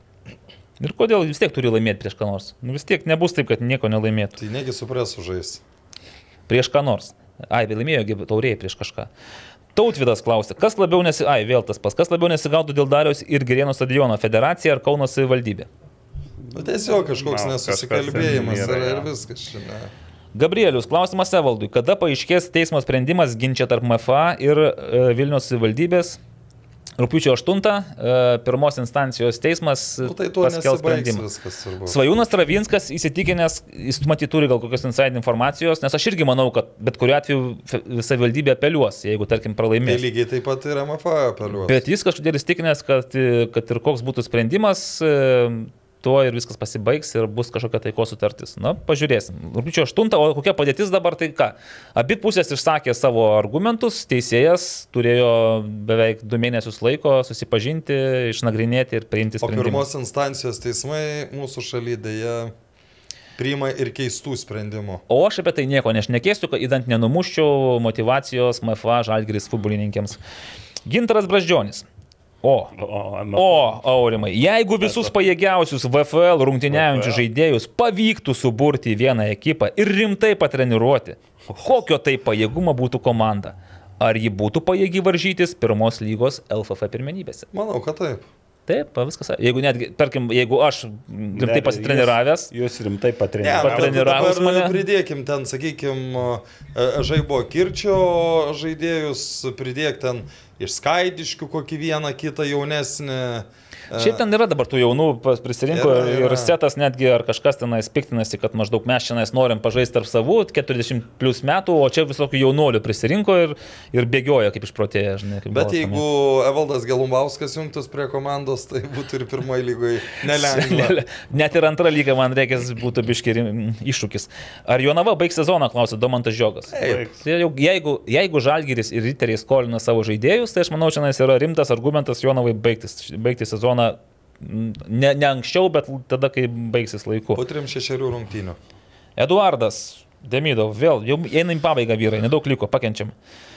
Ir kodėl vis tiek turi laimėti prieš ką nors? Nu vis tiek nebus taip, kad nieko nelaimėtų. Tai negi supresų žais. Prieš ką nors. Ai, bet laimėjo taurėjai prieš kažką. Tautvydas klausė, kas labiau nesi... Ai, vėl tas pas. Kas labiau nesigaudo dėl Dariaus ir Girėno stadiono? Federacija ar Kauno savivaldybė? Bet tiesiog kažkoks Na, nesusikalbėjimas kažkas ten yra yra, ir jo. viskas šiandien. Gabrielius, klausimas Evaldui. Kada paaiškės teismo sprendimas ginčia tarp M F A ir e, Vilniaus savivaldybės? Rugpjūčio aštuntą e, pirmos instancijos teismas Nu, tai tuo paskelbs nesibaigs sprendimą. viskas turbūt. Svajūnas Travinskas įsitikinęs, jis matyt turi gal kokios inside informacijos, nes aš irgi manau, kad bet kuriuo atveju fe- savivaldybė apeliuos, jeigu tarkim Tai pralaimės. lygiai taip pat ir M F A apeliuos. Bet jis kažkodėl įsitikinęs, kad, kad ir koks būtų sprendimas, e, tuo ir viskas pasibaigs ir bus kažkokia taikos sutartis. Na, pažiūrėsim. Rugpjūčio aštuntą, o kokia padėtis dabar, tai ką? Abi pusės išsakė savo argumentus, teisėjas turėjo beveik du mėnesius laiko susipažinti, išnagrinėti ir priimti O sprendimą. pirmos instancijos teismai mūsų šalyje dėja priima ir keistų sprendimų. O aš apie tai nieko nešnekėsiu, kad įdant nenumuščiau motyvacijos M F A Žalgiris futbolininkėms. Gintaras Brazdžionis. O, O, o, Aurimai, jeigu visus pajėgiausius V F L rungtyniaujančius žaidėjus pavyktų suburti į vieną ekipą ir rimtai patreniruoti, kokio tai pajėgumo būtų komanda? Ar ji būtų pajėgi varžytis pirmos lygos L F F pirmenybėse? Manau, kad taip. Taip, va, viskas. Jeigu netgi, tarkim, jeigu aš rimtai Ne, pasitreniravęs, Jūs, jūs rimtai Ne, patreniravote. bet Patreniravus dabar mane. pridėkim ten, sakykime, žaibo Kirčio žaidėjus, pridėk ten iš Skaidiškių kokį vieną kitą jaunesnį. šiaip ten yra dabar tų jaunų pas- prisirinko Yra, yra. ir setas netgi, ar kažkas tenais piktinasi, kad maždaug mes šiandien norim pažaisti tarp savų, keturiasdešimt plus metų, o čia visokių jaunuolių prisirinko ir, ir bėgioja kaip išprotėję, žinai. Kaip Bet balas jeigu Evaldas Gelumbauskas jungtus prie komandos, tai būtų ir pirmoji lygoje nelengva. Net ir antrą lygą man reikės būtų biški rim- iššūkis. Ar Jonava baigs sezoną, klausė Domantas Žiogas. Baigs. Tai jau- Jeigu, jeigu Žalgiris ir Riteriai skolina savo žaidėjus, tai aš manau, čia yra rimtas argumentas Jonavai baigtis, baigti sezoną ne, ne anksčiau, bet tada, kai baigsis laiku. Po trim šešerių rungtynių. Eduardas Demidov, vėl, jau einam į pabaigą vyrai, nedaug liko, pakenčiam.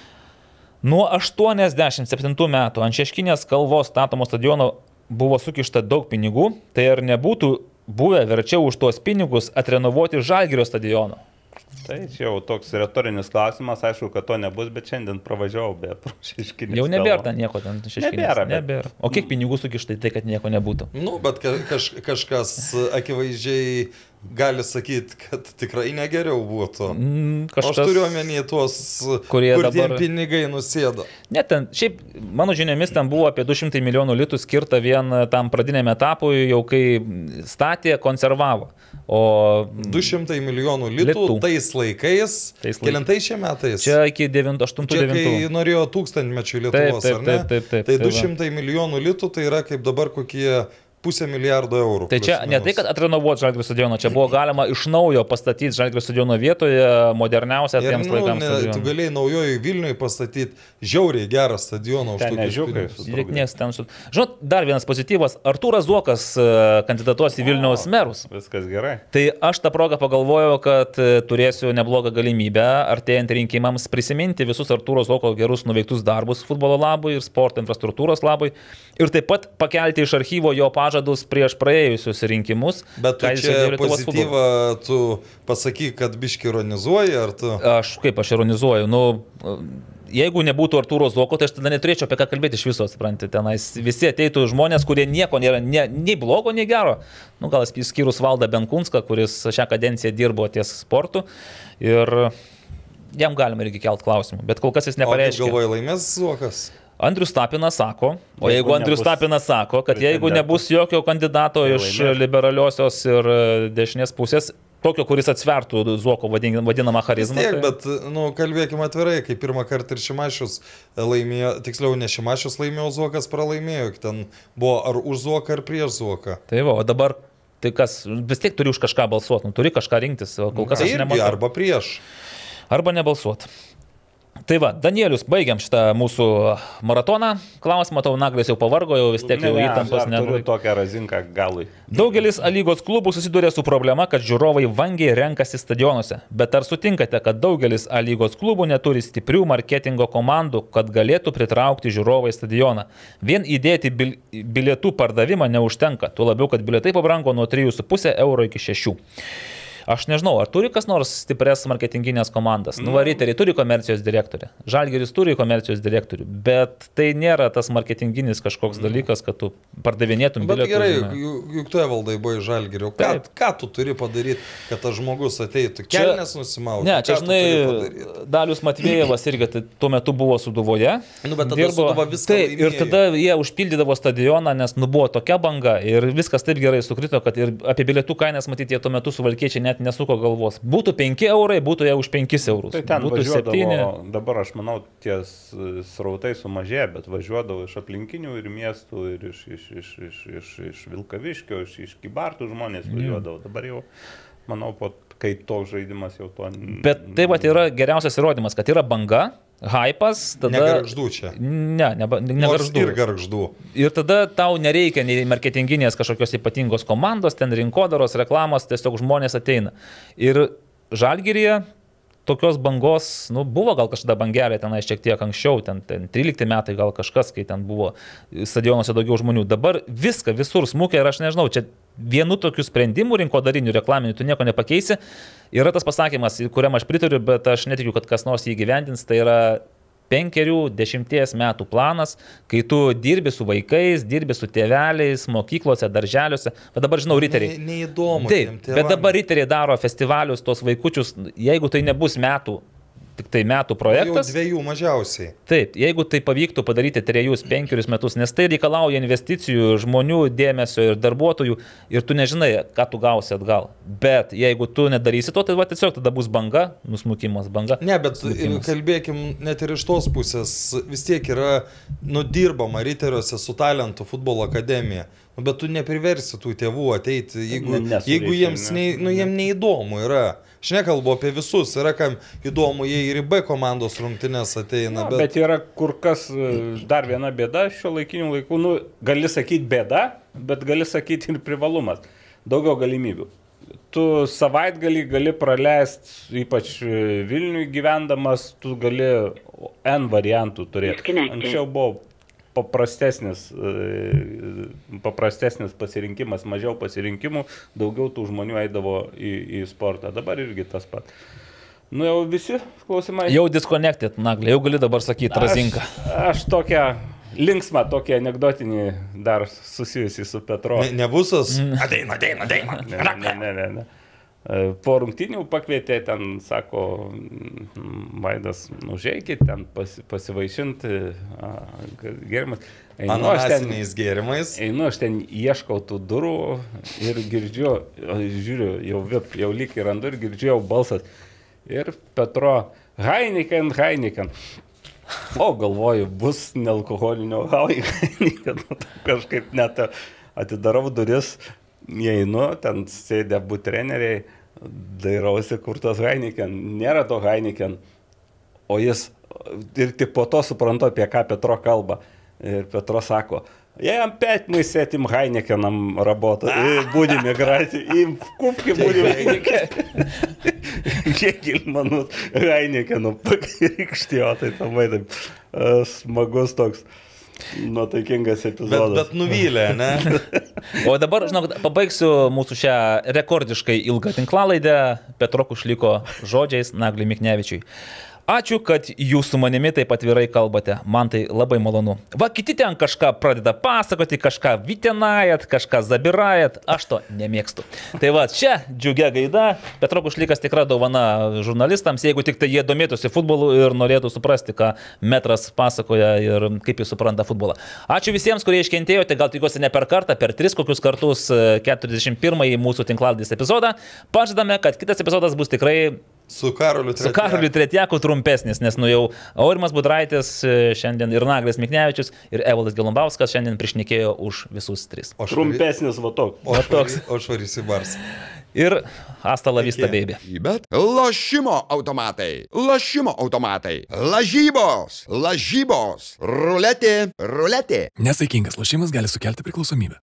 Nuo aštuoniasdešimt septintų metų ant Šeškinės kalvos statomo stadiono buvo sukišta daug pinigų, tai ar nebūtų buvę verčiau už tuos pinigus atrenovuoti Žalgirio stadioną? Tai čia jau toks retorinis klausimas, aišku, kad to nebus, bet šiandien pravažiavau be Šeškinės. Jau nebėra ten nieko ten Šeškinės. Nebėra, bet- nebėra. O kiek pinigų sukišta į tai, kad nieko nebūtų? Nu, bet ka- kaž, kažkas akivaizdžiai gali sakyti, kad tikrai negeriau būtų. Mm, Kažkas... Aš kažkas- turiu omeny tuos, Kurie kur dabar- tie pinigai nusėdo. Ne, ten, šiaip, mano žiniomis, ten buvo apie du šimtai milijonų litų skirta vien tam pradiniam etapui, jau kai statė, konservavo. O du šimtai milijonų litų, Litų. tais laikais. Tais laik- Kelintais šie metais? čia iki aštuntų Čia kai devintų. norėjo tūkstantmečių Taip, Lietuvos, taip, ar ne? taip, taip, taip, Tai tai du va. šimtai milijonų litų tai yra kaip dabar kokie pusę milijardo eurų. Tai čia plius ne minus. tai, kad atrenovuoti Žalgirio stadioną, čia buvo galima iš naujo pastatyti Žalgirio stadiono vietoje moderniausią Ir, tiems nu, laikams. ne, tu stadioną. galėjai naujoji Vilniui pastatyti žiauriai gerą stadioną už Ten tokius ežiukai pinigus. su- Žiūrėk, nieks ten su... Žinot, dar vienas pozityvas. Artūras Zuokas e, kandidatuos į Vilniaus merus. Viskas gerai. Tai aš tą progą pagalvojau, kad e, turėsiu neblogą galimybę artėjant rinkimams prisiminti visus Artūro Zuoko gerus nuveiktus darbus futbolo labui ir sporto infrastruktūros labui. Ir taip pat pakelti iš archyvo jo pažadus prieš praėjusius rinkimus. Bet tu ką jis čia žadėjo Lietuvos futbolui. pozityvą, tu pasakyk, kad biški ironizuoji, ar tu... Aš kaip aš ironizuoju, nu, jeigu nebūtų Artūro Zuoko, tai aš tada neturėčiau apie ką kalbėti iš viso, suprantate, tenais visi ateitų žmonės, kurie nieko nėra, ne, nei blogo, nei gero. Nu, gal išskyrus Valdą Benkunską, kuris šią kadenciją dirbo ties sportu ir jam galima irgi kelt klausimų, bet kol kas jis O kaip nepareiškė. galvoji, laimės Zuokas? Andrius Tapinas sako, o Jeigu jeigu Andrius nebus Tapinas sako, kad jeigu pretendentų. nebus jokio kandidato Tai iš laimės. liberaliosios ir e, dešinės pusės, tokio, kuris atsvertų Zuoko vadin- vadinamą Vis charizmą. tiek, tai- bet, nu, kalbėkime atvirai, kai pirmą kartą ir Šimašius laimėjo, tiksliau ne Šimašius laimėjo, Zuokas pralaimėjo, ten buvo ar už Zuoką, ar prieš Zuoką. Tai va, o dabar, tai kas, vis tiek turi už kažką balsuoti, nu, turi kažką rinktis, o kol kas Tai aš irgi nematau. arba prieš. Arba nebalsuoti. Tai va, Danielius, baigiam šitą mūsų maratoną. Klausimą, tau Naglis jau pavargo, jau vis tiek jau įtampos neturiu tokią razinką galui. Daugelis A lygos klubų susiduria su problema, kad žiūrovai vangiai renkasi stadionuose. Bet ar sutinkate, kad daugelis A lygos klubų neturi stiprių marketingo komandų, kad galėtų pritraukti žiūrovą į stadioną? Vien įdėti bil bilietų pardavimą neužtenka, tuo labiau, kad bilietai pabrango nuo trijų su puse euro iki šešių. Aš nežinau, ar turi kas nors stipres marketinginės komandas. Nu, va, Riteriai turi komercijos direktorių, Žalgiris turi komercijos direktorių, bet tai nėra tas marketinginis kažkoks dalykas, kad tu pardavinėtum bilietus. Bet gerai, juk, juk tu Evaldai buvai Žalgirio. Ką, ką tu turi padaryti, kad tas žmogus ateitų? Kelnes nusimauti? Ne, čia žinai, Dalius Matvėjevas irgi tai, tuo metu buvo Suduvoje. Nu, bet tada dirbo, Suduva viską tai, laimėjo. Ir tada jie užpildydavo stadioną, nes nu, buvo tokia banga ir viskas taip gerai sukrito, kad ir apie bilietų kainas matyti jie tuo metu suvalkiečiai net nesuko galvos. Būtų penki eurai, būtų jie už penkis eurus. Tai ten būtų septyni. Dabar aš manau, ties srautai sumažėjo, bet važiuodavo iš aplinkinių ir miestų, ir iš, iš, iš, iš, iš, iš Vilkaviškio, iš, iš Kybartų žmonės važiuodavo. Dabar jau, manau, po, kai toks žaidimas jau to... Bet tai va yra geriausias įrodymas, kad yra banga, hypas, tada... Negarždų čia. Ne, ne, negarždų. Ir garždų. Ir tada tau nereikia nei marketinginės kažkokios ypatingos komandos, ten rinkodaros, reklamos, tiesiog žmonės ateina. Ir Žalgiryje tokios bangos, nu, buvo gal kažkada bangelė tenai šiek tiek anksčiau, ten, ten trylikti metai gal kažkas, kai ten buvo stadionuose daugiau žmonių. Dabar viską visur smūkia ir aš nežinau, čia vienu tokiu sprendimu rinkodariniu, reklaminiu tu nieko nepakeisi. Yra tas pasakymas, kuriam aš pritariu, bet aš netikiu, kad kas nors jį gyvendins, tai yra penkerių, dešimties metų planas, kai tu dirbi su vaikais, dirbi su tėveliais, mokyklose, darželiuose. Bet dabar žinau, riteriai. Ne, neįdomu. Taip, bet dabar riteriai daro festivalius, tos vaikučius, jeigu tai nebus metų, tik tai metų projektas. Jau dviejų mažiausiai. Taip, jeigu tai pavyktų padaryti trejus, penkerius metus, nes tai reikalauja investicijų, žmonių dėmesio ir darbuotojų ir tu nežinai, ką tu gausi atgal. Bet jeigu tu nedarysi to, tai va, tiesiog tada bus banga, nusmukimas, banga. Ne, bet smukimas. Kalbėkim net ir iš tos pusės, vis tiek yra nudirbama riteriuose su talentų futbolo akademija. Bet tu nepriversi tų tėvų ateiti, jeigu, ne, jeigu jiems, ne, nu, jiems neįdomu yra. Aš nekalbu apie visus, yra kam įdomu, jie ir į B komandos rungtynės ateina. Na, bet... bet yra kur kas dar viena bėda šio laikinių laikų, nu, gali sakyti bėda, bet gali sakyti ir privalumas. Daugiau galimybių. Tu savaitgalį gali praleisti, ypač Vilniui gyvendamas, tu gali N variantų turėti. Anksčiau buvo paprastesnis, paprastesnis pasirinkimas, mažiau pasirinkimų, daugiau tų žmonių eidavo į, į sportą. Dabar irgi tas pat. Nu jau visi klausimai. Jau disconnected, Naglė, jau gali dabar sakyti razinką. Aš, aš tokią linksmą, tokį anegdotinį dar susijusi su Petro. Ne, nebusas? Mm. Ateina, ateina, ateina. Ne, ne, ne, ne, ne. Po rungtynių pakvietė, ten, sako, Vaidas, užeikit, ten pasi, pasivaišinti gėrimas. Ananasiniais gėrimais. Einu, aš ten ieškau tų durų ir girdžiu, žiūriu, jau vip, jau lyg ir randu ir girdžiu jau balsas. Ir Petro, Heineken, Heineken. O galvoju, bus nealkoholinio Heineken. Kažkaip net atidarau duris. Įeinu, ten sėdė abu treneriai, dairausi, kur tas Heineken. Nėra to Heineken, o jis ir tik po to suprantu, apie ką Petro kalba. Ir Petro sako, jam pet мы с этим Хайникеном работаем, будем играть, и в кубке будем играть. Kiek manut Heinikenu pakrikštėjo, tai tamai taip smagus toks. Nuotaikingas epizodas. Bet, bet nuvylė, ne? O dabar, žinok, pabaigsiu mūsų šią rekordiškai ilgą tinklalaidę Petro Kušliko žodžiais Nagliui Miknevičiui. Ačiū, kad jūs su manimi taip atvirai kalbate. Man tai labai malonu. Va, kiti ten kažką pradeda pasakoti, kažką vitenajat, kažką zabirajat. Aš to nemėgstu. Tai va, čia džiugia gaida. Petro Kušlikas tikra dovana žurnalistams, jeigu tik tai jie domėtųsi futbolu ir norėtų suprasti, ką Metras pasakoja ir kaip jis supranta futbolą. Ačiū visiems, kurie iškentėjote, gal tikiuosi ne per kartą, per tris kokius kartus keturiasdešimt pirmąjį mūsų tinklalaidės epizodą. Pažadame, kad kitas epizodas bus tikrai Su Karoliu Tretjaku. Su Karoliu Tretjaku trumpesnis, nes nu jau Aurimas Budraitis šiandien ir Naglis Miknevičius ir Evaldas Gelumbauskas šiandien prišnekėjo už visus tris. O trumpesnis va toks. O toks. O švarys į Bars. ir hasta la vista, Iki. baby. Bet lošimo automatai, lošimo automatai, lažybos, lažybos, ruletė, ruletė. Nesaikingas lošimas gali sukelti priklausomybę.